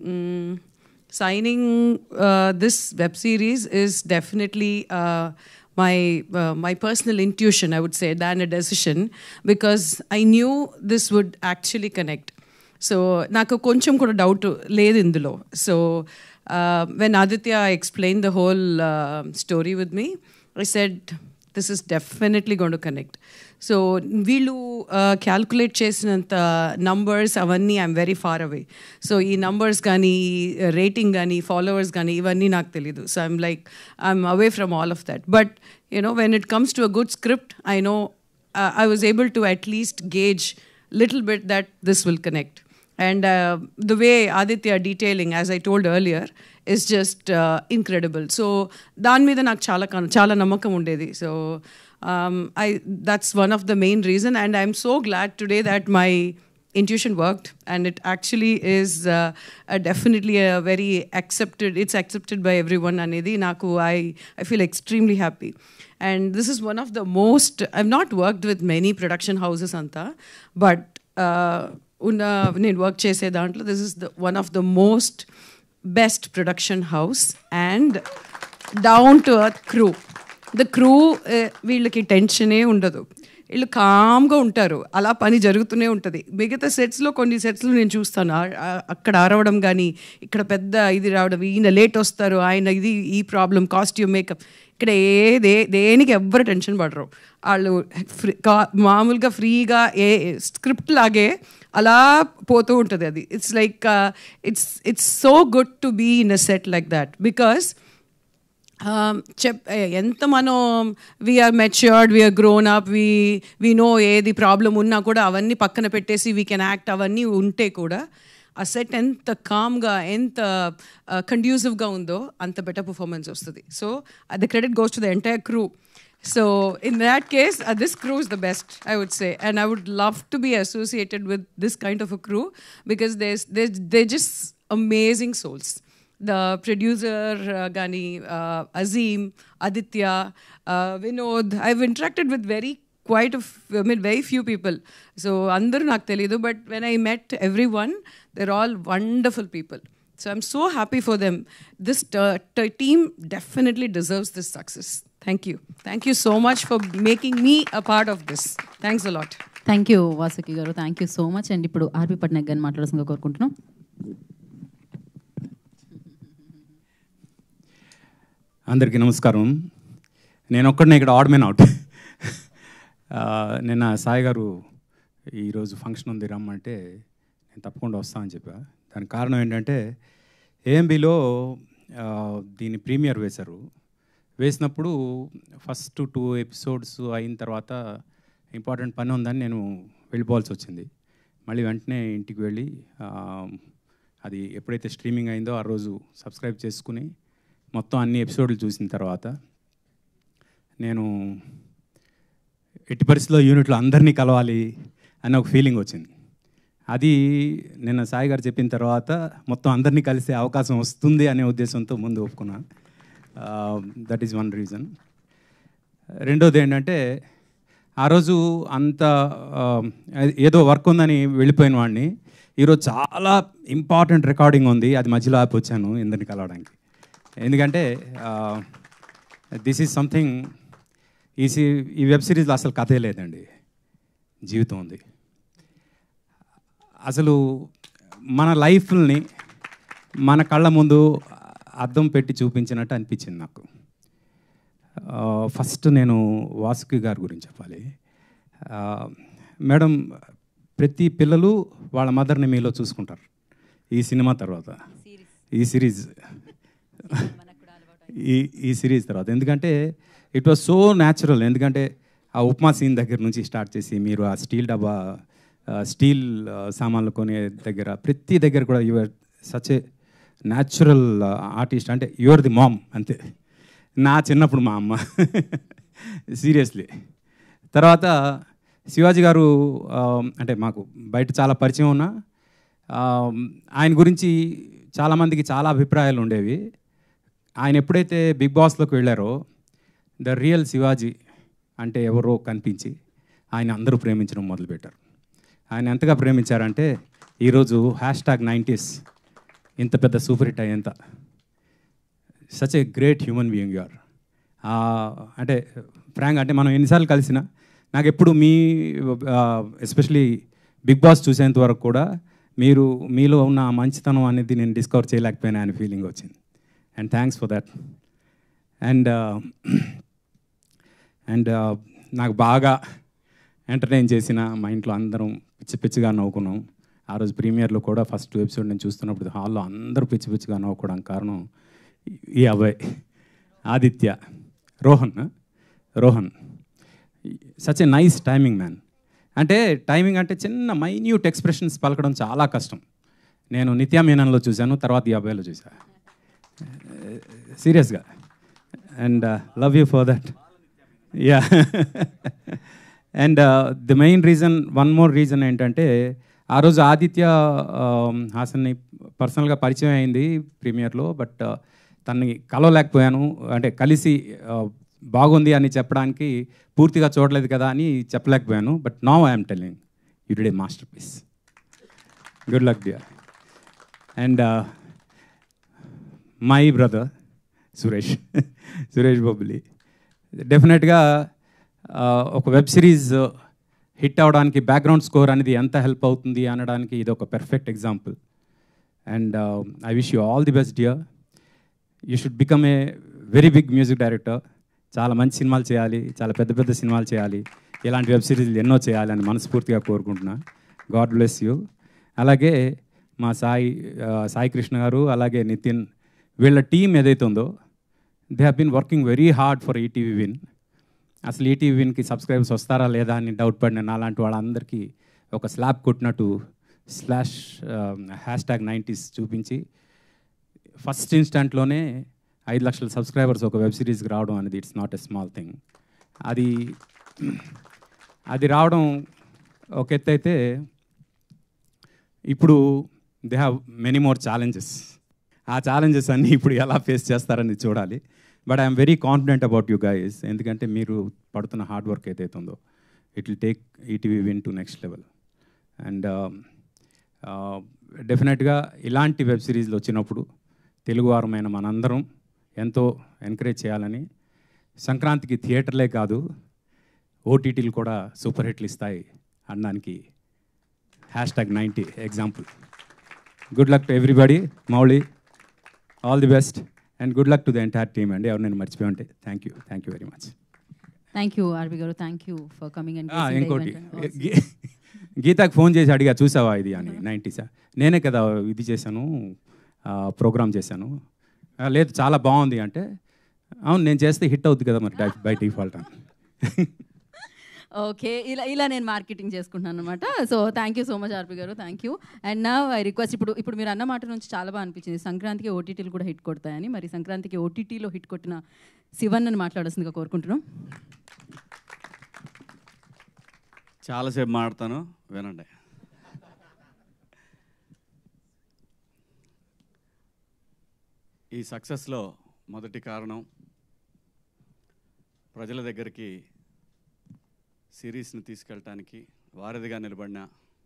signing uh, this web series is definitely uh, my uh, my personal intuition, I would say, than a decision, because I knew this would actually connect. So naku koncham kuda doubt ledhu indulo. So uh, when Aditya explained the whole uh, story with me, I said this is definitely going to connect. So వీళ్ళు calculate చేసినంత numbers అవన్నీ I'm very far away. So ఈ numbers కానీ rating కానీ followers కానీ ఇవన్నీ నాకు తెలీదు. So I'm like I'm away from all of that. But you know when it comes to a good script, I know I was able to at least gauge little bit that this will connect. And uh, the way Aditya detailing, as I told earlier, is just uh, incredible. So dan meeda nak chala chala namakam undedi. So um, I that's one of the main reason, and I'm so glad today that my intuition worked, and it actually is uh, a definitely a very accepted. It's accepted by everyone. Anedi naku I I feel extremely happy. And this is one of the most. I've not worked with many production houses anta, but. Uh, ఉన్న నేను work చేసే దాంట్లో this is the one of the most best production house and down to earth crew. The crew వీళ్ళకి టెన్షనే ఉండదు, వీళ్ళు కామ్గా ఉంటారు, అలా పని జరుగుతూనే ఉంటుంది. మిగతా సెట్స్లో కొన్ని సెట్స్లో నేను చూస్తాను అక్కడ అరవడం కానీ, ఇక్కడ పెద్ద ఇది రావడం, ఈయన లేట్ వస్తారు, ఆయన ఇది ఈ ప్రాబ్లం, కాస్ట్యూమ్, మేకప్. ఇక్కడ ఏ దే దేనికి ఎవ్వరు టెన్షన్ పడరు. వాళ్ళు ఫ్రీ మామూలుగా ఫ్రీగా ఏ స్క్రిప్ట్ లాగే అలా పోతూ ఉంటుంది అది. It's like it's it's so good to be in a set like that, because చెప్ ఎంత మనం we're matured, we're grown up, we we know ఏది ప్రాబ్లం ఉన్నా కూడా అవన్నీ పక్కన పెట్టేసి వీ కెన్ యాక్ట్ అవన్నీ ఉంటే కూడా ఆ సెట్ ఎంత కామ్గా ఎంత కండ్యూసివ్గా ఉందో అంత బెటర్ పర్ఫార్మెన్స్ వస్తుంది. So the credit goes to the entire crew. So in that case, uh, this crew is the best, I would say, and I would love to be associated with this kind of a crew, because there's they're, they're just amazing souls. The producer uh, Gani, uh, Azim, Aditya, uh, Vinod, I've interacted with very quite a f- I mean very few people. So andaru nak telidu, but when I met everyone, they're all wonderful people. So I'm so happy for them. This t- t- team definitely deserves this success. Thank you. Thank you so much for making me a part of this. Thanks a lot. Thank you Vasuki గారు, thank you so much. And ఇప్పుడు RP Patnaik గారిని మాట్లాడాల్సిందిగా కోరుకుంటున్నాం. అందరికీ నమస్కారం. నేను ఒక్కడనే ఇక్కడ ఆడ్ మ్యాన్ అవుట్. నిన్న సాయి గారు ఈరోజు ఫంక్షన్ ఉంది రమ్మంటే నేను తప్పకుండా వస్తానని చెప్పా. దానికి కారణం ఏంటంటే ఏఎంబీలో దీని ప్రీమియర్ వేశారు. వేసినప్పుడు ఫస్ట్ టూ ఎపిసోడ్స్ అయిన తర్వాత ఇంపార్టెంట్ పని ఉందని నేను వెళ్ళిపోవాల్సి వచ్చింది. మళ్ళీ వెంటనే ఇంటికి వెళ్ళి అది ఎప్పుడైతే స్ట్రీమింగ్ అయిందో ఆ రోజు సబ్స్క్రైబ్ చేసుకుని మొత్తం అన్ని ఎపిసోడ్లు చూసిన తర్వాత నేను ఎట్టి పరిస్థితుల్లో యూనిట్లో అందరినీ కలవాలి అనే ఒక ఫీలింగ్ వచ్చింది. అది నిన్న సాయి గారు చెప్పిన తర్వాత మొత్తం అందరినీ కలిసే అవకాశం వస్తుంది అనే ఉద్దేశంతో ముందు ఒప్పుకున్నాను. That is one reason. రెండోది ఏంటంటే ఆ రోజు అంత ఏదో వర్క్ ఉందని వెళ్ళిపోయిన వాడిని ఈరోజు చాలా ఇంపార్టెంట్ రికార్డింగ్ ఉంది, అది మధ్యలో ఆపి వచ్చాను ఇందరిని కలవడానికి. ఎందుకంటే దిస్ ఈజ్ సంథింగ్, ఈ సి ఈ వెబ్ సిరీస్లో అసలు కథే లేదండి, జీవితం ఉంది. అసలు మన లైఫ్ని మన కళ్ళ ముందు అద్దం పెట్టి చూపించినట్టు అనిపించింది నాకు. ఫస్ట్ నేను వాసుకి గారి గురించి చెప్పాలి. మేడం, ప్రతి పిల్లలు వాళ్ళ మదర్ని మీలో చూసుకుంటారు ఈ సినిమా తర్వాత, ఈ సిరీస్ ఈ ఈ సిరీస్ తర్వాత. ఎందుకంటే ఇట్ వాజ్ సో న్యాచురల్. ఎందుకంటే ఆ ఉప్మా సీన్ దగ్గర నుంచి స్టార్ట్ చేసి మీరు ఆ స్టీల్ డబ్బా స్టీల్ సామాన్లు కొనే దగ్గర ప్రతి దగ్గర కూడా you're such a natural artist. అంటే యువర్ ది మామ్ అంతే. నా చిన్నప్పుడు మా అమ్మ సీరియస్లీ. తర్వాత శివాజీ గారు అంటే మాకు బయట చాలా పరిచయం ఉన్నా ఆయన గురించి చాలామందికి చాలా అభిప్రాయాలు ఉండేవి. ఆయన ఎప్పుడైతే బిగ్ బాస్లోకి వెళ్ళారో ద రియల్ శివాజీ అంటే ఎవరో కనిపించి ఆయన అందరూ ప్రేమించడం మొదలుపెట్టారు. ఆయన ఎంతగా ప్రేమించారంటే ఈరోజు హ్యాష్ ట్యాగ్ నైంటీస్ ఇంత పెద్ద సూపర్ హిట్ అయ్యేంత such a great human being you are. అంటే ఫ్రాంక్ అంటే మనం ఎన్నిసార్లు కలిసినా నాకు ఎప్పుడు మీ ఎస్పెషలీ బిగ్ బాస్ చూసేంత వరకు కూడా మీరు మీలో ఉన్న మంచితనం అనేది నేను డిస్కవర్ చేయలేకపోయినా అనే ఫీలింగ్ వచ్చింది. And thanks for that. And and నాకు బాగా ఎంటర్టైన్ చేసిన మా ఇంట్లో అందరం పిచ్చి పిచ్చిగా నవ్వుకున్నాం. ఆ రోజు ప్రీమియర్లో కూడా ఫస్ట్ ఎపిసోడ్ నేను చూస్తున్నప్పుడు హాల్లో అందరూ పిచ్చి పిచ్చిగా నవ్వుకోవడానికి కారణం ఈ అబ్బాయి Aditya, Rohan Rohan such a nice timing man. అంటే టైమింగ్ అంటే చిన్న మైన్యూట్ ఎక్స్ప్రెషన్స్ పలకడం చాలా కష్టం. నేను నిత్యా మీనన్లో చూశాను, తర్వాత ఈ అబ్బాయిలో చూశాను సీరియస్గా. And love you for that. Yeah. And the main reason, one more reason ఏంటంటే ఆ రోజు ఆదిత్య హాసన్ని పర్సనల్గా పరిచయం అయింది ప్రీమియర్లో. బట్ తనని కలవలేకపోయాను. అంటే కలిసి బాగుంది అని చెప్పడానికి పూర్తిగా చూడలేదు కదా అని చెప్పలేకపోయాను. But now I'm telling you did a masterpiece. Good luck dear. And my brother Suresh Suresh Bobbili డెఫినెట్గా ఒక వెబ్ సిరీస్ హిట్ అవడానికి బ్యాక్గ్రౌండ్ స్కోర్ అనేది ఎంత హెల్ప్ అవుతుంది అనడానికి ఇది ఒక perfect example. And I wish you all the best dear. You should become a very big music director. చాలా మంచి సినిమాలు చేయాలి, చాలా పెద్ద పెద్ద సినిమాలు చేయాలి, ఇలాంటి వెబ్ సిరీస్లు ఎన్నో చేయాలి అని మనస్ఫూర్తిగా కోరుకుంటున్నా. God bless you. అలాగే మా సాయి సాయి కృష్ణ గారు అలాగే నితిన్ వీళ్ళ టీం ఏదైతే ఉందో they have been working very hard for ETV Win. అసలు ఈటీవీ విన్కి సబ్స్క్రైబర్స్ వస్తారా లేదా అని డౌట్ పడిన నాలాంటి వాళ్ళందరికీ ఒక స్లాబ్ కొట్టినట్టు స్లాష్ హ్యాష్ ట్యాగ్ నైంటీస్ చూపించి ఫస్ట్ ఇన్స్టాంట్లోనే ఐదు లక్షల సబ్స్క్రైబర్స్ ఒక వెబ్ సిరీస్కి రావడం అనేది it's not a small thing. అది అది రావడం ఒక ఎత్తు అయితే ఇప్పుడు they have many more challenges. ఆ ఛాలెంజెస్ అన్నీ ఇప్పుడు ఎలా ఫేస్ చేస్తారని చూడాలి. But I'm very confident about you guys. ఎందుకంటే మీరు పడుతున్న హార్డ్ వర్క్ ఏదైతే ఉందో it will take ETV Win to next level. And డెఫినెట్గా ఇలాంటి వెబ్ సిరీస్లు వచ్చినప్పుడు తెలుగువారమైన మనందరం ఎంతో ఎంకరేజ్ చేయాలని, సంక్రాంతికి థియేటర్లే కాదు ఓటీటీలు కూడా సూపర్ హిట్లు ఇస్తాయి అనడానికి hash tag ninety example. Good luck to everybody. Mouli, all the best. And good luck to the entire team అండి. ఎవరు నేను మర్చిపోయి ఉంటే thank you thank you very much. Thank you RB గారు, thank you for coming and ఇంకోటి గీతాకి phone చేసి అడిగా చూసావా ఇది అని నైంటీసా నేనే కదా ఇది చేశాను ప్రోగ్రామ్ చేశాను. లేదు చాలా బాగుంది అంటే అవును నేను చేస్తే హిట్ అవుద్ది కదా మరి బై డిఫాల్ట్ అని. ఓకే, ఇలా ఇలా నేను మార్కెటింగ్ చేసుకుంటున్నాను అనమాట. So thank you so much RP గారు, థ్యాంక్ యూ. అండ్ నా ఐ రిక్వెస్ట్, ఇప్పుడు ఇప్పుడు మీరు అన్న మాట నుంచి చాలా బాగా అనిపించింది, సంక్రాంతికి ఓటీటీలు కూడా హిట్ కొడతాయని. మరి సంక్రాంతికి ఓటీటీలో హిట్ కొట్టిన శివన్ అని మాట్లాడాల్సిందిగా కోరుకుంటున్నాం. చాలాసేపు మాట్లాడతాను, వినండి. ఈ సక్సెస్లో మొదటి కారణం ప్రజల దగ్గరికి సిరీస్ని తీసుకెళ్ళటానికి వారధిగా నిలబడిన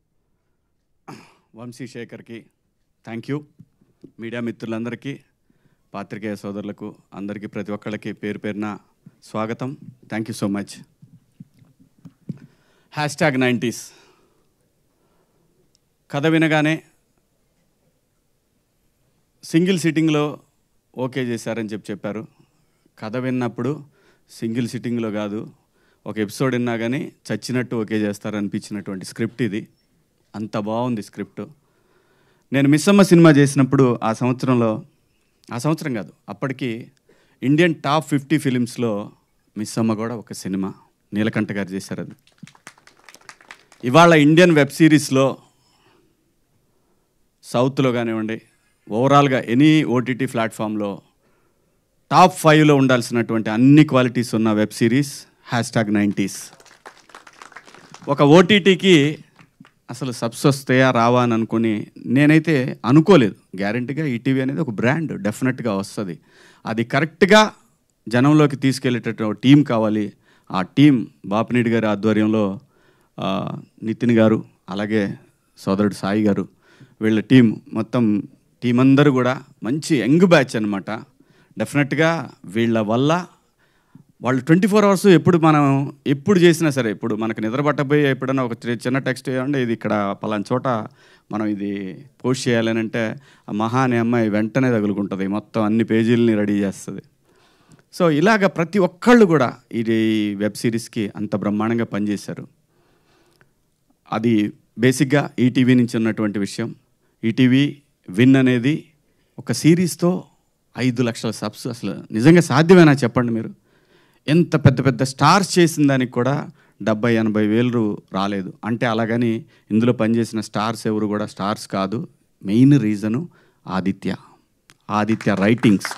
వంశీశేఖర్కి థ్యాంక్ యూ. మీడియా మిత్రులందరికీ, పాత్రికేయ సోదరులకు అందరికీ, ప్రతి ఒక్కళ్ళకి పేరు పేరున స్వాగతం. Thank you so much. Hash tag nineties కథ వినగానే సింగిల్ సిట్టింగ్లో ఓకే చేశారని చెప్పి చెప్పారు. కథ విన్నప్పుడు సింగిల్ సిట్టింగ్లో కాదు, ఒక ఎపిసోడ్ విన్నా కానీ చచ్చినట్టు ఓకే చేస్తారనిపించినటువంటి స్క్రిప్ట్ ఇది. అంత బాగుంది స్క్రిప్ట్. నేను మిస్సమ్మ సినిమా చేసినప్పుడు ఆ సంవత్సరంలో, ఆ సంవత్సరం కాదు అప్పటికి ఇండియన్ టాప్ ఫిఫ్టీ ఫిలిమ్స్లో మిస్సమ్మ కూడా ఒక సినిమా నీలకంఠ గారు చేశారు. అది ఇవాళ ఇండియన్ వెబ్ సిరీస్లో సౌత్లో కానివ్వండి, ఓవరాల్గా ఎనీ ఓటీటీ ప్లాట్ఫామ్లో టాప్ ఫైవ్లో ఉండాల్సినటువంటి అన్ని క్వాలిటీస్ ఉన్న web series hash tag nineties. ఒక ఓటీటీకి అసలు సబ్స్ వస్తాయా రావా అని అనుకుని నేనైతే అనుకోలేదు. గ్యారంటీగా ఈటీవీ అనేది ఒక బ్రాండ్, డెఫినెట్గా వస్తుంది. అది కరెక్ట్గా జనంలోకి తీసుకెళ్ళేటటువంటి టీం కావాలి. ఆ టీం బాపినీడి గారి ఆధ్వర్యంలో నితిన్ గారు, అలాగే సోదరుడు సాయి గారు, వీళ్ళ టీం మొత్తం టీం అందరూ కూడా మంచి యంగ్ బ్యాచ్ అనమాట. డెఫినెట్గా వీళ్ళ వల్ల వాళ్ళు ట్వంటీ ఫోర్ అవర్స్ ఎప్పుడు మనం ఎప్పుడు చేసినా సరే, ఇప్పుడు మనకు నిద్ర పట్టబోయి ఎప్పుడైనా ఒక చిన్న టెక్స్ట్ చేయాలంటే ఇది ఇక్కడ పలానా చోట మనం ఇది పోస్ట్ చేయాలని అంటే ఆ మహా అనే అమ్మాయి వెంటనే తగులుకుంటుంది, మొత్తం అన్ని పేజీలని రెడీ చేస్తుంది. సో ఇలాగ ప్రతి ఒక్కళ్ళు కూడా ఇది వెబ్ సిరీస్కి అంత బ్రహ్మాండంగా పనిచేశారు. అది బేసిక్గా ఈటీవీ నుంచి ఉన్నటువంటి విషయం. ఈటీవీ విన్ అనేది ఒక సిరీస్తో ఐదు లక్షల సబ్స్ అసలు నిజంగా సాధ్యమేనా చెప్పండి మీరు? ఎంత పెద్ద పెద్ద స్టార్స్ చేసిన దానికి కూడా డెబ్బై ఎనభై వేలు రాలేదు అంటే అలాగని ఇందులో పనిచేసిన స్టార్స్ ఎవరు కూడా స్టార్స్ కాదు. Main reason Aditya, Aditya writings.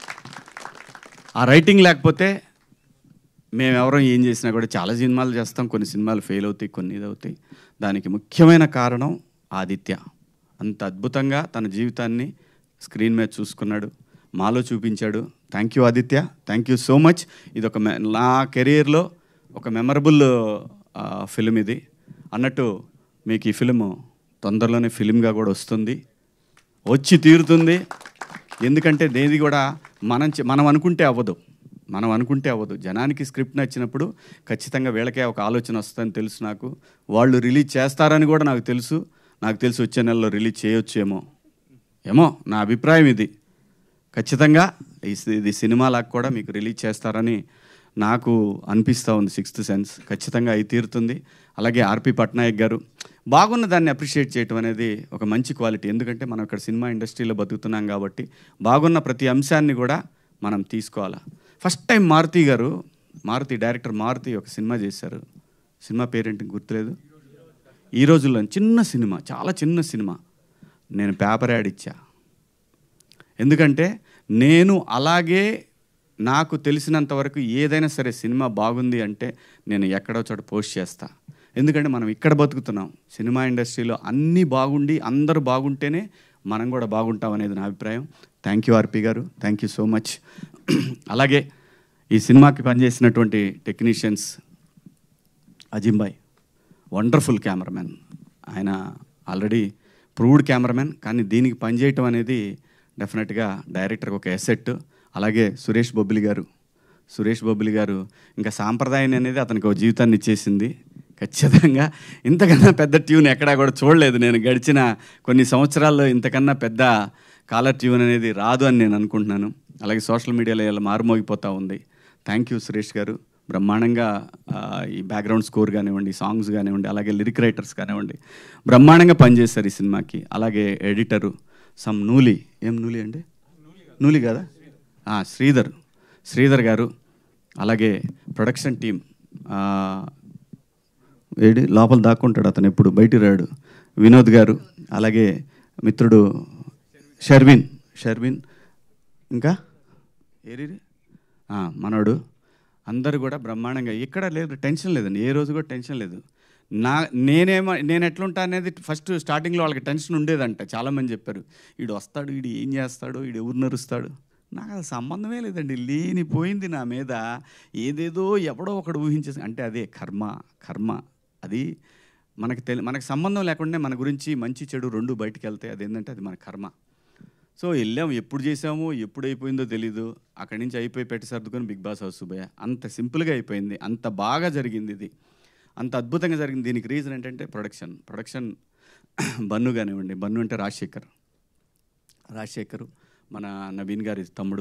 ఆ రైటింగ్ లేకపోతే మేము ఎవరో ఏం చేసినా కూడా చాలా సినిమాలు చేస్తాం, కొన్ని సినిమాలు ఫెయిల్ అవుతాయి, కొన్ని ఇది అవుతాయి. దానికి ముఖ్యమైన కారణం ఆదిత్య. అంత అద్భుతంగా తన జీవితాన్ని స్క్రీన్ మీద చూసుకున్నాడు, మాలో చూపించాడు. Thank you Aditya, thank you so much. ఇది ఒక నా కెరీర్లో ఒక మెమరబుల్ ఫిలిం ఇది. అన్నట్టు మీకు ఈ ఫిలిము తొందరలోనే ఫిలింగా కూడా వస్తుంది, వచ్చి తీరుతుంది. ఎందుకంటే దేది కూడా మనం మనం అనుకుంటే అవ్వదు, మనం అనుకుంటే అవ్వదు. జనానికి స్క్రిప్ట్ నచ్చినప్పుడు ఖచ్చితంగా వీళ్ళకే ఒక ఆలోచన వస్తుందని తెలుసు నాకు. వాళ్ళు రిలీజ్ చేస్తారని కూడా నాకు తెలుసు. నాకు తెలిసి వచ్చే నెలలో రిలీజ్ చేయొచ్చేమో ఏమో నా అభిప్రాయం ఇది. ఖచ్చితంగా ఇది సినిమాలకు కూడా మీకు రిలీజ్ చేస్తారని నాకు అనిపిస్తూ ఉంది, సిక్స్త్ సెన్స్. ఖచ్చితంగా అయి తీరుతుంది. అలాగే ఆర్పి పట్నాయక్ గారు బాగున్న దాన్ని అప్రిషియేట్ చేయటం అనేది ఒక మంచి క్వాలిటీ. ఎందుకంటే మనం ఇక్కడ సినిమా ఇండస్ట్రీలో బతుకుతున్నాం కాబట్టి బాగున్న ప్రతి అంశాన్ని కూడా మనం తీసుకోవాలా. ఫస్ట్ టైం మారుతి గారు, మారుతి డైరెక్టర్ మారుతి ఒక సినిమా చేశారు. సినిమా పేరేంటి గుర్తులేదు. ఈ రోజుల్లో చిన్న సినిమా, చాలా చిన్న సినిమా. నేను పేపర్ యాడ్ ఇచ్చా. ఎందుకంటే నేను అలాగే నాకు తెలిసినంత వరకు ఏదైనా సరే సినిమా బాగుంది అంటే నేను ఎక్కడో చోట పోస్ట్ చేస్తా. ఎందుకంటే మనం ఇక్కడ బతుకుతున్నాం, సినిమా ఇండస్ట్రీలో అన్నీ బాగుండి అందరూ బాగుంటేనే మనం కూడా బాగుంటాం అనేది నా అభిప్రాయం. థ్యాంక్ యూ ఆర్పి గారు, థ్యాంక్ యూ సో మచ్. అలాగే ఈ సినిమాకి పనిచేసినటువంటి టెక్నీషియన్స్, అజింబాయ్ వండర్ఫుల్ కెమెరామెన్. ఆయన ఆల్రెడీ ప్రూవ్డ్ కెమెరామెన్, కానీ దీనికి పనిచేయటం అనేది డెఫినెట్గా డైరెక్టర్కి ఒక ఎసెట్. అలాగే సురేష్ బొబ్బిలి గారు, సురేష్ బొబ్బిలి గారు ఇంకా సాంప్రదాయం అనేది అతనికి ఒక జీవితాన్ని ఇచ్చేసింది. ఖచ్చితంగా ఇంతకన్నా పెద్ద ట్యూన్ ఎక్కడా కూడా చూడలేదు నేను గడిచిన కొన్ని సంవత్సరాల్లో. ఇంతకన్నా పెద్ద కాలర్ ట్యూన్ అనేది రాదు అని నేను అనుకుంటున్నాను. అలాగే సోషల్ మీడియాలో ఇలా మారుమోగిపోతూ ఉంది. థ్యాంక్ యూ సురేష్ గారు. బ్రహ్మాండంగా ఈ బ్యాక్గ్రౌండ్ స్కోర్ కానివ్వండి, సాంగ్స్ కానివ్వండి, అలాగే లిరిక్ రైటర్స్ కానివ్వండి, బ్రహ్మాండంగా పనిచేస్తారు ఈ సినిమాకి. అలాగే ఎడిటరు సమ్ నూలి, ఏం నూలి అండి, నూలి కదా, శ్రీధర్ శ్రీధర్ గారు, అలాగే ప్రొడక్షన్ టీం, ఏడి లోపల దాక్కుంటాడు అతను, ఎప్పుడు బయటికి రాడు, వినోద్ గారు, అలాగే మిత్రుడు షర్విన్ షర్విన్ ఇంకా ఏరి మనోడు, అందరూ కూడా బ్రహ్మాండంగా. ఇక్కడ లేదు, టెన్షన్ లేదండి, ఏ రోజు కూడా టెన్షన్ లేదు. నా నేనేమో నేను ఎట్లుంటా అనేది ఫస్ట్ స్టార్టింగ్లో వాళ్ళకి టెన్షన్ ఉండేదంట. చాలామంది చెప్పారు, వీడు వస్తాడు, వీడు ఏం చేస్తాడు, వీడు ఎవరు నరుస్తాడు. నాకు అది సంబంధమే లేదండి, లేనిపోయింది నా మీద ఏదేదో ఎవడో ఒకడు ఊహించేసి, అంటే అదే కర్మ కర్మ అది మనకి తెలి మనకు సంబంధం లేకుండా మన గురించి మంచి చెడు రెండు బయటికి వెళ్తాయి. అదేంటంటే అది మన కర్మ. సో వెళ్ళాము, ఎప్పుడు చేసామో ఎప్పుడు అయిపోయిందో తెలీదు. అక్కడి నుంచి అయిపోయి పెట్టి సర్దుకొని బిగ్ బాస్ హౌస్ పోయా. అంత సింపుల్గా అయిపోయింది, అంత బాగా జరిగింది, ఇది అంత అద్భుతంగా జరిగింది. దీనికి రీజన్ ఏంటంటే ప్రొడక్షన్ ప్రొడక్షన్ బన్ను కానివ్వండి, బన్ను అంటే రాజశేఖర్ రాజశేఖర్ మన నవీన్ గారి తమ్ముడు.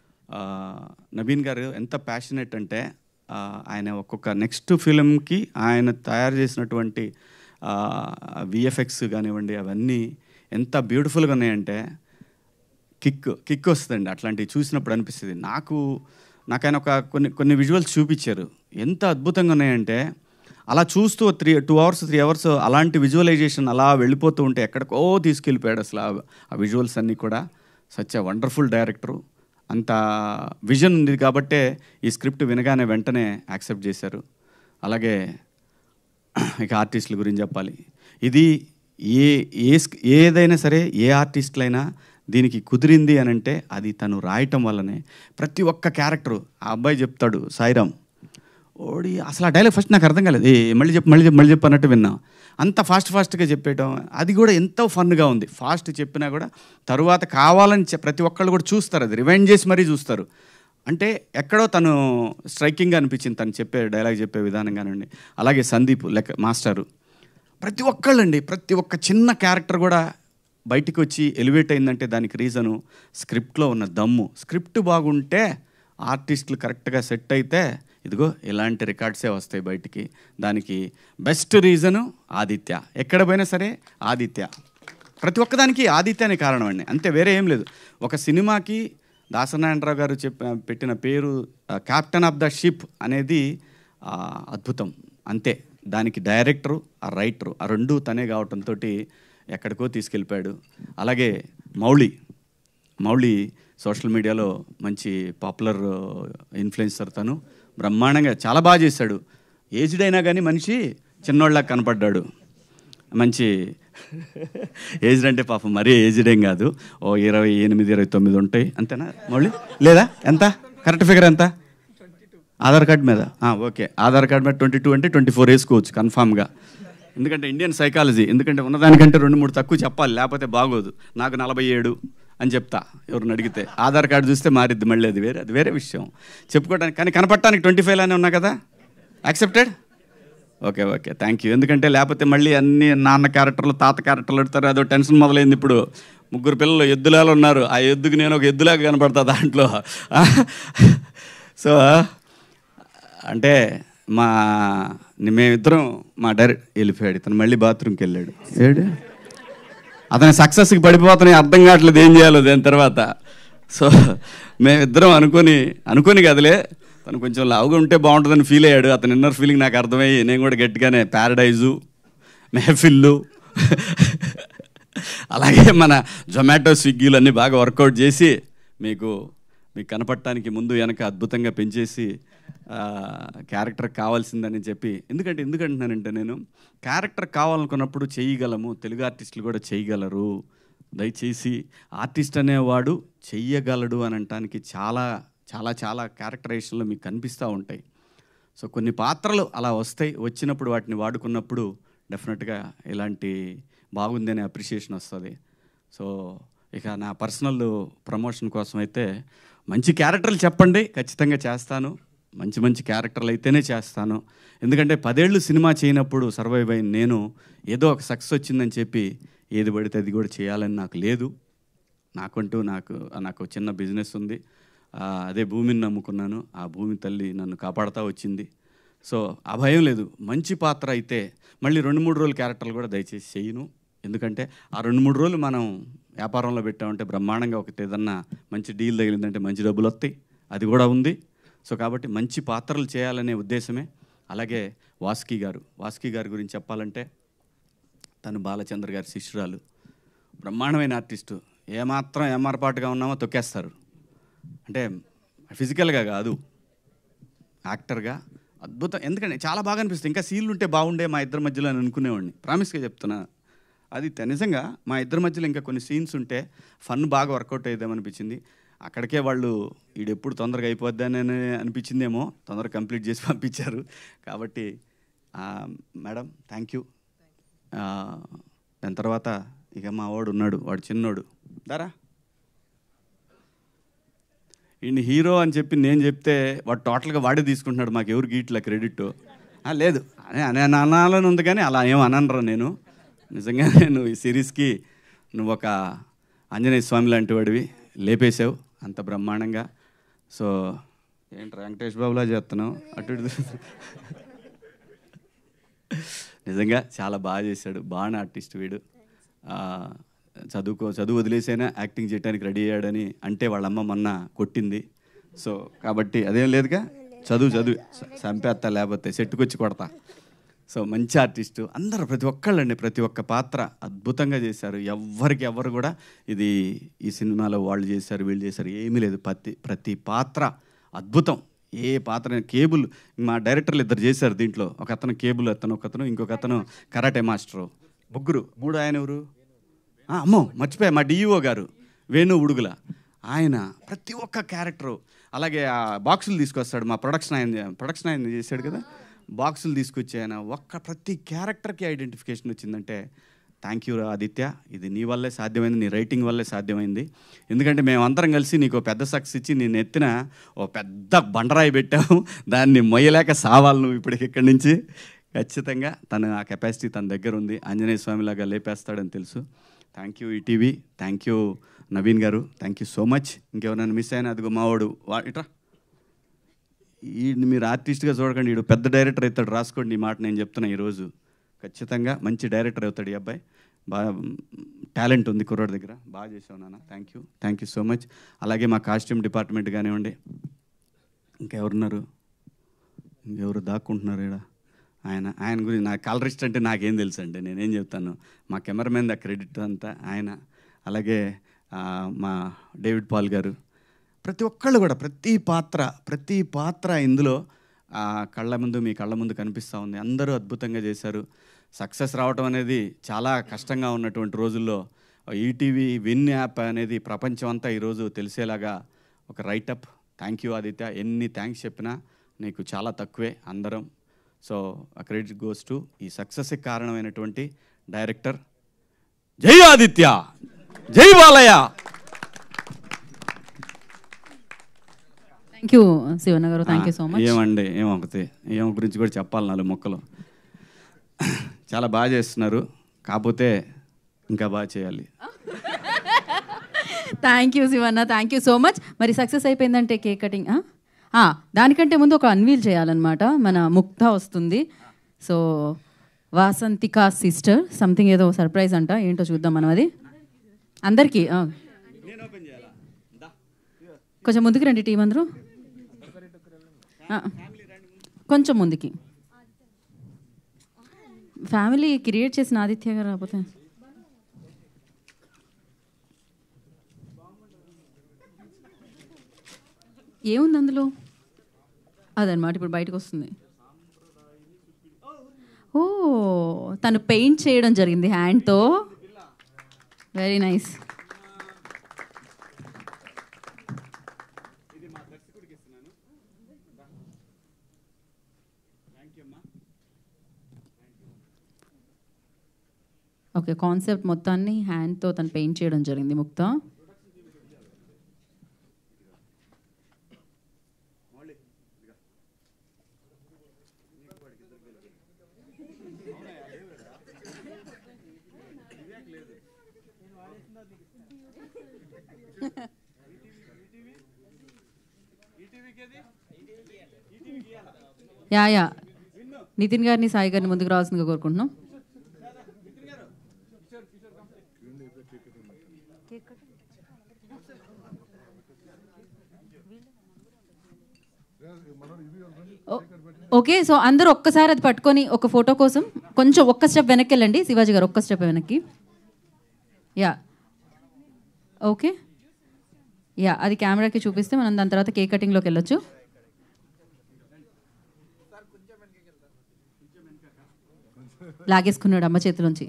నవీన్ గారు ఎంత ప్యాషనెట్ అంటే ఆయన ఒక్కొక్క నెక్స్ట్ ఫిలింకి ఆయన తయారు చేసినటువంటి విఎఫ్ఎక్స్ కానివ్వండి అవన్నీ ఎంత బ్యూటిఫుల్గా ఉన్నాయంటే కిక్ కిక్ వస్తుందండి. అట్లాంటివి చూసినప్పుడు అనిపిస్తుంది నాకు. నాకు ఆయన ఒక కొన్ని కొన్ని విజువల్స్ చూపించారు, ఎంత అద్భుతంగా ఉన్నాయంటే అలా చూస్తూ three two hours three hours అలాంటి విజువలైజేషన్ అలా వెళ్ళిపోతూ ఉంటే ఎక్కడికో తీసుకెళ్ళిపోయాడు అసలు ఆ విజువల్స్ అన్నీ కూడా. సచ్ ఎ వండర్ఫుల్ డైరెక్టరు, అంత విజన్ ఉంది కాబట్టే ఈ స్క్రిప్ట్ వినగానే వెంటనే యాక్సెప్ట్ చేశారు. అలాగే ఇక ఆర్టిస్టుల గురించి చెప్పాలి. ఇది ఏ ఏ ఏదైనా సరే ఏ ఆర్టిస్టులైనా దీనికి కుదిరింది అని అంటే అది తను రాయటం వల్లనే. ప్రతి ఒక్క క్యారెక్టరు ఆ అబ్బాయి చెప్తాడు, సాయిరామ్ ఓడి అసలు ఆ డైలాగ్ ఫస్ట్ నాకు అర్థం కాలేదు, ఏ మళ్ళీ చెప్పు మళ్ళీ చెప్పు మళ్ళీ చెప్పు అన్నట్టు విన్నా. అంత ఫాస్ట్ ఫాస్ట్గా చెప్పేయటం అది కూడా ఎంతో ఫన్గా ఉంది. ఫాస్ట్ చెప్పినా కూడా తరువాత కావాలని ప్రతి ఒక్కళ్ళు కూడా చూస్తారు, అది రివైండ్ చేసి మరీ చూస్తారు. అంటే ఎక్కడో తను స్ట్రైకింగ్గా అనిపించింది తను చెప్పే డైలాగ్ చెప్పే విధానం కానివ్వండి. అలాగే సందీప్ లెక్క మాస్టరు, ప్రతి ఒక్కళ్ళండి ప్రతి ఒక్క చిన్న క్యారెక్టర్ కూడా బయటికి వచ్చి ఎలివేట్ అయిందంటే దానికి రీజను స్క్రిప్ట్లో ఉన్న దమ్ము. స్క్రిప్ట్ బాగుంటే ఆర్టిస్టులు కరెక్ట్గా సెట్ అయితే ఇదిగో ఇలాంటి రికార్డ్సే వస్తాయి బయటికి. దానికి బెస్ట్ రీజను ఆదిత్య. ఎక్కడ పోయినా సరే ఆదిత్య, ప్రతి ఒక్కదానికి ఆదిత్యనే కారణం అండి, అంతే, వేరే ఏం లేదు. ఒక సినిమాకి దాసనారాయణరావు గారు చెప్ప పెట్టిన పేరు క్యాప్టెన్ ఆఫ్ ద షిప్ అనేది అద్భుతం, అంతే. దానికి డైరెక్టరు ఆ రైటరు ఆ రెండు తనే కావటంతో ఎక్కడికో తీసుకెళ్ళిపోయాడు. అలాగే మౌళి మౌళి సోషల్ మీడియాలో మంచి పాపులర్ ఇన్ఫ్లుయెన్సర్, తను బ్రహ్మాండంగా చాలా బాగా చేశాడు. ఏజ్డ్ అయినా కానీ మనిషి చిన్నోళ్ళ కనపడ్డాడు. మంచి ఏజ్డ్ అంటే పాపం మరీ ఏజ్డ్ ఏం కాదు, ఓ ఇరవై ఎనిమిది ఇరవై తొమ్మిది ఉంటాయి అంతేనా మౌళి? లేదా ఎంత కరెక్ట్ ఫిగర్ ఎంత ఆధార్ కార్డ్ మీద? ఓకే, ఆధార్ కార్డ్ మీద ట్వంటీ టూ అంటే ట్వంటీ ఫోర్ వేసుకోవచ్చు కన్ఫామ్గా. ఎందుకంటే ఇండియన్ సైకాలజీ, ఎందుకంటే ఉన్నదానికంటే రెండు మూడు తక్కువ చెప్పాలి, లేకపోతే బాగోదు. నాకు నలభై ఏడు అని చెప్తా ఎవరిని అడిగితే. ఆధార్ కార్డు చూస్తే మారిద్ది మళ్ళీ, అది వేరే అది వేరే విషయం చెప్పుకోవడానికి. కానీ కనపడటానికి ట్వంటీ ఫైవ్ లానే ఉన్నా కదా, accepted? Okay okay thank you. ఎందుకంటే లేకపోతే మళ్ళీ అన్ని నాన్న క్యారెక్టర్లు తాత క్యారెక్టర్లు పెడతారు, అదో టెన్షన్ మొదలైంది. ఇప్పుడు ముగ్గురు పిల్లలు ఎద్దులాలు ఉన్నారు, ఆ ఎద్దుకి నేను ఒక ఎద్దులాగా కనపడతా దాంట్లో. సో అంటే మా మేమిద్దరం మా డైరెక్ట్ వెళ్ళిపోయాడు, ఇతను మళ్ళీ బాత్రూమ్కి వెళ్ళాడు. ఏడు అతని సక్సెస్కి పడిపోతున్నాయి, అర్థం కావట్లేదు ఏం చేయాలో దాని తర్వాత. సో మేమిద్దరం అనుకొని అనుకొని కదలే, తను కొంచెం లావుగా ఉంటే బాగుంటుందని ఫీల్ అయ్యాడు. అతని ఇన్నర్ ఫీలింగ్ నాకు అర్థమయ్యి నేను కూడా గట్టిగానే ప్యారడైజు, మెహఫిల్లు, అలాగే మన జొమాటో స్విగ్గీలు అన్నీ బాగా వర్కౌట్ చేసి మీకు మీకు కనపడటానికి ముందు వెనక అద్భుతంగా పెంచేసి క్యారెక్టర్ కావాల్సిందని చెప్పి. ఎందుకంటే ఎందుకంటున్నానంటే నేను క్యారెక్టర్ కావాలనుకున్నప్పుడు చేయగలము, తెలుగు ఆర్టిస్టులు కూడా చేయగలరు. దయచేసి ఆర్టిస్ట్ అనేవాడు చెయ్యగలడు అని అనటానికి చాలా చాలా చాలా క్యారెక్టరైజేషన్లో మీకు కనిపిస్తూ ఉంటాయి. సో కొన్ని పాత్రలు అలా వస్తాయి, వచ్చినప్పుడు వాటిని వాడుకున్నప్పుడు డెఫినెట్గా ఇలాంటి బాగుంది అనే అప్రిషియేషన్ వస్తుంది. సో ఇక నా పర్సనల్ ప్రమోషన్ కోసం అయితే మంచి క్యారెక్టర్లు చెప్పండి, ఖచ్చితంగా చేస్తాను. మంచి మంచి క్యారెక్టర్లు అయితేనే చేస్తాను. ఎందుకంటే పదేళ్ళు సినిమా చేయనప్పుడు సర్వైవ్ అయిన నేను ఏదో ఒక సక్సెస్ వచ్చిందని చెప్పి ఏది పడితే అది కూడా చేయాలని నాకు లేదు. నాకంటూ నాకు నాకు చిన్న బిజినెస్ ఉంది. అదే భూమిని నమ్ముకున్నాను. ఆ భూమి తల్లి నన్ను కాపాడుతూ వచ్చింది. సో ఆ భయం లేదు. మంచి పాత్ర అయితే మళ్ళీ రెండు మూడు రోజులు క్యారెక్టర్లు కూడా దయచేసి చేయను. ఎందుకంటే ఆ రెండు మూడు రోజులు మనం వ్యాపారంలో పెట్టామంటే బ్రహ్మాండంగా ఒకటి ఏదన్నా మంచి డీల్ తగిలిందంటే మంచి డబ్బులు వస్తాయి, అది కూడా ఉంది. సో కాబట్టి మంచి పాత్రలు చేయాలనే ఉద్దేశమే. అలాగే వాసుకి గారు వాసుకి గారి గురించి చెప్పాలంటే తను బాలచంద్ర గారి శిష్యురాలు, బ్రహ్మాండమైన ఆర్టిస్టు. ఏమాత్రం ఏమార్పాటుగా ఉన్నామో తొక్కేస్తారు. అంటే ఫిజికల్గా కాదు, యాక్టర్గా అద్భుతం. ఎందుకంటే చాలా బాగా అనిపిస్తుంది. ఇంకా సీన్లు ఉంటే బాగుండే మా ఇద్దరి మధ్యలో అని అనుకునేవాడిని. ప్రామిస్గా చెప్తున్నా, అది నిజంగా మా ఇద్దరి మధ్యలో ఇంకా కొన్ని సీన్స్ ఉంటే ఫన్ బాగా వర్కౌట్ అయ్యేదేమనిపించింది. అక్కడికే వాళ్ళు ఈడెప్పుడు తొందరగా అయిపోద్దని అనిపించిందేమో, తొందరగా కంప్లీట్ చేసి పంపించారు. కాబట్టి మేడం థ్యాంక్ యూ. దాని తర్వాత ఇక మా వాడు ఉన్నాడు, వాడు చిన్నోడు దారా, ఈయన హీరో అని చెప్పి నేను చెప్తే వాడు టోటల్గా వాడే తీసుకుంటున్నాడు. మాకు ఎవరు గీట్ల క్రెడిట్ లేదు అనే అనే అనాలని ఉంది, కానీ అలా ఏం అనరా. నేను నిజంగా నేను ఈ సిరీస్కి నువ్వు ఒక ఆంజనేయ స్వామి లాంటి వాడివి, లేపేసావు అంత బ్రహ్మాండంగా. సో ఏంటి వెంకటేష్ బాబులా చేస్తున్నావు అటు ఇటు. నిజంగా చాలా బాగా చేశాడు, బాగా ఆర్టిస్ట్ వీడు. చదువుకో చదువు వదిలేసైనా యాక్టింగ్ చేయడానికి రెడీ అయ్యాడని అంటే వాళ్ళమ్మ మొన్న కొట్టింది. సో కాబట్టి అదేం లేదుగా, చదువు చదువు చంపేస్తా, లేకపోతే సెట్టుకొచ్చి కొడతా. సో మంచి ఆర్టిస్టు అందరూ, ప్రతి ఒక్కళ్ళండి, ప్రతి ఒక్క పాత్ర అద్భుతంగా చేశారు. ఎవ్వరికి ఎవ్వరు కూడా ఇది ఈ సినిమాలో వాళ్ళు చేశారు వీళ్ళు చేశారు ఏమీ లేదు. ప్రతి ప్రతి పాత్ర అద్భుతం. ఏ పాత్ర కేబుల్ మా డైరెక్టర్లు ఇద్దరు చేశారు దీంట్లో. ఒక అతను కేబుల్ అతను, ఒక అతను ఇంకొక అతను కరాటే మాస్టరు, ముగ్గురు. మూడు ఆయన ఎవరు, అమ్మో మర్చిపోయా, మా డిఈఓ గారు వేణు ఉడుగుల. ఆయన ప్రతి ఒక్క క్యారెక్టరు. అలాగే ఆ బాక్సులు తీసుకొస్తాడు మా ప్రొడక్షన్ ఆయన, ప్రొడక్షన్ ఆయన చేశాడు కదా, బాక్సులు తీసుకొచ్చి ఆయన ఒక్క ప్రతి క్యారెక్టర్కి ఐడెంటిఫికేషన్ వచ్చిందంటే థ్యాంక్ యూ ఆదిత్య, ఇది నీ వల్లే సాధ్యమైంది, నీ రైటింగ్ వల్లే సాధ్యమైంది. ఎందుకంటే మేమందరం కలిసి నీకు పెద్ద సక్సెస్ ఇచ్చి నేను ఎత్తిన ఓ పెద్ద బండరాయి పెట్టావు, దాన్ని మొయ్యలేక సావాలి నువ్వు ఇప్పటికి ఇక్కడి నుంచి. ఖచ్చితంగా తను ఆ కెపాసిటీ తన దగ్గర ఉంది, ఆంజనేయ స్వామిలాగా లేపేస్తాడని తెలుసు. Thank you ETV, thank you Naveen గారు, థ్యాంక్ యూ సో మచ్. ఇంకెవరైనా మిస్ అయినా అదిగో మావాడు వా ఇట్రా, ఈ మీరు ఆర్టిస్ట్గా చూడకండి, వీడు పెద్ద డైరెక్టర్ అవుతాడు, రాసుకోండి ఈ మాట నేను చెప్తున్నా. ఈరోజు ఖచ్చితంగా మంచి డైరెక్టర్ అవుతాడు ఈ అబ్బాయి. బాగా టాలెంట్ ఉంది కుర్రాడి దగ్గర, బాగా చేసావు నాన్న. Thank you thank you so much. అలాగే మా కాస్ట్యూమ్ డిపార్ట్మెంట్ కానివ్వండి, ఇంకెవరున్నారు, ఇంకెవరు దాక్కుంటున్నారు ఇక్కడ, ఆయన ఆయన గురించి నాకు కలరిస్ట్ అంటే నాకేం తెలుసు అండి, నేనేం చెప్తాను. మా కెమెరామెన్ ద క్రెడిట్ అంతా ఆయన. అలాగే మా డేవిడ్ పాల్ గారు, ప్రతి ఒక్కళ్ళు కూడా ప్రతి పాత్ర ప్రతి పాత్ర ఇందులో కళ్ళ ముందు మీ కళ్ళ ముందు కనిపిస్తూ ఉంది. అందరూ అద్భుతంగా చేశారు. సక్సెస్ రావడం అనేది చాలా కష్టంగా ఉన్నటువంటి రోజుల్లో ఈటీవీ విన్ యాప్ అనేది ప్రపంచం అంతా ఈరోజు తెలిసేలాగా ఒక రైటప్. థ్యాంక్ యూ ఆదిత్య, ఎన్ని థ్యాంక్స్ చెప్పినా నీకు చాలా తక్కువే అందరం. సో ఆ క్రెడిట్ గోస్ టు ఈ సక్సెస్కి కారణమైనటువంటి డైరెక్టర్. జై ఆదిత్య, జై బాలయ్య. థ్యాంక్ యూ శివన్న గారు, థ్యాంక్ యూ సో మచ్. ఏమండి ఏమొకటి ఏమ గురించి కూడా చెప్పాలి, నాలుగు మొక్కలు. చాలా బాగా చేస్తున్నారు, కాకపోతే ఇంకా బాగా చేయాలి. Thank you Sivanna, thank you so much. మరి సక్సెస్ అయిపోయిందంటే కేక్ కటింగ్, దానికంటే ముందు ఒక అన్వీల్ చేయాలన్నమాట. మన ముక్త వస్తుంది. సో వాసంతిక సిస్టర్ సంథింగ్ ఏదో సర్ప్రైజ్ అంట, ఏంటో చూద్దాం మనం. అది అందరికీ కొంచెం ముందుకు రండి టీం అందరూ, కొంచెం ముందుకి. ఫ్యామిలీ క్రియేట్ చేసిన ఆదిత్య గారు రాకపోతే ఏముంది అందులో, అదనమాట ఇప్పుడు బయటకు వస్తుంది. ఓ తను పెయింట్ చేయడం జరిగింది హ్యాండ్తో, వెరీ నైస్. ఓకే, కాన్సెప్ట్ మొత్తాన్ని హ్యాండ్తో తను పెయింట్ చేయడం జరిగింది ముక్త. యా యా నితిన్ గారిని సాయి గారిని ముందుకు రావాల్సిందిగా కోరుకుంటున్నాం. ఓకే, సో అందరూ ఒక్కసారి అది పట్టుకొని ఒక ఫోటో కోసం కొంచెం ఒక్క స్టెప్ వెనక్కి వెళ్ళండి. శివాజీ గారు ఒక్క స్టెప్ వెనక్కి. యా ఓకే, యా అది కెమెరాకి చూపిస్తే మనం దాని తర్వాత కేక్ కటింగ్లోకి వెళ్ళొచ్చు. లాగేసుకున్నాడు అమ్మ చేతిలోంచి.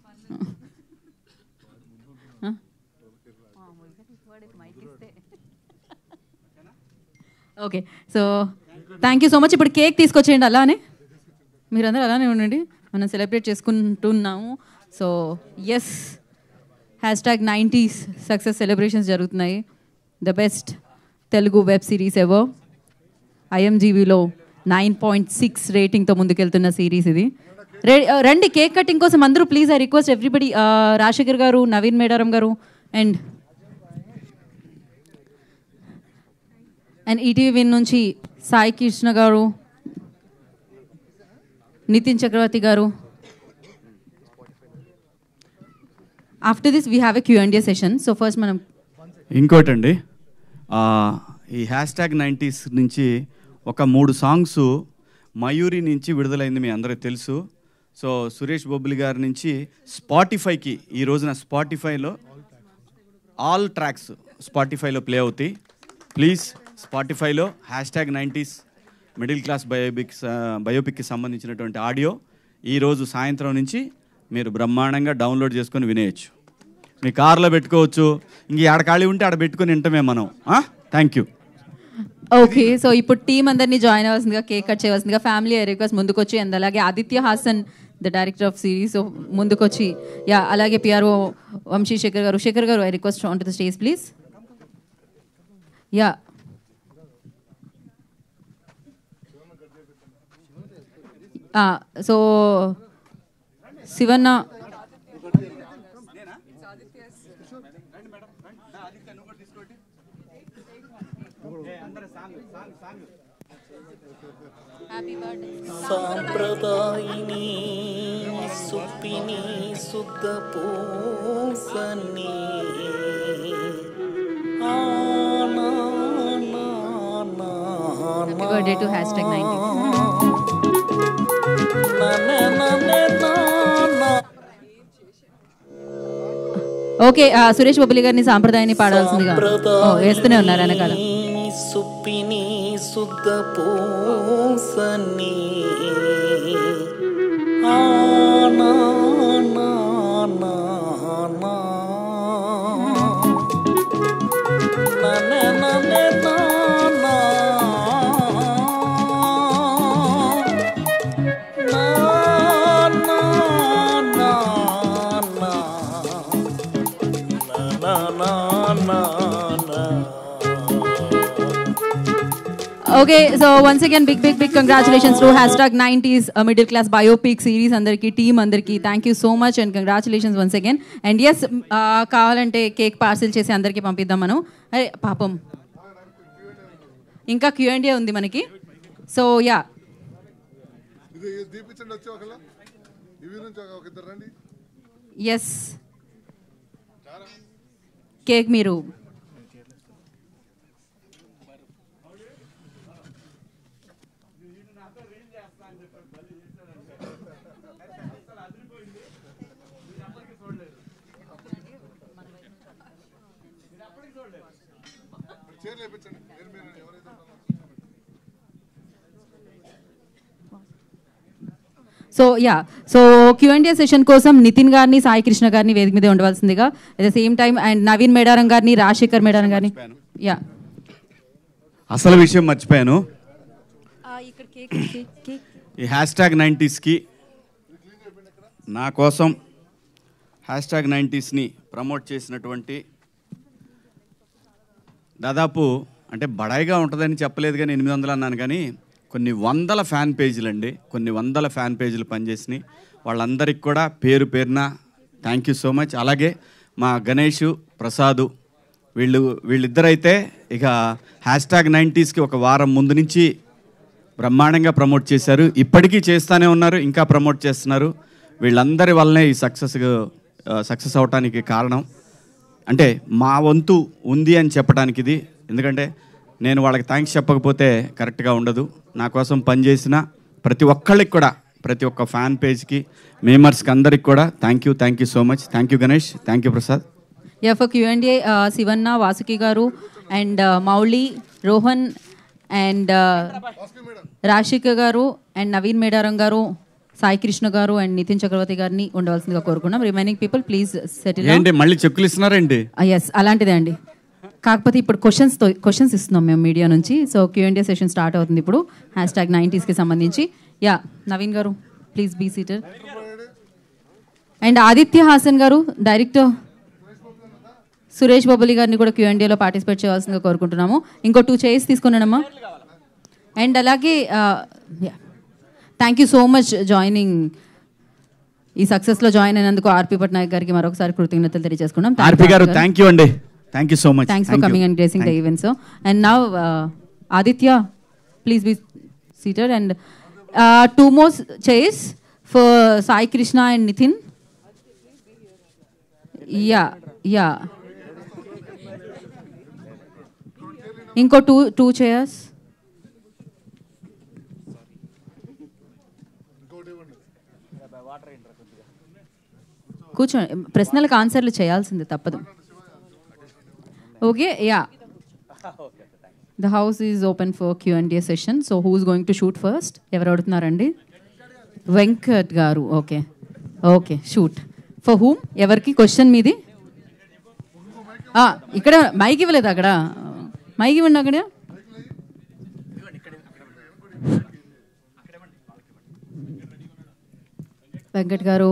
Okay, so thank you so much. ఇప్పుడు కేక్ తీసుకొచ్చేయండి అలానే, మీరందరూ అలానే ఉండండి, మనం సెలబ్రేట్ చేసుకుంటున్నాము. So yes, hash tag nineties success celebrations జరుగుతున్నాయి. The best Telugu web series ever. ఐఎంజీబీలో నైన్ పాయింట్ సిక్స్ రేటింగ్తో ముందుకెళ్తున్న సిరీస్ ఇది. రే రండి కేక్ కటింగ్ కోసం అందరూ please. I request everybody, Rajasekhar గారు, నవీన్ మేడారం గారు అండ్ అండ్ ఈటీవీ విన్ నుంచి సాయి కృష్ణ గారు, నితిన్ చక్రవర్తి గారు. After this we have a Q and A session. So first మనం ఇంకోటండి, ఈ హ్యాష్ ట్యాగ్ నైంటీస్ నుంచి ఒక మూడు సాంగ్స్ మయూరి నుంచి విడుదలైంది, మీ అందరికీ తెలుసు. సో సురేష్ బొబ్బిలి గారి నుంచి స్పాటిఫైకి ఈ రోజున స్పాటిఫైలో ఆల్ ట్రాక్స్ స్పాటిఫైలో ప్లే అవుతాయి. ప్లీజ్ స్పాటిఫైలో hash tag nineties middle class biopics బయోపిక్కి సంబంధించినటువంటి ఆడియో ఈరోజు సాయంత్రం నుంచి మీరు బ్రహ్మాండంగా డౌన్లోడ్ చేసుకొని వినేయచ్చు. మీ కార్లో పెట్టుకోవచ్చు, ఇంక ఆడ ఖాళీ ఉంటే ఆడ పెట్టుకొని వింటమే మనం. Thank you. ఓకే, సో ఇప్పుడు టీం అందరినీ జాయిన్ అవ్వాల్సిందిగా, కేక్ కట్ చేయవలసిందిగా ఫ్యామిలీ రిక్వెస్ట్ ముందుకొచ్చి, అండ్ అలాగే Aditya Hasan the director of series so ముందుకొచ్చి, యా అలాగే పిఆర్ఓ వంశీ శేఖర్ గారు. శేఖర్ గారు I request on to the stage please. Yeah so Sivanna సాంప్రదాయిని సుప్పిని శుద్ధ పూసని happy birthday to hash tag nineties. Okay, Suresh Bobbili గారిని సాంప్రదాయాన్ని పాడాల్సిందిగా వేస్తూనే ఉన్నారు వెనకాల. సుప్పిని శుద్ధ పూసని okay, so once again big big big congratulations to hash tag nineties middle class biopic series అందరికీ, టీమ్ అందరికీ thank you so much and congratulations once again. And yes, కావాలంటే కేక్ పార్సిల్ చేసి అందరికీ పంపిద్దాం మనం. అరే పాపం ఇంకా క్యూ అండ్ ఏ ఉంది మనకి. సో యా ఎస్, కేక్ మీరు so yeah so Q and A session కోసం నితిన్ గారిని, సాయి కృష్ణ గారిని వేదిక మీద ఉండవలసిందిగా, at the same time and Naveen Medaram గారిని, రాజశేఖర్ మేడారం గారిని. యా అసలు విషయం మర్చిపోయాను, ఈ హ్యాష్ ట్యాగ్ నైంటీస్కి నా కోసం హ్యాష్ ట్యాగ్ నైంటీస్ని ప్రమోట్ చేసినటువంటి దాదాపు అంటే బడాయిగా ఉంటుందని చెప్పలేదు కానీ ఎనిమిది వందలు అన్నాను కానీ కొన్ని వందల ఫ్యాన్ పేజీలు అండి, కొన్ని వందల ఫ్యాన్ పేజీలు పనిచేసినాయి. వాళ్ళందరికీ కూడా పేరు పేరున థ్యాంక్ యూ సో మచ్. అలాగే మా గణేష్, ప్రసాదు, వీళ్ళు వీళ్ళిద్దరైతే ఇక హ్యాష్ ట్యాగ్ నైంటీస్కి ఒక వారం ముందు నుంచి బ్రహ్మాండంగా ప్రమోట్ చేశారు. ఇప్పటికీ చేస్తూనే ఉన్నారు, ఇంకా ప్రమోట్ చేస్తున్నారు. వీళ్ళందరి వల్లనే ఈ సక్సెస్ సక్సెస్ అవటానికి కారణం. అంటే మా వంతు ఉంది అని చెప్పడానికి ఇది. ఎందుకంటే నేను వాళ్ళకి థ్యాంక్స్ చెప్పకపోతే కరెక్ట్గా ఉండదు. నా కోసం పనిచేసిన ప్రతి ఒక్కళ్ళకి కూడా, ప్రతి ఒక్క ఫ్యాన్ పేజ్కి, మెంబర్స్కి అందరికి కూడా thank you thank you so much. Thank you Ganesh, thank you Prasad. Yeah for Q and A Sivanna, Vasuki గారు అండ్ మౌళి, రోహన్ అండ్ రాశిక గారు అండ్ నవీన్ మేడారం గారు, సాయి కృష్ణ గారు అండ్ నితిన్ చక్రవర్తి గారిని ఉండవలసిందిగా కోరుకున్నాం. Remaining people please settle. ఏంటి మళ్ళీ చెక్కులు ఇస్తున్నారండి? ఎస్, అలాంటిదే అండి. కాకపోతే ఇప్పుడు క్వశ్చన్స్తో క్వశ్చన్స్ ఇస్తున్నాం మేము మీడియా నుంచి. సో క్యూఎండిఏ సెషన్ స్టార్ట్ అవుతుంది ఇప్పుడు హ్యాష్ ట్యాగ్ నైంటీస్కి సంబంధించి. యా నవీన్ గారు please be seated. And Aditya Hasan గారు డైరెక్టర్, సురేష్ బొబ్బలి గారిని కూడా క్యూఎండిఏలో పార్టిసిపేట్ చేయాల్సిందిగా కోరుకుంటున్నాము. ఇంకో టూ చైర్స్ తీసుకున్నానమ్మా. అండ్ అలాగే thank you so much joining, ఈ సక్సెస్లో జాయిన్ అయినందుకు ఆర్పి పట్నాయక్ గారికి మరొకసారి కృతజ్ఞతలు తెలియజేసుకున్నాం. ఆర్పి గారు థ్యాంక్ యూ అండి, thank you so much. Thanks for coming and gracing the event. So and now Aditya please be seated. And two more chairs for Sai Krishna and Nitin. Yeah yeah ఇంకో టూ టూ చైర్స్. కూర్చోండి, ప్రశ్నలకు ఆన్సర్లు చేయాల్సిందే, తప్పదు. Okay, yeah the house is open for Q and A session. So who is going to shoot first? ఎవరు అడుగుతున్నారండి? వెంకట్ గారు. Okay okay, shoot for whom? ఎవరికి క్వశ్చన్ మీది? ఇక్కడ మైక్ ఇవ్వలేదు, అక్కడ మైక్ ఇవ్వండి. అక్కడ వెంకట్ గారు.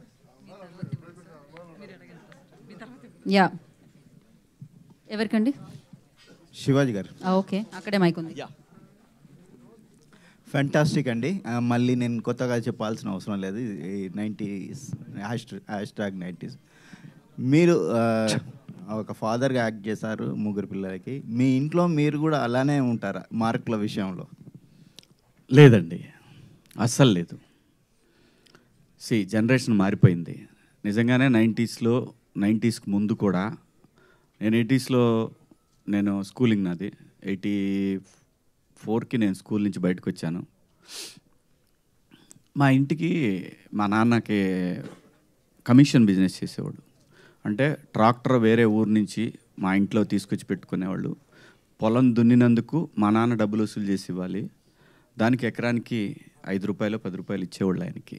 యా ఎవరికండి? శివాజీ గారు. ఓకే, అక్కడే మైక్ ఉంది. ఫ్యాంటాస్టిక్ అండి. మళ్ళీ నేను కొత్తగా చెప్పాల్సిన అవసరం లేదు. Nineties hash hash tag nineties. మీరు ఒక ఫాదర్గా యాక్ట్ చేశారు ముగ్గురు పిల్లలకి. మీ ఇంట్లో మీరు కూడా అలానే ఉంటారా మార్కుల విషయంలో? లేదండి, అస్సలు లేదు. సి జనరేషన్ మారిపోయింది నిజంగానే. నైంటీస్లో నైంటీస్కి ముందు కూడా, నేను ఎయిటీస్లో నేను స్కూలింగ్ నాది, ఎయిటీ ఫోర్కి నేను స్కూల్ నుంచి బయటకు వచ్చాను. మా ఇంటికి మా నాన్నకి కమిషన్ బిజినెస్ చేసేవాడు. అంటే ట్రాక్టర్ వేరే ఊరు నుంచి మా ఇంట్లో తీసుకొచ్చి పెట్టుకునేవాళ్ళు. పొలం దున్నినందుకు మా నాన్న డబ్బులు వసూలు చేసి ఇవ్వాలి. దానికి ఎకరానికి ఐదు రూపాయలు పది రూపాయలు ఇచ్చేవాళ్ళు ఆయనకి.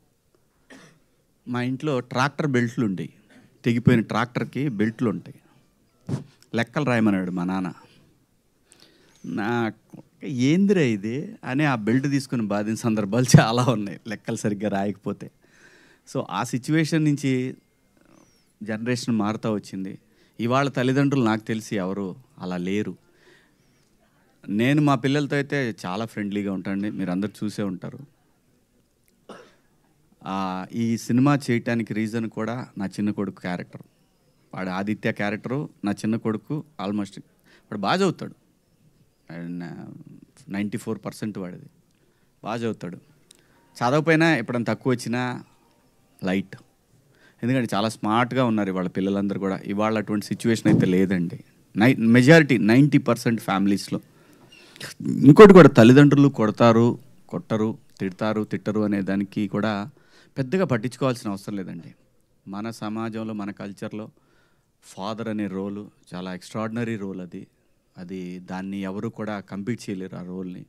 మా ఇంట్లో ట్రాక్టర్ బెల్ట్లు ఉండేవి, తెగిపోయిన ట్రాక్టర్కి బెల్ట్లు ఉంటాయి. లెక్కలు రాయమన్నాడు మా నాన్న. నా ఏందిరా ఇది అని ఆ బెల్ట్ తీసుకుని బాధిన సందర్భాలు చాలా ఉన్నాయి, లెక్కలు సరిగ్గా రాయకపోతే. సో ఆ సిచ్యువేషన్ నుంచి జనరేషన్ మారుతూ వచ్చింది. ఇవాళ తల్లిదండ్రులు నాకు తెలిసి ఎవరు అలా లేరు. నేను మా పిల్లలతో అయితే చాలా ఫ్రెండ్లీగా ఉంటానండి, మీరు అందరు చూసే ఉంటారు. ఈ సినిమా చేయటానికి రీజన్ కూడా నా చిన్న కొడుకు క్యారెక్టర్. వాడు ఆదిత్య క్యారెక్టరు, నా చిన్న కొడుకు ఆల్మోస్ట్ వాడు బాగా చదువుతాడు. అండ్ నైంటీ ఫోర్ పర్సెంట్ వాడిది బాగా చదువుతాడు. చదవకపోయినా ఎప్పుడైనా తక్కువ వచ్చినా లైట్. ఎందుకంటే చాలా స్మార్ట్గా ఉన్నారు ఇవాళ పిల్లలందరూ కూడా. ఇవాళ అటువంటి సిచ్యువేషన్ అయితే లేదండి. నై మెజారిటీ నైంటీ పర్సెంట్ ఫ్యామిలీస్లో. ఇంకోటి కూడా, తల్లిదండ్రులు కొడతారు, కొట్టరు, తిడతారు, తిట్టరు అనే దానికి కూడా పెద్దగా పట్టించుకోవాల్సిన అవసరం లేదండి. మన సమాజంలో, మన కల్చర్లో ఫాదర్ అనే రోలు చాలా ఎక్స్ట్రాడినరీ రోల్. అది అది దాన్ని ఎవరు కూడా కంపీట్ చేయలేరు. ఆ రోల్ని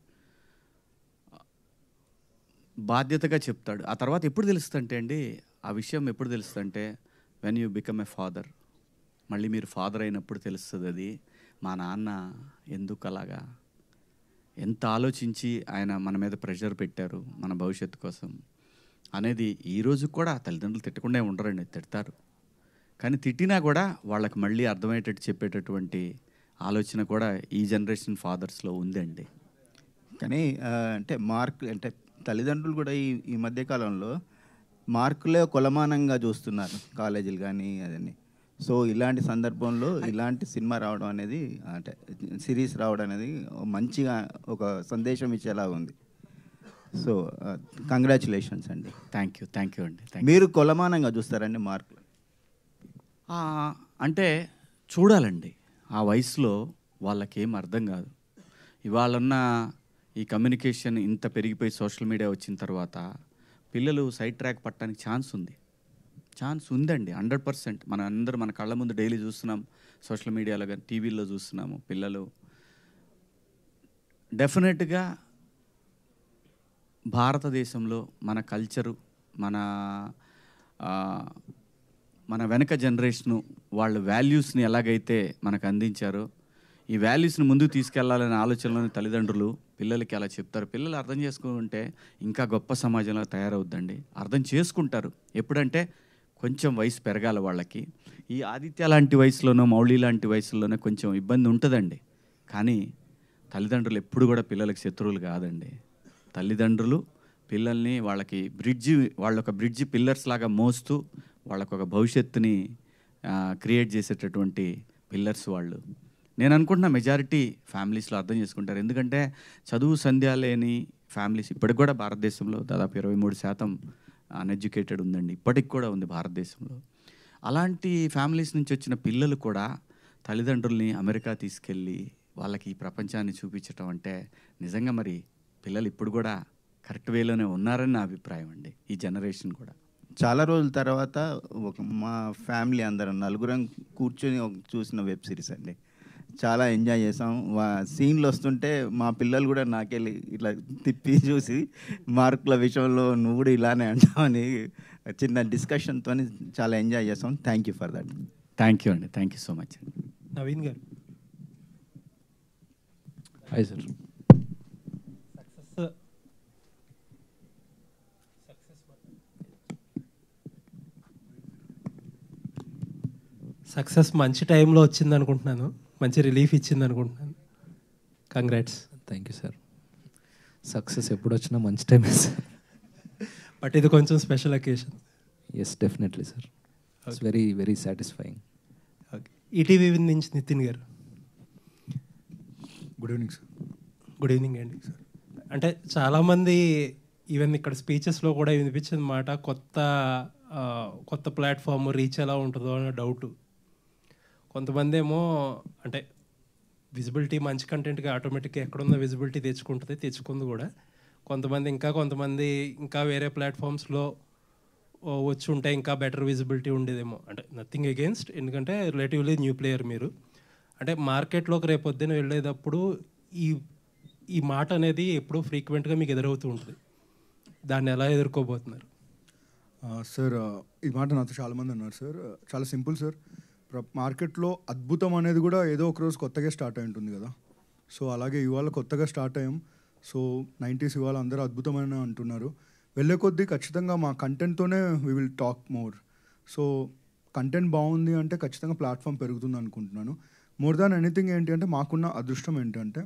బాధ్యతగా చెప్తాడు. ఆ తర్వాత ఎప్పుడు తెలుస్తుంటే అండి, ఆ విషయం ఎప్పుడు తెలుస్తుందంటే when you become a father. మళ్ళీ మీరు ఫాదర్ అయినప్పుడు తెలుస్తుంది అది. మా నాన్న ఎందుకు అలాగా, ఎంత ఆలోచించి ఆయన మన మీద ప్రెషర్ పెట్టారు మన భవిష్యత్తు కోసం అనేది. ఈరోజు కూడా తల్లిదండ్రులు తిట్టకుండా ఉండరండి, తిడతారు. కానీ తిట్టినా కూడా వాళ్ళకి మళ్ళీ అర్థమయ్యేటట్టు చెప్పేటటువంటి ఆలోచన కూడా ఈ జనరేషన్ ఫాదర్స్లో ఉందండి. కానీ అంటే మార్క్ అంటే తల్లిదండ్రులు కూడా ఈ ఈ మధ్యకాలంలో మార్కులే కొలమానంగా చూస్తున్నారు, కాలేజీలు కానీ అదని. సో ఇలాంటి సందర్భంలో ఇలాంటి సినిమా రావడం అనేది అంటే సిరీస్ రావడం అనేది మంచిగా ఒక సందేశం ఇచ్చేలా ఉంది. సో కంగ్రాచులేషన్స్ అండి. థ్యాంక్ యూ థ్యాంక్ యూ అండి. మీరు కొలమానంగా చూస్తారండి మార్కులు? అంటే చూడాలండి, ఆ వయసులో వాళ్ళకేం అర్థం కాదు. ఇవాళన్న ఈ కమ్యూనికేషన్ ఇంత పెరిగిపోయి సోషల్ మీడియా వచ్చిన తర్వాత పిల్లలు సైడ్ ట్రాక్ పట్టడానికి ఛాన్స్ ఉంది ఛాన్స్ ఉందండి హండ్రెడ్ పర్సెంట్. మన అందరూ మన కళ్ళ ముందు డైలీ చూస్తున్నాం, సోషల్ మీడియాలో కానీ టీవీల్లో చూస్తున్నాము. పిల్లలు డెఫినెట్గా భారతదేశంలో మన కల్చరు, మన మన వెనక జనరేషను వాళ్ళ వాల్యూస్ని ఎలాగైతే మనకు అందించారో ఈ వాల్యూస్ని ముందుకు తీసుకెళ్లాలనే ఆలోచనలోని తల్లిదండ్రులు పిల్లలకి అలా చెప్తారు. పిల్లలు అర్థం చేసుకుంటే ఇంకా గొప్ప సమాజంలో తయారవుద్దండి. అర్థం చేసుకుంటారు ఎప్పుడంటే కొంచెం వయసు పెరగాల వాళ్ళకి. ఈ ఆదిత్య లాంటి వయసులోనో మౌళి లాంటి వయసులోనో కొంచెం ఇబ్బంది ఉంటుందండి. కానీ తల్లిదండ్రులు ఎప్పుడు కూడా పిల్లలకి శత్రువులు కాదండి. తల్లిదండ్రులు పిల్లల్ని వాళ్ళకి బ్రిడ్జి వాళ్ళొక బ్రిడ్జి పిల్లర్స్ లాగా మోస్తూ వాళ్ళకొక భవిష్యత్తుని క్రియేట్ చేసేటటువంటి పిల్లర్స్ వాళ్ళు. నేను అనుకుంటున్నా మెజారిటీ ఫ్యామిలీస్లో అర్థం చేసుకుంటారు. ఎందుకంటే చదువు సంధ్య లేని ఫ్యామిలీస్ ఇప్పటికి కూడా భారతదేశంలో దాదాపు ఇరవై మూడు శాతం అన్ఎడ్యుకేటెడ్ ఉందండి, ఇప్పటికి కూడా ఉంది భారతదేశంలో. అలాంటి ఫ్యామిలీస్ నుంచి వచ్చిన పిల్లలు కూడా తల్లిదండ్రుల్ని అమెరికా తీసుకెళ్ళి వాళ్ళకి ఈ ప్రపంచాన్ని చూపించటం అంటే నిజంగా మరి పిల్లలు ఇప్పుడు కూడా కరెక్ట్ వేలోనే ఉన్నారని నా అభిప్రాయం అండి. ఈ జనరేషన్ కూడా చాలా రోజుల తర్వాత ఒక మా ఫ్యామిలీ అందరం నలుగురం కూర్చొని చూసిన వెబ్ సిరీస్ అండి. చాలా ఎంజాయ్ చేసాం. వా సీన్లు వస్తుంటే మా పిల్లలు కూడా నాకెళ్ళి ఇట్లా తిప్పి చూసి మార్కుల విషయంలో నువ్వు కూడా ఇలానే అంటావని చిన్న డిస్కషన్తో చాలా ఎంజాయ్ చేసాం. Thank you for that. Thank you అండి. Thank you so much. Naveen గారు. Hi sir. సక్సెస్ మంచి టైంలో వచ్చింది అనుకుంటున్నాను, మంచి రిలీఫ్ ఇచ్చింది అనుకుంటున్నాను. Congrats. Thank you sir. Success ఎప్పుడు వచ్చినా మంచి టైమే సార్. బట్ ఇది కొంచెం special occasion. Yes definitely sir. It's very very satisfying. Okay. ETV నుంచి నితిన్ గారు. Good evening sir. Good evening అండి సార్. అంటే చాలామంది ఈవెన్ ఇక్కడ స్పీచెస్లో కూడా వినిపించిన మాట కొత్త కొత్త ప్లాట్ఫామ్ రీచ్ ఎలా ఉంటుందో అనే డౌటు. కొంతమంది ఏమో అంటే విజిబిలిటీ మంచి కంటెంట్గా ఆటోమేటిక్గా ఎక్కడున్న విజిబిలిటీ తెచ్చుకుంటుంది, తెచ్చుకుంది కూడా. కొంతమంది ఇంకా కొంతమంది ఇంకా వేరే ప్లాట్ఫామ్స్లో వచ్చి ఉంటే ఇంకా బెటర్ విజిబిలిటీ ఉండేదేమో. అంటే నథింగ్ అగేన్స్ట్, ఎందుకంటే రిలేటివ్లీ న్యూ ప్లేయర్ మీరు. అంటే మార్కెట్లోకి రేపొద్దున వెళ్ళేటప్పుడు ఈ ఈ మాట అనేది ఎప్పుడూ ఫ్రీక్వెంట్గా మీకు ఎదురవుతూ ఉంటుంది. దాన్ని ఎలా ఎదుర్కోబోతున్నారు సార్? ఈ మాట నాతో చాలామంది అన్నారు సార్. చాలా సింపుల్ సార్. మార్కెట్లో అద్భుతం అనేది కూడా ఏదో ఒక రోజు కొత్తగా స్టార్ట్ అయి ఉంటుంది కదా. సో అలాగే ఇవాళ కొత్తగా స్టార్ట్ అయ్యాం. సో నైంటీస్ ఇవాళ అందరూ అద్భుతమైన అంటున్నారు. వెళ్ళే కొద్దీ ఖచ్చితంగా మా కంటెంట్తోనే we will talk more. So content బాగుంది అంటే ఖచ్చితంగా ప్లాట్ఫామ్ పెరుగుతుంది అనుకుంటున్నాను. మోర్ దాన్ ఎనీథింగ్ ఏంటి అంటే మాకున్న అదృష్టం ఏంటంటే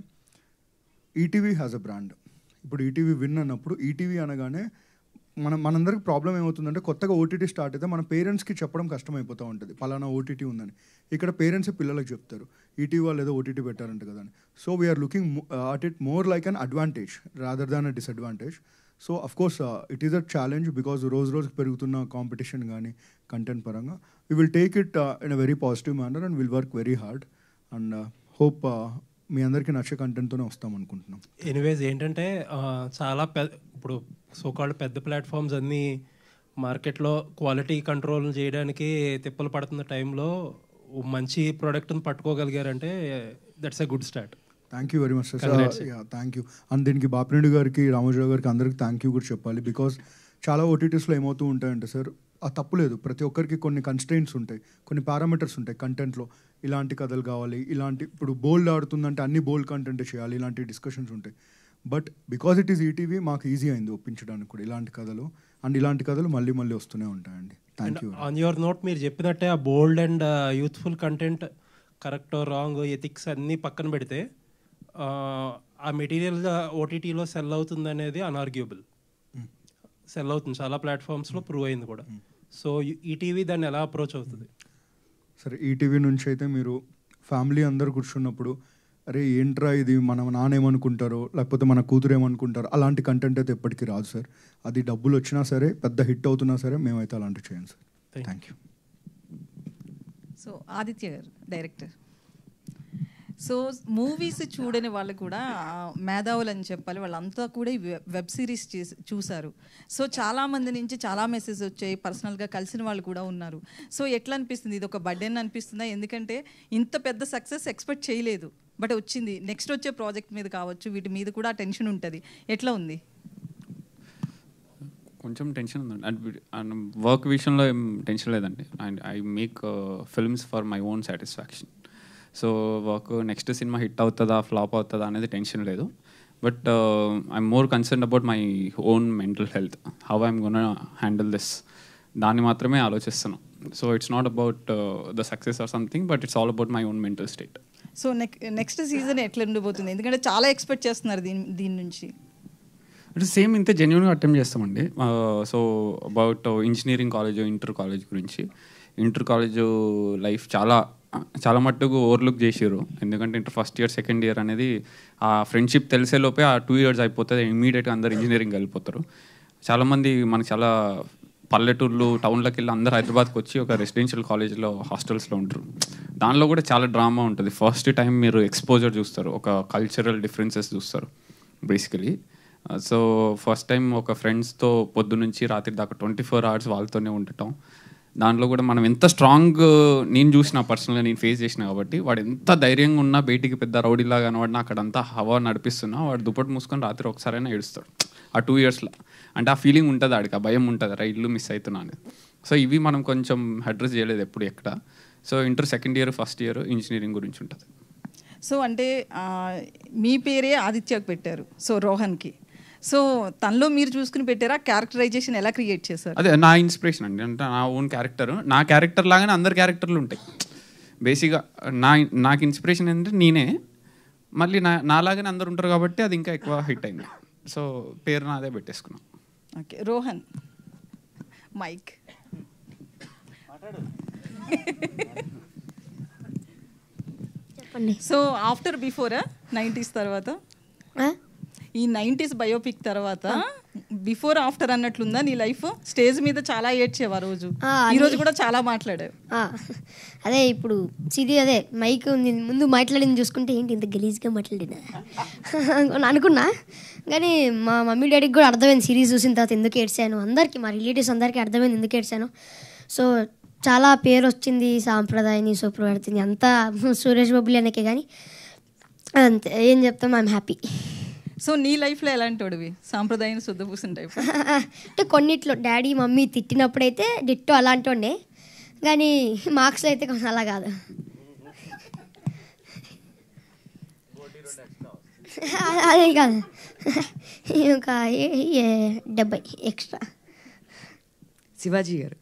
ఈటీవీ హ్యాస్ అ బ్రాండ్. ఇప్పుడు ఈటీవీ విన్ అన్నప్పుడు ఈటీవీ అనగానే మనం మనందరికి ప్రాబ్లం ఏమవుతుందంటే కొత్తగా ఓటీటీ స్టార్ట్ అయితే మన పేరెంట్స్కి చెప్పడం కష్టమైపోతూ ఉంటుంది పలానా ఓటీటీ ఉందని. ఇక్కడ పేరెంట్స్ పిల్లలకు చెప్తారు ఈటీవీ వాళ్ళు ఏదో ఓటీటీ పెట్టారంట కదా అని. So we're looking at it more like an advantage rather than a disadvantage. So of course it is a challenge because రోజు రోజుకి పెరుగుతున్న కాంపిటీషన్ కానీ కంటెంట్ పరంగా we will take it in a very positive manner and will work very hard and hope మీ అందరికీ నచ్చే కంటెంట్తోనే వస్తాం అనుకుంటున్నాం. ఎనీవేస్ ఏంటంటే చాలా పెద్ద ఇప్పుడు సోకాల్డ్ పెద్ద ప్లాట్ఫామ్స్ అన్నీ మార్కెట్లో క్వాలిటీ కంట్రోల్ చేయడానికి తిప్పలు పడుతున్న టైంలో మంచి ప్రోడక్ట్ని పట్టుకోగలిగారంటే that's a good start. Thank you very much sir. Thank you. And దీనికి బాపిరెడ్డి గారికి రామోజీరావు గారికి అందరికి థ్యాంక్ యూ కూడా చెప్పాలి. బికాస్ చాలా ఓటీటీస్లో ఏమవుతూ ఉంటాయంటే సార్ ఆ తప్పులేదు, ప్రతి ఒక్కరికి కొన్ని కన్స్ట్రెయింట్స్ ఉంటాయి, కొన్ని పారామీటర్స్ ఉంటాయి కంటెంట్లో. ఇలాంటి కథలు కావాలి, ఇలాంటి ఇప్పుడు బోల్డ్ ఆడుతుందంటే అన్ని బోల్డ్ కంటెంట్ చేయాలి, ఇలాంటి డిస్కషన్స్ ఉంటాయి. But because it is ETV మాకు ఈజీ అయింది ఒప్పించడానికి కూడా ఇలాంటి కథలు. అండ్ ఇలాంటి కథలు మళ్ళీ మళ్ళీ వస్తూనే ఉంటాయండి. Thank you. On your note మీరు చెప్పినట్టే ఆ bold and youthful content correct wrong ethics అన్నీ పక్కన పెడితే ఆ మెటీరియల్ ఓటీటీలో సెల్ అవుతుంది అనేది అన్ఆర్గ్యూబుల్. సెల్ అవుతుంది, చాలా ప్లాట్ఫామ్స్లో ప్రూవ్ అయింది కూడా. సో ఈటీవీ దాన్ని ఎలా అప్రోచ్ అవుతుంది? సరే ఈటీవీ నుంచి అయితే మీరు ఫ్యామిలీ అందరు కూర్చున్నప్పుడు అరే ఏంట్రా ఇది మన నాన్న ఏమనుకుంటారో లేకపోతే మన కూతురు ఏమనుకుంటారో అలాంటి కంటెంట్ అయితే ఎప్పటికీ రాదు సార్. అది డబ్బులు వచ్చినా సరే పెద్ద హిట్ అవుతున్నా సరే మేమైతే అలాంటివి చేయండి sir. Thank you. So Aditya గారు డైరెక్టర్. సో మూవీస్ చూడని వాళ్ళు కూడా మేధావులు అని చెప్పాలి, వాళ్ళంతా కూడా ఈ వెబ్ సిరీస్ చేసి చూశారు. సో చాలామంది నుంచి చాలా మెసేజ్ వచ్చాయి, పర్సనల్గా కలిసిన వాళ్ళు కూడా ఉన్నారు. సో ఎట్లా అనిపిస్తుంది, ఇది ఒక బర్డెన్ అనిపిస్తుందా? ఎందుకంటే ఇంత పెద్ద సక్సెస్ ఎక్స్పెక్ట్ చేయలేదు, బట్ వచ్చింది. నెక్స్ట్ వచ్చే ప్రాజెక్ట్ మీద కావచ్చు, వీటి మీద కూడా టెన్షన్ ఉంటుంది. ఎట్లా ఉంది? కొంచెం టెన్షన్ ఉందండి. అండ్ వర్క్ విషయంలో ఏం టెన్షన్ లేదండి. And I make films for my own satisfaction. So work next సినిమా హిట్ అవుతుందా ఫ్లాప్ అవుతుందా అనేది టెన్షన్ లేదు. But I'm more concern about my own mental health, how I'm gonna handle this, దాన్ని మాత్రమే ఆలోచిస్తున్నాను. So it's not about the success or something, but it's all about my own mental state. So next next season ఎట్లా ఉండిపోతుంది? ఎందుకంటే చాలా expect చేస్తున్నారు దీని దీని నుంచి. అంటే సేమ్ ఇంతే జెన్యున్గా అటెంప్ట్ చేస్తామండి. So about engineering college, inter college గురించి. ఇంటర్ కాలేజ్ లైఫ్ చాలా చాలా మట్టుకు ఓవర్లుక్ చేసారు. ఎందుకంటే inter first year second year అనేది ఆ ఫ్రెండ్షిప్ తెలిసేలోపే ఆ టూ ఇయర్స్ అయిపోతుంది, ఇమీడియట్గా అందరు ఇంజనీరింగ్ వెళ్ళిపోతారు. చాలామంది మనకు చాలా పల్లెటూర్లు టౌన్లోకి వెళ్ళి అందరు హైదరాబాద్కి వచ్చి ఒక రెసిడెన్షియల్ కాలేజ్లో హాస్టల్స్లో ఉంటారు. దానిలో కూడా చాలా డ్రామా ఉంటుంది. ఫస్ట్ టైం మీరు ఎక్స్పోజర్ చూస్తారు, ఒక కల్చరల్ డిఫరెన్సెస్ చూస్తారు బేసికలీ. సో ఫస్ట్ టైం ఒక ఫ్రెండ్స్తో పొద్దు నుంచి రాత్రి దాకా ట్వంటీ ఫోర్ అవర్స్ వాళ్ళతోనే ఉండటం. దాంట్లో కూడా మనం ఎంత స్ట్రాంగ్, నేను చూసిన పర్సనల్గా నేను ఫేస్ చేసిన కాబట్టి, వాడు ఎంత ధైర్యంగా ఉన్నా బయటికి పెద్ద రౌడీలాగా కనవాడినా అక్కడంతా హవా నడిపిస్తున్నా వాడు దుప్పటి మూసుకొని రాత్రి ఒకసారైనా ఏడుస్తాడు ఆ టూ ఇయర్స్లో. అంటే ఆ ఫీలింగ్ ఉంటుంది, ఆడికి ఆ భయం ఉంటుంది, రా ఇల్లు మిస్ అవుతున్నా అనేది. సో ఇవి మనం కొంచెం అడ్రస్ చేయలేదు ఎప్పుడు ఎక్కడ. So inter second year first year engineering గురించి ఉంటుంది. సో అంటే మీ పేరే ఆదిత్యకు పెట్టారు, సో రోహన్కి. సో తనలో మీరు చూసుకుని పెట్టారా? క్యారెక్టరైజేషన్ ఎలా క్రియేట్ చేశారు? అదే నా ఇన్స్పిరేషన్ అండి. అంటే నా ఓన్ క్యారెక్టర్, నా క్యారెక్టర్ లాగానే అందరు క్యారెక్టర్లు ఉంటాయి బేసిక్గా. నా నాకు ఇన్స్పిరేషన్ ఏంటంటే నేనే, మళ్ళీ నా నాలాగానే అందరు ఉంటారు కాబట్టి అది ఇంకా ఎక్కువ హిట్ అయింది. సో పేరు నాదే పెట్టేసుకున్నాం. Okay, Rohan mic. So after బిఫోరా నైంటీస్ తర్వాత, ఈ నైంటీస్ బయోపిక్ తర్వాత బిఫోర్ ఆఫ్టర్ అన్నట్లుందా నీ లైఫ్? స్టేజ్ మీద చాలా ఏడ్చేవా ఆ రోజు? ఈ రోజు కూడా చాలా మాట్లాడావు. అదే ఇప్పుడు సిది అదే మైక్ ముందు మాట్లాడింది చూసుకుంటే ఏంటి ఇంత గలీజ్గా మాట్లాడినా అనుకున్నా. కానీ మా మమ్మీ డాడీకి కూడా అర్థమైంది సిరీస్ చూసిన తర్వాత ఎందుకు ఏడ్చాను, అందరికీ మా రిలేటివ్స్ అందరికీ అర్థమైంది ఎందుకు ఏడ్చాను. సో చాలా పేరు వచ్చింది, సాంప్రదాయని సుప్రవర్తిని అంతా సురేష్ బాబులు అనేకే. కానీ అంతే, ఏం చెప్తాం, ఐఎమ్ హ్యాపీ. సో నీ లైఫ్లో ఎలాంటి వాడివి? సాంప్రదాయం శుద్ధపూసిన టైప్ అంటే కొన్నిట్లో డాడీ మమ్మీ తిట్టినప్పుడైతే డిట్టో అలాంటి ఉండే, కానీ మార్క్స్ అయితే కొంచెం అలా కాదు. అదే కాదు, ఇంకా డెబ్బై ఎక్స్ట్రా. శివాజీ గారు,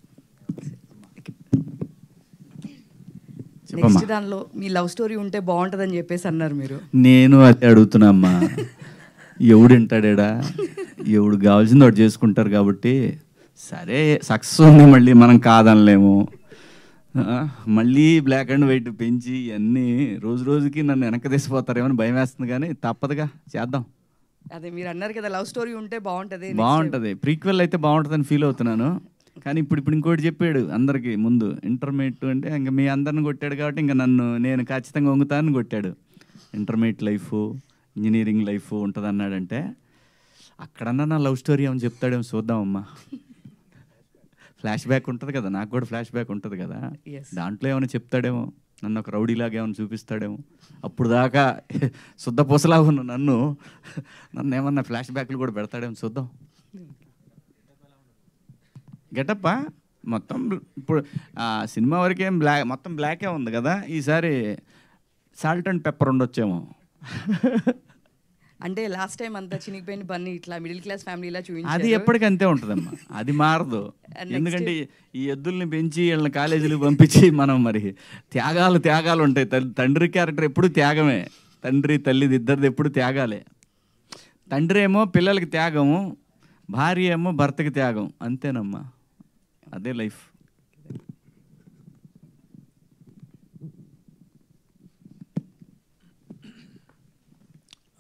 నెక్స్ట్ దానిలో మీ లవ్ స్టోరీ ఉంటే బాగుంటుందని చెప్పేసి అన్నారు మీరు. నేను అదే అడుగుతున్నామ్మా, ఎవడు వింటాడా? ఎవడు కావాల్సింది వాడు చేసుకుంటారు కాబట్టి సరే సక్సెస్ ఉంది, మళ్ళీ మనం కాదనలేము. మళ్ళీ బ్లాక్ అండ్ వైట్ పెంచి ఇవన్నీ రోజు రోజుకి నన్ను వెనక తీసిపోతారేమని భయం వేస్తుంది, కానీ తప్పదుగా చేద్దాం. అదే మీరు అన్నారు కదా లవ్ స్టోరీ ఉంటే బాగుంటుంది బాగుంటుంది, ప్రీక్వెల్ అయితే బాగుంటుందని ఫీల్ అవుతున్నాను. కానీ ఇప్పుడు ఇప్పుడు ఇంకోటి చెప్పాడు అందరికి ముందు, ఇంటర్మీడియట్ అంటే ఇంకా మీ అందరిని కొట్టాడు కాబట్టి ఇంకా నన్ను నేను ఖచ్చితంగా వంగుతానని కొట్టాడు. ఇంటర్మీడియట్ లైఫ్, ఇంజనీరింగ్ లైఫ్ ఉంటుంది అన్నాడంటే అక్కడన్నా నా లవ్ స్టోరీ ఏమని చెప్తాడేమో చూద్దామమ్మా. ఫ్లాష్ బ్యాక్ ఉంటుంది కదా, నాకు కూడా ఫ్లాష్ బ్యాక్ ఉంటుంది కదా, దాంట్లో ఏమైనా చెప్తాడేమో, నన్ను ఒక రౌడీలాగా ఏమైనా చూపిస్తాడేమో. అప్పుడు దాకా శుద్ధ పూసలాగా ఉన్న నన్ను నన్ను ఏమన్నా ఫ్లాష్ బ్యాక్లు కూడా పెడతాడేమో చూద్దాం. గెటప్పా మొత్తం ఇప్పుడు సినిమా వరకేం బ్లాక్, మొత్తం బ్లాకే ఉంది కదా, ఈసారి సాల్ట్ అండ్ పెప్పర్ ఉండొచ్చేమో. అంటే లాస్ట్ టైం అంతా చినిగిపోయిన బన్నీ ఇట్లా మిడిల్ క్లాస్ ఫ్యామిలీలా చూపించారు. అది ఎప్పటికంతే ఉంటుందమ్మా, అది మారదు. ఎందుకంటే ఈ ఎద్దుల్ని పెంచి వీళ్ళని కాలేజీలకు పంపించి మనం మరి త్యాగాలు త్యాగాలు ఉంటాయి. తండ్రి క్యారెక్టర్ ఎప్పుడు త్యాగమే, తండ్రి తల్లిది ఇద్దరిది ఎప్పుడు త్యాగాలే. తండ్రి ఏమో పిల్లలకి త్యాగము, భార్య ఏమో భర్తకి త్యాగం, అంతేనమ్మా, అదే లైఫ్.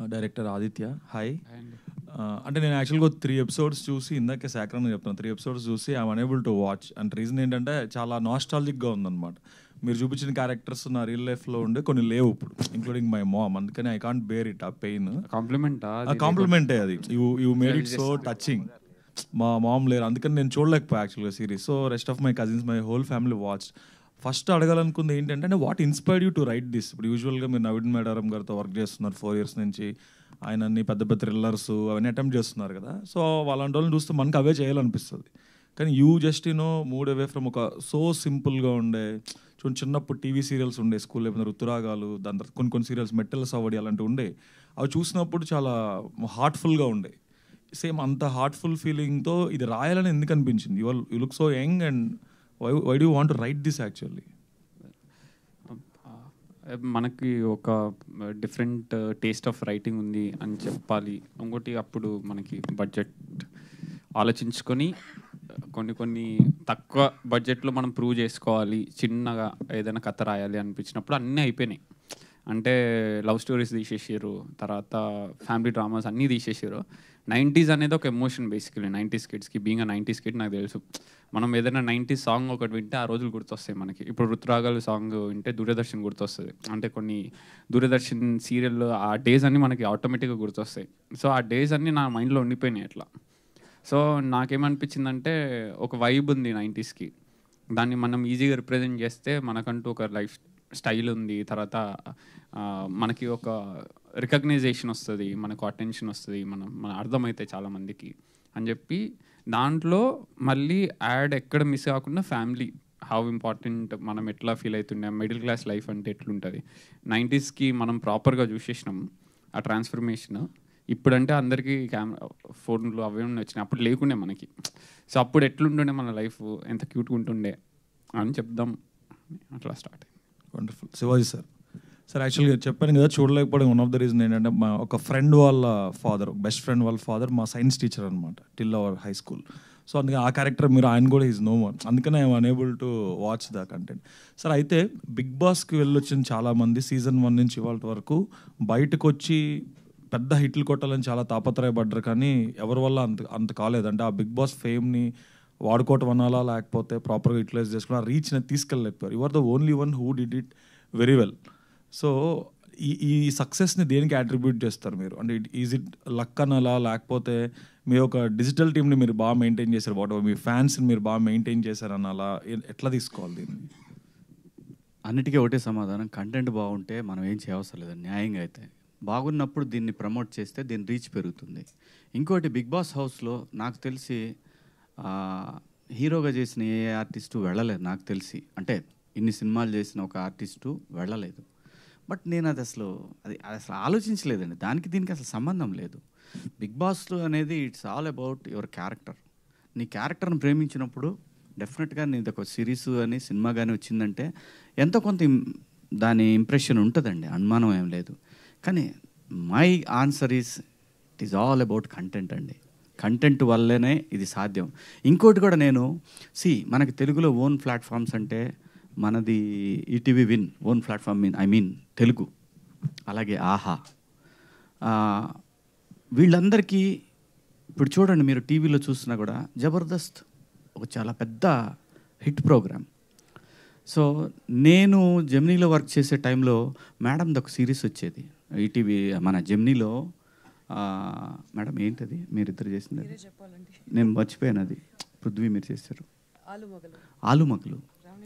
డైరెక్టర్ ఆదిత్య. హాయ్. అంటే నేను యాక్చువల్గా త్రీ ఎపిసోడ్స్ చూసి ఇందాకే సేకరణ చెప్తాను, త్రీ ఎపిసోడ్స్ చూసి I'm unable to watch. And reason ఏంటంటే చాలా నాస్టాలజిక్గా ఉందన్నమాట. మీరు చూపించిన క్యారెక్టర్స్ నా రియల్ లైఫ్లో ఉండే కొన్ని లేవు ఇప్పుడు, ఇంక్లూడింగ్ మై మామ్. అందుకని ఐ కాంట్ బేర్ ఇట్ ఆ పెయిన్. కాంప్లిమెంట్ కాంప్లిమెంటే అది. You you made it so touching. మా మామ్ లేరు, అందుకని నేను చూడలేకపోయా యాక్చువల్గా series. So rest of my cousins, my whole family watch. First అడగాలనుకుంది ఏంటంటే what inspired you to write this. ఇప్పుడు యూజువల్గా మీరు నవీన్ మేడారం గారితో వర్క్ చేస్తున్నారు ఫోర్ ఇయర్స్ నుంచి, ఆయన అన్ని పెద్ద పెద్ద థ్రిల్లర్స్ అవన్నీ అటెంప్ట్ చేస్తున్నారు కదా. సో అలాంటి వాళ్ళని చూస్తే మనకు అవే చేయాలనిపిస్తుంది. కానీ you just you know mood away from ఒక సో సింపుల్గా ఉండే చూడండి, చిన్నప్పుడు టీవీ సీరియల్స్ ఉండే స్కూల్ లేకపోతే ఋతురాగాలు, దాని తర్వాత కొన్ని కొన్ని సీరియల్స్ మెట్టెల సవడి అలాంటివి ఉండే. అవి చూసినప్పుడు చాలా హార్ట్ఫుల్గా ఉండే. సేమ్ అంత హార్ట్ఫుల్ ఫీలింగ్తో ఇది రాయాలని ఎందుకు అనిపించింది? You you look so young and why why do want to write this actually? మనకి ఒక డిఫరెంట్ టేస్ట్ ఆఫ్ రైటింగ్ ఉంది అని చెప్పాలి. ఇంకోటి అప్పుడు మనకి బడ్జెట్ ఆలోచించుకొని కొన్ని కొన్ని తక్కువ బడ్జెట్లో మనం ప్రూవ్ చేసుకోవాలి, చిన్నగా ఏదైనా కథ రాయాలి అనిపించినప్పుడు అన్నీ అయిపోయినాయి. అంటే లవ్ స్టోరీస్ తీసేసారు, తర్వాత ఫ్యామిలీ డ్రామాస్ అన్నీ తీసేసారు. నైంటీస్ అనేది ఒక ఎమోషన్ బేసికలీ నైంటీస్ కిడ్స్కి. బీయింగ్ అ నైంటీస్ కిడ్ నాకు తెలుసు, మనం ఏదైనా నైంటీస్ సాంగ్ ఒకటి వింటే ఆ రోజులు గుర్తొస్తాయి మనకి. ఇప్పుడు ఋతురాగాలు సాంగ్ వింటే దూరదర్శన్ గుర్తొస్తుంది. అంటే కొన్ని దూరదర్శన్ సీరియల్ ఆ డేస్ అన్నీ మనకి ఆటోమేటిక్గా గుర్తొస్తాయి. సో ఆ డేస్ అన్నీ నా మైండ్లో ఉండిపోయినాయి అట్లా. సో నాకేమనిపించిందంటే ఒక వైబ్ ఉంది నైంటీస్కి, దాన్ని మనం ఈజీగా రిప్రజెంట్ చేస్తే మనకంటూ ఒక లైఫ్ స్టైల్ ఉంది, తర్వాత మనకి ఒక రికగ్నైజేషన్ వస్తుంది, మనకు అటెన్షన్ వస్తుంది, మనం మన అర్థమైతే చాలామందికి అని చెప్పి దాంట్లో మళ్ళీ యాడ్ ఎక్కడ మిస్ కాకుండా ఫ్యామిలీ హౌ ఇంపార్టెంట్, మనం ఎట్లా ఫీల్ అవుతుండే, మిడిల్ క్లాస్ లైఫ్ అంటే ఎట్లుంటుంది. నైంటీస్కి మనం ప్రాపర్గా చూసేసినాం ఆ ట్రాన్స్ఫర్మేషన్. ఇప్పుడంటే అందరికీ కెమెరా ఫోన్లు అవే వచ్చినాయి, అప్పుడు లేకుండే మనకి. సో అప్పుడు ఎట్లుంటుండే మన లైఫ్, ఎంత క్యూట్గా ఉంటుండే అని చెప్దాం, అట్లా స్టార్ట్ అయింది. వండర్ఫుల్. శివాజీ సార్. సార్ యాక్చువల్గా చెప్పాను కదా చూడలేకపోవడం వన్ ఆఫ్ ద రీజన్ ఏంటంటే మా ఒక ఫ్రెండ్ వాళ్ళ ఫాదర్, బెస్ట్ ఫ్రెండ్ వాళ్ళ ఫాదర్ మా సైన్స్ టీచర్ అనమాట till our high school. So అందుకని ఆ క్యారెక్టర్ మీరు ఆయన కూడా ఈజ్ నో మోర్, అందుకనే I'm unable to watch the content. Sir అయితే బిగ్ బాస్కి వెళ్ళొచ్చిన చాలామంది సీజన్ వన్ నుంచి ఇవాళ వరకు బయటకు వచ్చి పెద్ద హిట్లు కొట్టాలని చాలా తాపత్రయపడ్డారు, కానీ ఎవరి వల్ల అంత అంత కాలేదు. అంటే ఆ బిగ్ బాస్ ఫేమ్ని వాడుకోవటం అనాలా, లేకపోతే ప్రాపర్గా యూటిలైజ్ చేసుకుని ఆ రీచ్ని తీసుకెళ్ళలేకపోయారు. You are the only one who did it very well. So ఈ ఈ సక్సెస్ని దేనికి అట్రిబ్యూట్ చేస్తారు మీరు? అంటే ఈజ్ ఇట్ లక్ అనాలా, లేకపోతే మీ ఒక డిజిటల్ టీమ్ని మీరు బాగా మెయింటైన్ చేశారు, వాట్ మీ ఫ్యాన్స్ని మీరు బాగా మెయింటైన్ చేశారు అనాలా, ఎట్లా తీసుకోవాలి దీన్ని? అన్నిటికీ ఒకటే సమాధానం, కంటెంట్ బాగుంటే మనం ఏం చేయవసరం లేదు. న్యాయంగా అయితే బాగున్నప్పుడు దీన్ని ప్రమోట్ చేస్తే దీని రీచ్ పెరుగుతుంది. ఇంకోటి బిగ్ బాస్ హౌస్లో నాకు తెలిసి హీరోగా చేసిన ఏ ఆర్టిస్టు వెళ్ళలేదు నాకు తెలిసి. అంటే ఇన్ని సినిమాలు చేసిన ఒక ఆర్టిస్టు వెళ్ళలేదు. బట్ నేను అది అసలు అది అసలు ఆలోచించలేదండి, దానికి దీనికి అసలు సంబంధం లేదు. బిగ్ బాస్లో అనేది it's all about your character. నీ క్యారెక్టర్ని ప్రేమించినప్పుడు డెఫినెట్గా నీది ఒక సిరీస్ అని సినిమా కానీ వచ్చిందంటే ఎంతో కొంత దాని ఇంప్రెషన్ ఉంటుందండి, అనుమానం ఏం లేదు. కానీ my answer is it is all about content అండి. కంటెంట్ వల్లనే ఇది సాధ్యం. ఇంకోటి కూడా నేను సి మనకి తెలుగులో ఓన్ ప్లాట్ఫామ్స్ అంటే మనది ETV Win own platform mean I mean Telugu, అలాగే ఆహా, వీళ్ళందరికీ ఇప్పుడు చూడండి మీరు టీవీలో చూసినా కూడా జబర్దస్త్ ఒక చాలా పెద్ద హిట్ ప్రోగ్రామ్. సో నేను జెమినీలో వర్క్ చేసే టైంలో మేడంది ఒక సిరీస్ వచ్చేది ఈటీవీ మన జెమినీలో. మేడం ఏంటది మీరిద్దరు చేసింది? నేను మర్చిపోయాను, అది పృథ్వీ మీరు చేశారు. ఆలుమగలు,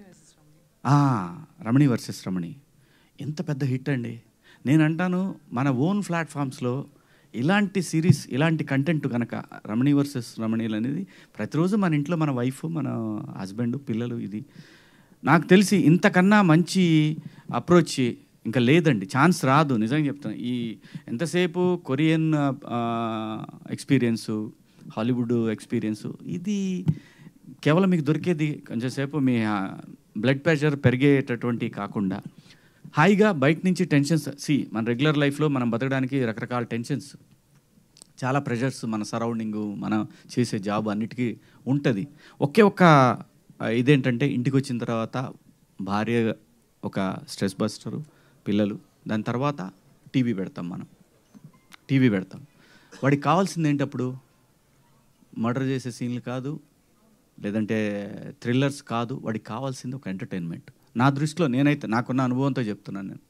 రమణి వర్సెస్ రమణి, ఎంత పెద్ద హిట్ అండి. నేను అంటాను మన ఓన్ ప్లాట్ఫామ్స్లో ఇలాంటి సిరీస్ ఇలాంటి కంటెంట్ కనుక రమణి వర్సెస్ రమణీలు అనేది ప్రతిరోజు మన ఇంట్లో మన వైఫ్ మన హస్బెండ్ పిల్లలు, ఇది నాకు తెలిసి ఇంతకన్నా మంచి అప్రోచ్ ఇంకా లేదండి, ఛాన్స్ రాదు. నిజంగా చెప్తాను. ఈ ఎంతసేపు కొరియన్ ఎక్స్పీరియన్సు, హాలీవుడ్ ఎక్స్పీరియన్సు, ఇది కేవలం మీకు దొరికేది కొంచెంసేపు మీ బ్లడ్ ప్రెషర్ పెరిగేటటువంటి కాకుండా హాయిగా బయట నుంచి టెన్షన్స్. సి మన రెగ్యులర్ లైఫ్లో మనం బతకడానికి రకరకాల టెన్షన్స్, చాలా ప్రెషర్స్ మన సరౌండింగు, మనం చేసే జాబ్ అన్నిటికీ ఉంటుంది. ఒకే ఒక్క ఇదేంటంటే ఇంటికి వచ్చిన తర్వాత భార్య ఒక స్ట్రెస్ బస్టరు, పిల్లలు, దాని తర్వాత టీవీ పెడతాం మనం. టీవీ పెడతాం. వాడికి కావాల్సింది ఏంటి అప్పుడు? మర్డర్ చేసే సీన్లు కాదు, లేదంటే థ్రిల్లర్స్ కాదు, వాడికి కావాల్సింది ఒక ఎంటర్టైన్మెంట్. నా దృష్టిలో నేనైతే నాకున్న అనుభవంతో చెప్తున్నాను నేను.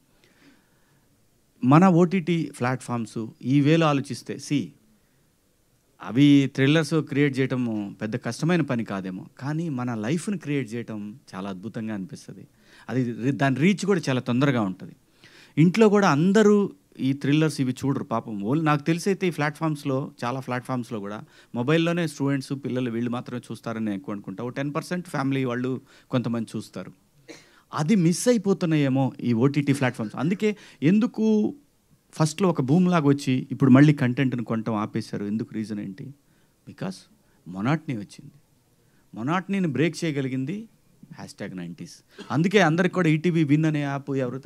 మన ఓటీటీ ప్లాట్ఫామ్స్ ఈ వేలో ఆలోచిస్తే, సి అవి థ్రిల్లర్స్ క్రియేట్ చేయటం పెద్ద కష్టమైన పని కాదేమో, కానీ మన లైఫ్ని క్రియేట్ చేయటం చాలా అద్భుతంగా అనిపిస్తుంది. అది దాని రీచ్ కూడా చాలా తొందరగా ఉంటుంది. ఇంట్లో కూడా అందరూ ఈ థ్రిల్లర్స్ ఇవి చూడరు పాపం. ఓన్లీ నాకు తెలిసి అయితే ఈ ప్లాట్ఫామ్స్లో చాలా ప్లాట్ఫామ్స్లో కూడా మొబైల్లోనే స్టూడెంట్స్ పిల్లలు వీళ్ళు మాత్రమే చూస్తారని నేను ఎక్కువ అనుకుంటా. ఒక టెన్ పర్సెంట్ ఫ్యామిలీ వాళ్ళు కొంతమంది చూస్తారు. అది మిస్ అయిపోతున్నాయేమో ఈ ఓటీటీ ప్లాట్ఫామ్స్. అందుకే ఎందుకు ఫస్ట్లో ఒక భూమి లాగా వచ్చి ఇప్పుడు మళ్ళీ కంటెంట్ని కొనటం ఆపేశారు? ఎందుకు? రీజన్ ఏంటి? బికాస్ మొనాట్నీ వచ్చింది. మొనాట్నీని బ్రేక్ చేయగలిగింది హ్యాష్ ట్యాగ్ నైంటీస్. అందుకే అందరికి కూడా ఈటీవీ విన్ అనే యాప్ ఎవరు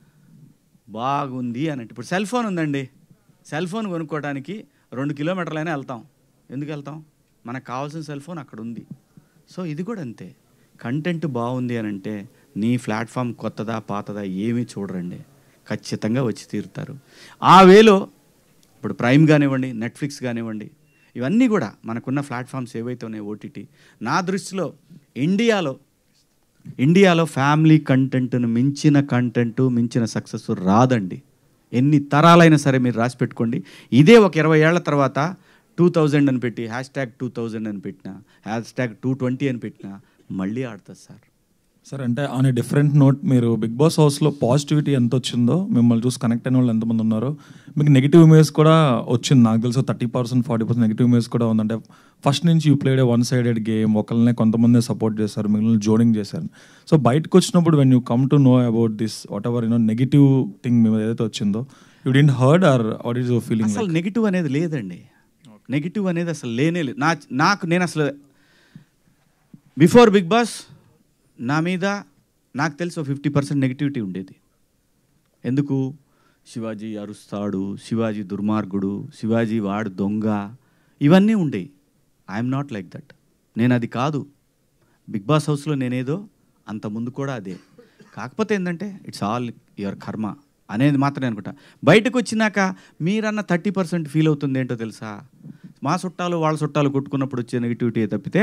బాగుంది అని అంటే, ఇప్పుడు సెల్ ఫోన్ ఉందండి, సెల్ ఫోన్ కొనుక్కోవడానికి రెండు కిలోమీటర్లైనా వెళ్తాం. ఎందుకు వెళ్తాం? మనకు కావాల్సిన సెల్ ఫోన్ అక్కడ ఉంది. సో ఇది కూడా అంతే, కంటెంట్ బాగుంది అని అంటే నీ ప్లాట్ఫామ్ కొత్తదా పాతదా ఏమీ చూడరండి, ఖచ్చితంగా వచ్చి తీరుతారు. ఆ వేలో ఇప్పుడు ప్రైమ్ కానివ్వండి, నెట్ఫ్లిక్స్ కానివ్వండి, ఇవన్నీ కూడా మనకున్న ప్లాట్ఫామ్స్ ఏవైతే ఉన్నాయో ఓటీటీ, నా దృష్టిలో ఇండియాలో ఇండియాలో ఫ్యామిలీ కంటెంట్ను మించిన కంటెంట్ మించిన సక్సెస్ రాదండి. ఎన్ని తరాలైనా సరే మీరు రాసి పెట్టుకోండి. ఇదే ఒక ఇరవై ఏళ్ల తర్వాత టూ థౌజండ్ అని పెట్టి హ్యాష్ ట్యాగ్ టూ థౌజండ్ అని పెట్టినా, హ్యాష్ ట్యాగ్ టూ ట్వంటీ అని పెట్టినా మళ్ళీ ఆడుతుంది సార్. సార్ అంటే ఆన్ ఏ డిఫరెంట్ నోట్, మీరు బిగ్ బాస్ హౌస్లో పాజిటివిటీ ఎంత వచ్చిందో, మిమ్మల్ని చూసి కనెక్ట్ అయిన వాళ్ళు ఎంతమంది ఉన్నారో, మీకు నెగిటివ్ ఇమేజ్ కూడా వచ్చింది. నాకు తెలుసు thirty percent forty percent negative image కూడా ఉందంటే ఫస్ట్ నుంచి you played a one sided game, ఒకళ్ళనే కొంతమంది సపోర్ట్ చేశారు, మిగిలిన జోడింగ్ చేశారు. సో బయటకు వచ్చినప్పుడు when you come to know about this whatever you know negative thing మేము ఏదైతే వచ్చిందో, you didn't heard or what is your feeling? అసలు నెగిటివ్ అనేది లేదండి, నెగిటివ్ అనేది అసలు లేనే లేదు. నా నాకు నేను అసలు బిఫోర్ బిగ్ బాస్ నా మీద నాకు తెలిసి ఫిఫ్టీ పర్సెంట్ నెగిటివిటీ ఉండేది. ఎందుకు? శివాజీ అరుస్తాడు, శివాజీ దుర్మార్గుడు, శివాజీ వాడు దొంగ, ఇవన్నీ ఉండేవి. I'm not like that. నేను అది కాదు. బిగ్ బాస్ హౌస్లో నేనేదో అంత ముందు కూడా అదే. కాకపోతే ఏంటంటే ఇట్స్ ఆల్ యువర్ కర్మ అనేది మాత్రమే అనుకుంటా. బయటకు వచ్చినాక మీరన్న థర్టీ పర్సెంట్ ఫీల్ అవుతుంది ఏంటో తెలుసా? మా చుట్టాలు వాళ్ళ చుట్టాలు కొట్టుకున్నప్పుడు వచ్చే నెగిటివిటీ తప్పితే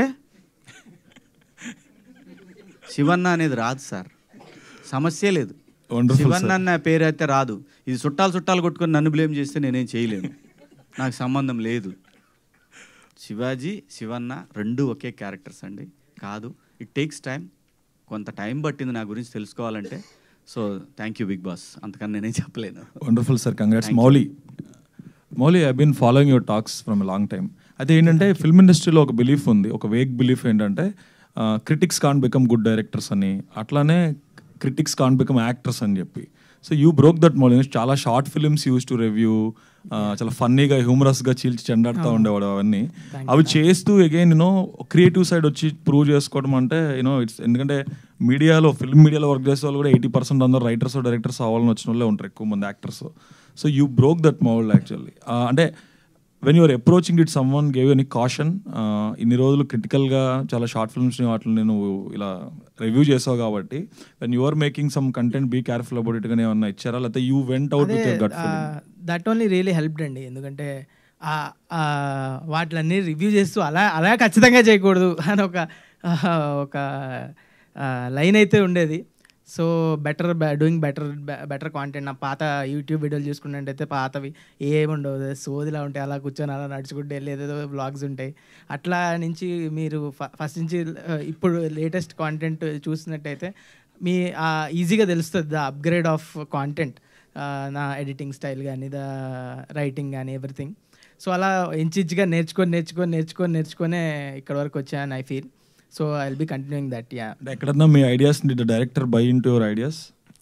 శివన్న అనేది రాదు సార్, సమస్య లేదు. శివన్న అన్న పేరు అయితే రాదు. ఇది చుట్టాలు చుట్టాలు కొట్టుకొని నన్ను బ్లేమ్ చేస్తే నేనేం చేయలేను, నాకు సంబంధం లేదు. శివాజీ శివన్న రెండు ఒకే క్యారెక్టర్స్ అండి. కాదు, ఇట్ టేక్స్ టైం, కొంత టైం పట్టింది నా గురించి తెలుసుకోవాలంటే. So thank you Bigg Boss, అంతకన్నా నేనేం చెప్పలేను. Wonderful sir, congrats. Mouli Mouli I been following your talks from a long time. అయితే ఏంటంటే ఫిల్మ్ ఇండస్ట్రీలో ఒక బిలీఫ్ ఉంది, ఒక వేగ్ బిలీఫ్ ఏంటంటే critics can't become good directors అని, అట్లానే క్రిటిక్స్ కాంట్ బికమ్ యాక్టర్స్ అని చెప్పి. So you broke that Mouli. చాలా short films use to review, చాలా ఫన్నీగా హ్యూమరస్గా చీల్చి చెండాడుతూ ఉండేవాడు. అవన్నీ అవి చేస్తూ అగైన్ యూనో క్రియేటివ్ సైడ్ వచ్చి ప్రూవ్ చేసుకోవడం అంటే యూనో ఇట్స్, ఎందుకంటే మీడియాలో ఫిల్మ్ మీడియాలో వర్క్ చేసే వాళ్ళు కూడా ఎయిటీ పర్సెంట్ అందరూ రైటర్స్ డైరెక్టర్స్ అవ్వాలని వచ్చిన వాళ్ళే ఉంటారు, ఎక్కువ మంది actors. So you broke that mould actually. అంటే when you're approaching it someone gave any caution, ఇన్ని రోజులు క్రిటికల్గా చాలా షార్ట్ ఫిల్మ్స్ని వాటిని నేను ఇలా రివ్యూ చేసావు కాబట్టి when you are making some content be careful about it గానే ఏమన్నా ఇచ్చారా, లేకపోతే you went out with your gut feeling? That only really helped అండి. ఎందుకంటే వాటిలన్నీ రివ్యూ చేస్తూ అలా అలా ఖచ్చితంగా చేయకూడదు అని ఒక ఒక లైన్ అయితే ఉండేది. So better doing better better content. నా పాత యూట్యూబ్ వీడియోలు చూసుకున్నట్టయితే పాతవి ఏముండవు, సోదిలా ఉంటాయి, అలా కూర్చొని అలా నడుచుకుంటే వెళ్ళేదేదో బ్లాగ్స్ ఉంటాయి. అట్లా నుంచి మీరు ఫస్ట్ నుంచి ఇప్పుడు లేటెస్ట్ కాంటెంట్ చూసినట్టయితే మీ ఈజీగా తెలుస్తుంది ద అప్గ్రేడ్ ఆఫ్ కాంటెంట్, నా ఎడిటింగ్ స్టైల్ కానీ ద రైటింగ్ కానీ ఎవ్రీథింగ్. సో అలా ఇంచిగా నేర్చుకొని నేర్చుకొని నేర్చుకొని నేర్చుకొనే ఇక్కడ వరకు వచ్చాను I feel. So I will be continuing that. Yeah, ఎక్కడన్నా మీ ideas director by into your ideas?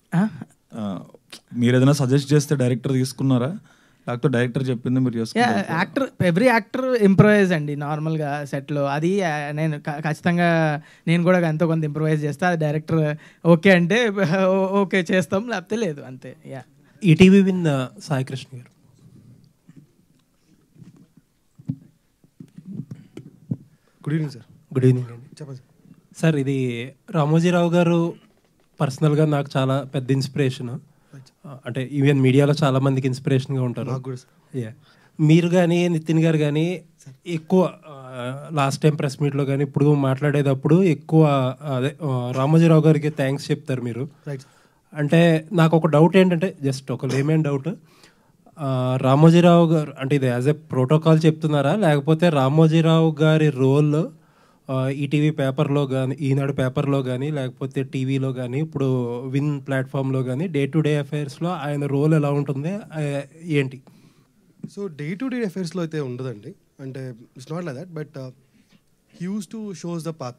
మీరు ఏదైనా సజెస్ట్ చేస్తే డైరెక్టర్ తీసుకున్నారా, లేకపోతే డైరెక్టర్ చెప్పింది మీరు చేసుకున్నారా? యాక్టర్ ఎవ్రీ యాక్టర్ ఇంప్రూవైజ్ అండి నార్మల్గా సెట్లో. అది నేను ఖచ్చితంగా నేను కూడా ఎంతో కొంత ఇంప్రూవైజ్ చేస్తా. అది డైరెక్టర్ ఓకే అంటే ఓకే చేస్తాం, లేకపోతే లేదు, అంతే. Yeah, ETV Win Sai Krishna గారు. Good evening sir. Good evening అండి. చెప్పండి సార్, ఇది రామోజీరావు గారు పర్సనల్గా నాకు చాలా పెద్ద ఇన్స్పిరేషన్. అంటే ఈవెన్ మీడియాలో చాలా మందికి ఇన్స్పిరేషన్గా ఉంటారు. నాకు కూడా యా మీరు కానీ నితిన్ గారు కానీ ఎక్కువ లాస్ట్ టైం ప్రెస్ మీట్లో కానీ ఇప్పుడు మాట్లాడేటప్పుడు ఎక్కువ అదే ఆ, రామోజీరావు గారికి థ్యాంక్స్ చెప్తారు మీరు. రైట్. అంటే నాకు ఒక డౌట్ ఏంటంటే జస్ట్ ఒక లేమేన్ డౌట్, రామోజీరావు గారు అంటే ఇది యాజ్ ఎ ప్రోటోకాల్ చెప్తున్నారా లేకపోతే రామోజీరావు గారి రోల్ ఈటీవీ పేపర్లో కానీ ఈనాడు పేపర్లో కానీ లేకపోతే టీవీలో కానీ ఇప్పుడు విన్ ప్లాట్ఫామ్లో కానీ డే టు డే అఫైర్స్లో ఆయన రోల్ ఎలా ఉంటుంది ఆ, ఏంటి? సో డే టు డే అఫైర్స్లో అయితే ఉండదండి, అంటే it's not like that, but hues to shows the path.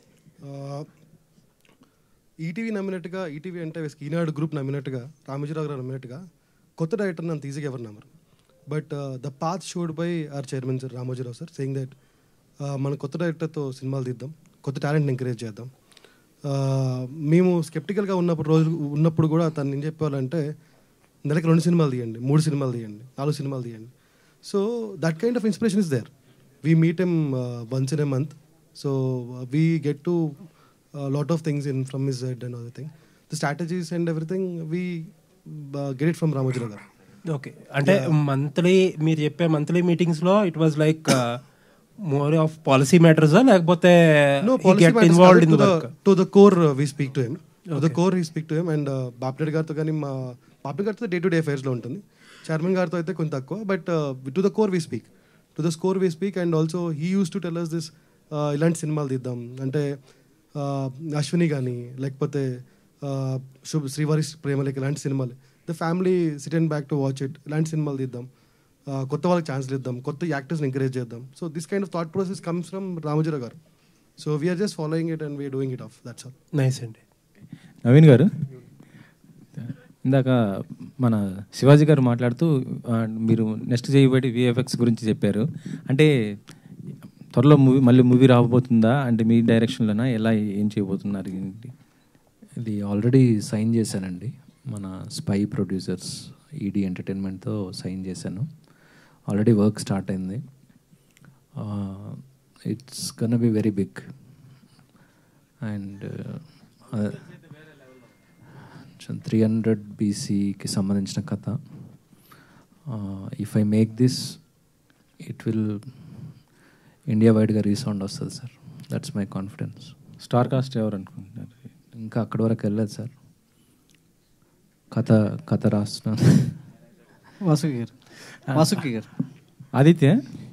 ETV నమ్మినట్టుగా, ఈటీవీ అంటే ఈనాడు గ్రూప్ నమ్మినట్టుగా, రామోజీరావు గారు నమ్మినట్టుగా కొత్త డైరెక్టర్ని అంత ఈజీగా ఎవరు నమ్మరు. But the path showed by our chairman sir Ramoji Rao sir saying that మన కొత్త డైరెక్టర్తో సినిమాలు తీద్దాం, కొత్త టాలెంట్ని ఎంకరేజ్ చేద్దాం. Uh, మేము స్కెప్టికల్గా ఉన్నప్పుడు రోజు ఉన్నప్పుడు కూడా తను ఏం చెప్పాలంటే నెలకి రెండు సినిమాలు తీయండి, మూడు సినిమాలు తీయండి, నాలుగు సినిమాలు తీయండి. So that kind of inspiration is there. We meet em once in a month, so we get to lot of things in from his head and other thing. The strategies and everything we get it from Ramoji Rao గారు. Okay, అంటే monthly మీరు చెప్పే monthly మీటింగ్స్లో it was like more of policy మ్యాటర్సా లేకపోతే No, policy matters involved in to the the work? to the core uh, we speak to him. To the Okay. core we speak to him and uh, Bapireddy గారితో కానీ మా బాపిరెడ్డి గారితో day to day అఫైర్స్లో ఉంటుంది, chairman గారితో అయితే కొంచెం తక్కువ. But to the core we speak to the score we speak and also he use to tell us this ఇలాంటి సినిమాలు తీద్దాం అంటే uh, అశ్విని కానీ లేకపోతే uh, శుభ్ శ్రీవారి ప్రేమలేఖ ఇలాంటి సినిమాలు, the family sit and back to watch it, ఇలాంటి సినిమాలు తీద్దాం, uh, కొత్త వాళ్ళకి ఛాన్స్లు ఇద్దాం, కొత్త యాక్టర్స్ని ఎంకరేజ్ చేద్దాం. So this kind of thought process comes from Ramoji Rao గారు. So we're just following it and we're doing it of, that's all. Nice అండి. నవీన్ గారు, ఇందాక మన శివాజీ గారు మాట్లాడుతూ ఆ, మీరు నెక్స్ట్ చేయబడి విఎఫ్ఎక్స్ గురించి చెప్పారు. అంటే త్వరలో మూవీ మళ్ళీ మూవీ రాబోతుందా, అంటే మీ డైరెక్షన్లోనా, ఎలా ఏం చేయబోతున్నారు ఏంటి? ఇది ఆల్రెడీ సైన్ చేశానండి, మన స్పై ప్రొడ్యూసర్స్ ఈడీ ఎంటర్టైన్మెంట్తో సైన్ చేశాను. ఆల్రెడీ వర్క్ స్టార్ట్ అయింది. It's gonna be very big and three hundred బీసీకి సంబంధించిన కథ. If I make this it will India వైడ్గా రీసౌండ్ వస్తుంది sir. That's my confidence. Star cast ఎవరు అనుకుంటున్నారు? ఇంకా అక్కడి వరకు వెళ్ళలేదు సార్. కథ కథ రాస్తున్నాను. వాసుకి గారు వాసుకి గారు ఆదిత్య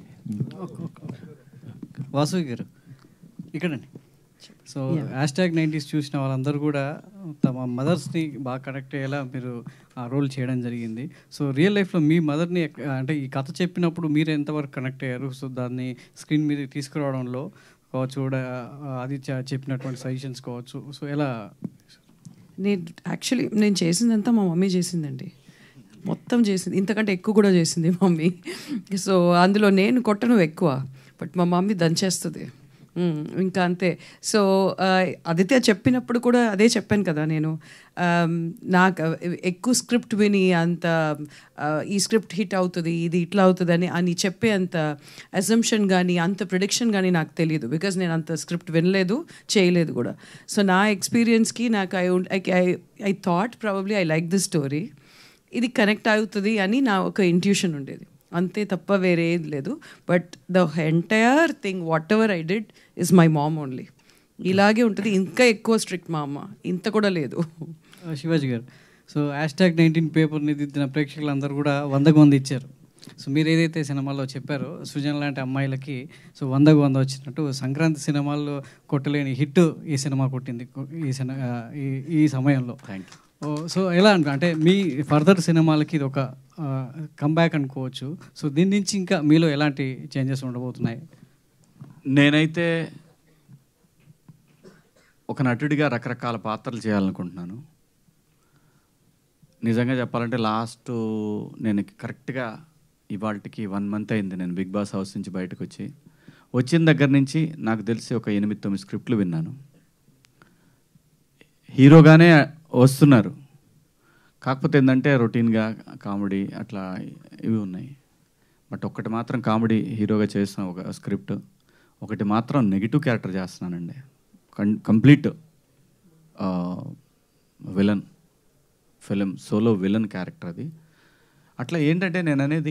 వాసుకి గారు ఇక్కడండి. సో హ్యాష్ ట్యాగ్ నైంటీస్ చూసిన వాళ్ళందరూ కూడా తమ మదర్స్ని బాగా కనెక్ట్ అయ్యేలా మీరు ఆ రోల్ చేయడం జరిగింది. సో రియల్ లైఫ్లో మీ మదర్ని అంటే ఈ కథ చెప్పినప్పుడు మీరు ఎంతవరకు కనెక్ట్ అయ్యారు? సో దాన్ని స్క్రీన్ మీద తీసుకురావడంలో కావచ్చు, కూడా ఆదిత్య చెప్పినటువంటి సజెషన్స్ కావచ్చు, సో ఎలా? నేను యాక్చువల్లీ నేను చేసిందంతా మా మమ్మీ చేసిందండి, మొత్తం చేసింది, ఇంతకంటే ఎక్కువ కూడా చేసింది మమ్మీ. సో అందులో నేను కొట్టను ఎక్కువ, బట్ మా మమ్మీ దంచేస్తుంది ఇంకా అంతే. సో ఆదిత్య చెప్పినప్పుడు కూడా అదే చెప్పాను కదా నేను, నాకు ఎక్కువ స్క్రిప్ట్ విని అంత ఈ స్క్రిప్ట్ హిట్ అవుతుంది, ఇది ఇట్లా అవుతుంది అని అని చెప్పే అంత అజంప్షన్ కానీ అంత ప్రిడిక్షన్ కానీ నాకు తెలియదు, బికాజ్ నేను అంత స్క్రిప్ట్ వినలేదు, చేయలేదు కూడా. సో నా ఎక్స్పీరియన్స్కి నాకు I I I thought probably I like this story, ఇది కనెక్ట్ అవుతుంది అని నా ఒక ఇంట్యూషన్ ఉండేది, అంతే తప్ప వేరే ఏం లేదు. But the entire thing whatever I did is my mom only. ఇలాగే ఉంటుంది, ఇంకా ఎక్కువ స్ట్రిక్ట్ మా అమ్మ, ఇంత కూడా లేదు. శివాజీ గారు, సో హ్యాష్ ట్యాగ్ నైన్టీన్ పేపర్ని దిద్దిన ప్రేక్షకులందరూ కూడా వందకు వంద ఇచ్చారు. సో మీరు ఏదైతే సినిమాలో చెప్పారో సృజన్ లాంటి అమ్మాయిలకి సో వందకు వంద వచ్చినట్టు సంక్రాంతి సినిమాల్లో కొట్టలేని హిట్ ఈ సినిమా కొట్టింది ఈ సినిమా ఈ ఈ సమయంలో. Thank you. సో ఎలా అనుకో అంటే మీ ఫర్దర్ సినిమాలకి ఇది ఒక కంబ్యాక్ అనుకోవచ్చు. సో దీని నుంచి ఇంకా మీలో ఎలాంటి చేంజెస్ ఉండబోతున్నాయి? నేనైతే ఒక నటుడిగా రకరకాల పాత్రలు చేయాలనుకుంటున్నాను. నిజంగా చెప్పాలంటే లాస్ట్ నేను కరెక్ట్గా ఇవాళకి వన్ మంత్ అయింది నేను బిగ్ బాస్ హౌస్ నుంచి బయటకు వచ్చి. వచ్చిన దగ్గర నుంచి నాకు తెలిసి ఒక ఎనిమిది తొమ్మిది స్క్రిప్ట్లు విన్నాను. హీరోగానే వస్తున్నారు, కాకపోతే ఏంటంటే రొటీన్గా కామెడీ అట్లా ఇవి ఉన్నాయి. బట్ ఒకటి మాత్రం కామెడీ హీరోగా చేసిన ఒక స్క్రిప్ట్, ఒకటి మాత్రం నెగిటివ్ క్యారెక్టర్ చేస్తున్నానండి, com complete villain film, solo villain character అది. అట్లా ఏంటంటే నేను అనేది,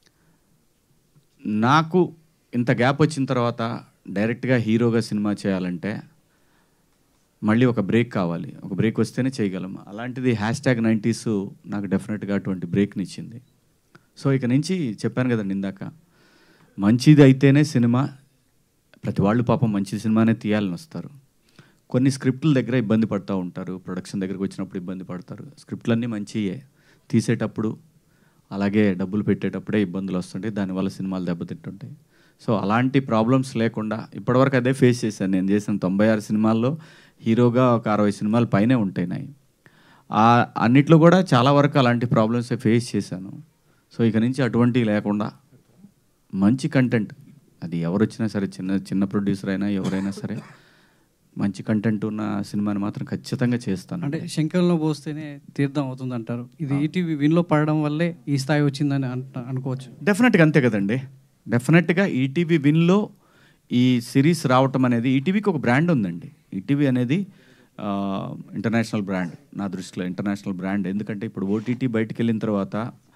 నాకు ఇంత గ్యాప్ వచ్చిన తర్వాత డైరెక్ట్గా హీరోగా సినిమా చేయాలంటే మళ్ళీ ఒక బ్రేక్ కావాలి. ఒక బ్రేక్ వస్తేనే చేయగలం. అలాంటిది హ్యాష్ ట్యాగ్ నైంటీస్ నాకు డెఫినెట్గా అటువంటి బ్రేక్ని ఇచ్చింది. సో ఇక నుంచి చెప్పాను కదండి ఇందాక, మంచిది అయితేనే సినిమా, ప్రతి వాళ్ళు పాపం మంచి సినిమానే తీయాలని వస్తారు. కొన్ని స్క్రిప్టుల దగ్గర ఇబ్బంది పడుతూ ఉంటారు, ప్రొడక్షన్ దగ్గరికి వచ్చినప్పుడు ఇబ్బంది పడతారు. స్క్రిప్ట్లన్నీ మంచియే, తీసేటప్పుడు అలాగే డబ్బులు పెట్టేటప్పుడే ఇబ్బందులు వస్తుంటాయి, దానివల్ల సినిమాలు దెబ్బతింటుంటాయి. సో అలాంటి ప్రాబ్లమ్స్ లేకుండా ఇప్పటివరకు అదే ఫేస్ చేశాను. నేను చేసిన తొంభై ఆరు సినిమాల్లో హీరోగా ఒక అరవై సినిమాలు పైనే ఉంటాయి నాయి. ఆ అన్నిట్లో కూడా చాలా వరకు అలాంటి ప్రాబ్లమ్స్ ఫేస్ చేశాను. సో ఇక నుంచి అటువంటివి లేకుండా మంచి కంటెంట్, అది ఎవరు వచ్చినా సరే, చిన్న చిన్న ప్రొడ్యూసర్ అయినా ఎవరైనా సరే, మంచి కంటెంట్ ఉన్న సినిమాని మాత్రం ఖచ్చితంగా చేస్తాను. అంటే శంకరంలో పోస్తేనే తీర్థం అవుతుంది అంటారు. ఇది ఈటీవీ విన్లో పడడం వల్లే ఈ స్థాయి వచ్చిందని అంట అనుకోవచ్చు. డెఫినెట్గా అంతే కదండి. డెఫినెట్గా ఈటీవీ విన్లో ఈ సిరీస్ రావటం అనేది, ఈటీవీకి ఒక బ్రాండ్ ఉందండి. ఈటీవీ అనేది ఇంటర్నేషనల్ బ్రాండ్, నా దృష్టిలో ఇంటర్నేషనల్ బ్రాండ్. ఎందుకంటే ఇప్పుడు ఓటీటీ బయటకు వెళ్ళిన తర్వాత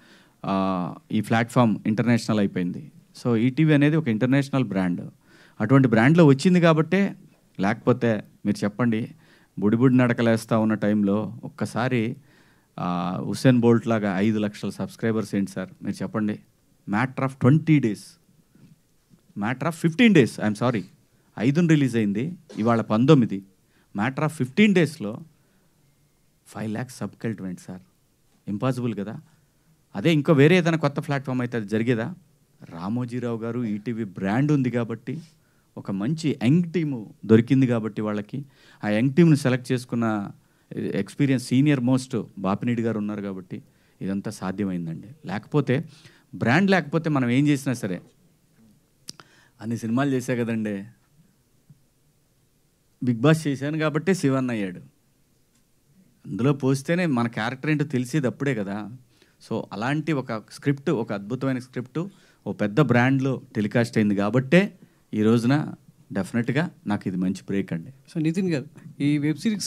ఈ ప్లాట్ఫామ్ ఇంటర్నేషనల్ అయిపోయింది. సో ఈటీవీ అనేది ఒక ఇంటర్నేషనల్ బ్రాండ్. అటువంటి బ్రాండ్లో వచ్చింది కాబట్టే, లేకపోతే మీరు చెప్పండి, బుడిబుడి నడకలేస్తూ ఉన్న టైంలో ఒక్కసారి హుసేన్ బోల్ట్ లాగా ఐదు లక్షల సబ్స్క్రైబర్స్ ఏంటి సార్ మీరు చెప్పండి. Matter of twenty days matter of fifteen days I'm sorry ఐదుని రిలీజ్ అయింది, ఇవాళ పంతొమ్మిది. మ్యాటర్ ఆఫ్ ఫిఫ్టీన్ డేస్లో five lakhs subscribement sir, impossible కదా. అదే ఇంకో వేరే ఏదైనా కొత్త ప్లాట్ఫామ్ అయితే అది జరిగేదా? రామోజీరావు గారు ఈటీవీ బ్రాండ్ ఉంది కాబట్టి, ఒక మంచి యంగ్ టీము దొరికింది కాబట్టి వాళ్ళకి, ఆ యంగ్ టీమ్ని సెలెక్ట్ చేసుకున్న ఎక్స్పీరియన్స్ సీనియర్ మోస్ట్ బాపినీడి గారు ఉన్నారు కాబట్టి ఇదంతా సాధ్యమైందండి. లేకపోతే బ్రాండ్ లేకపోతే మనం ఏం చేసినా సరే, అన్ని సినిమాలు చేశా కదండి, బిగ్ బాస్ చేశాను కాబట్టి శివన్ అయ్యాడు, అందులో పోస్తేనే మన క్యారెక్టర్ ఏంటో తెలిసేది అప్పుడే కదా. సో అలాంటి ఒక స్క్రిప్ట్, ఒక అద్భుతమైన స్క్రిప్ట్ ఓ పెద్ద బ్రాండ్లో టెలికాస్ట్ అయింది కాబట్టే ఈ రోజున డెఫినెట్గా నాకు ఇది మంచి బ్రేక్ అండి. సో నితిన్ గారు, ఈ వెబ్ సిరీస్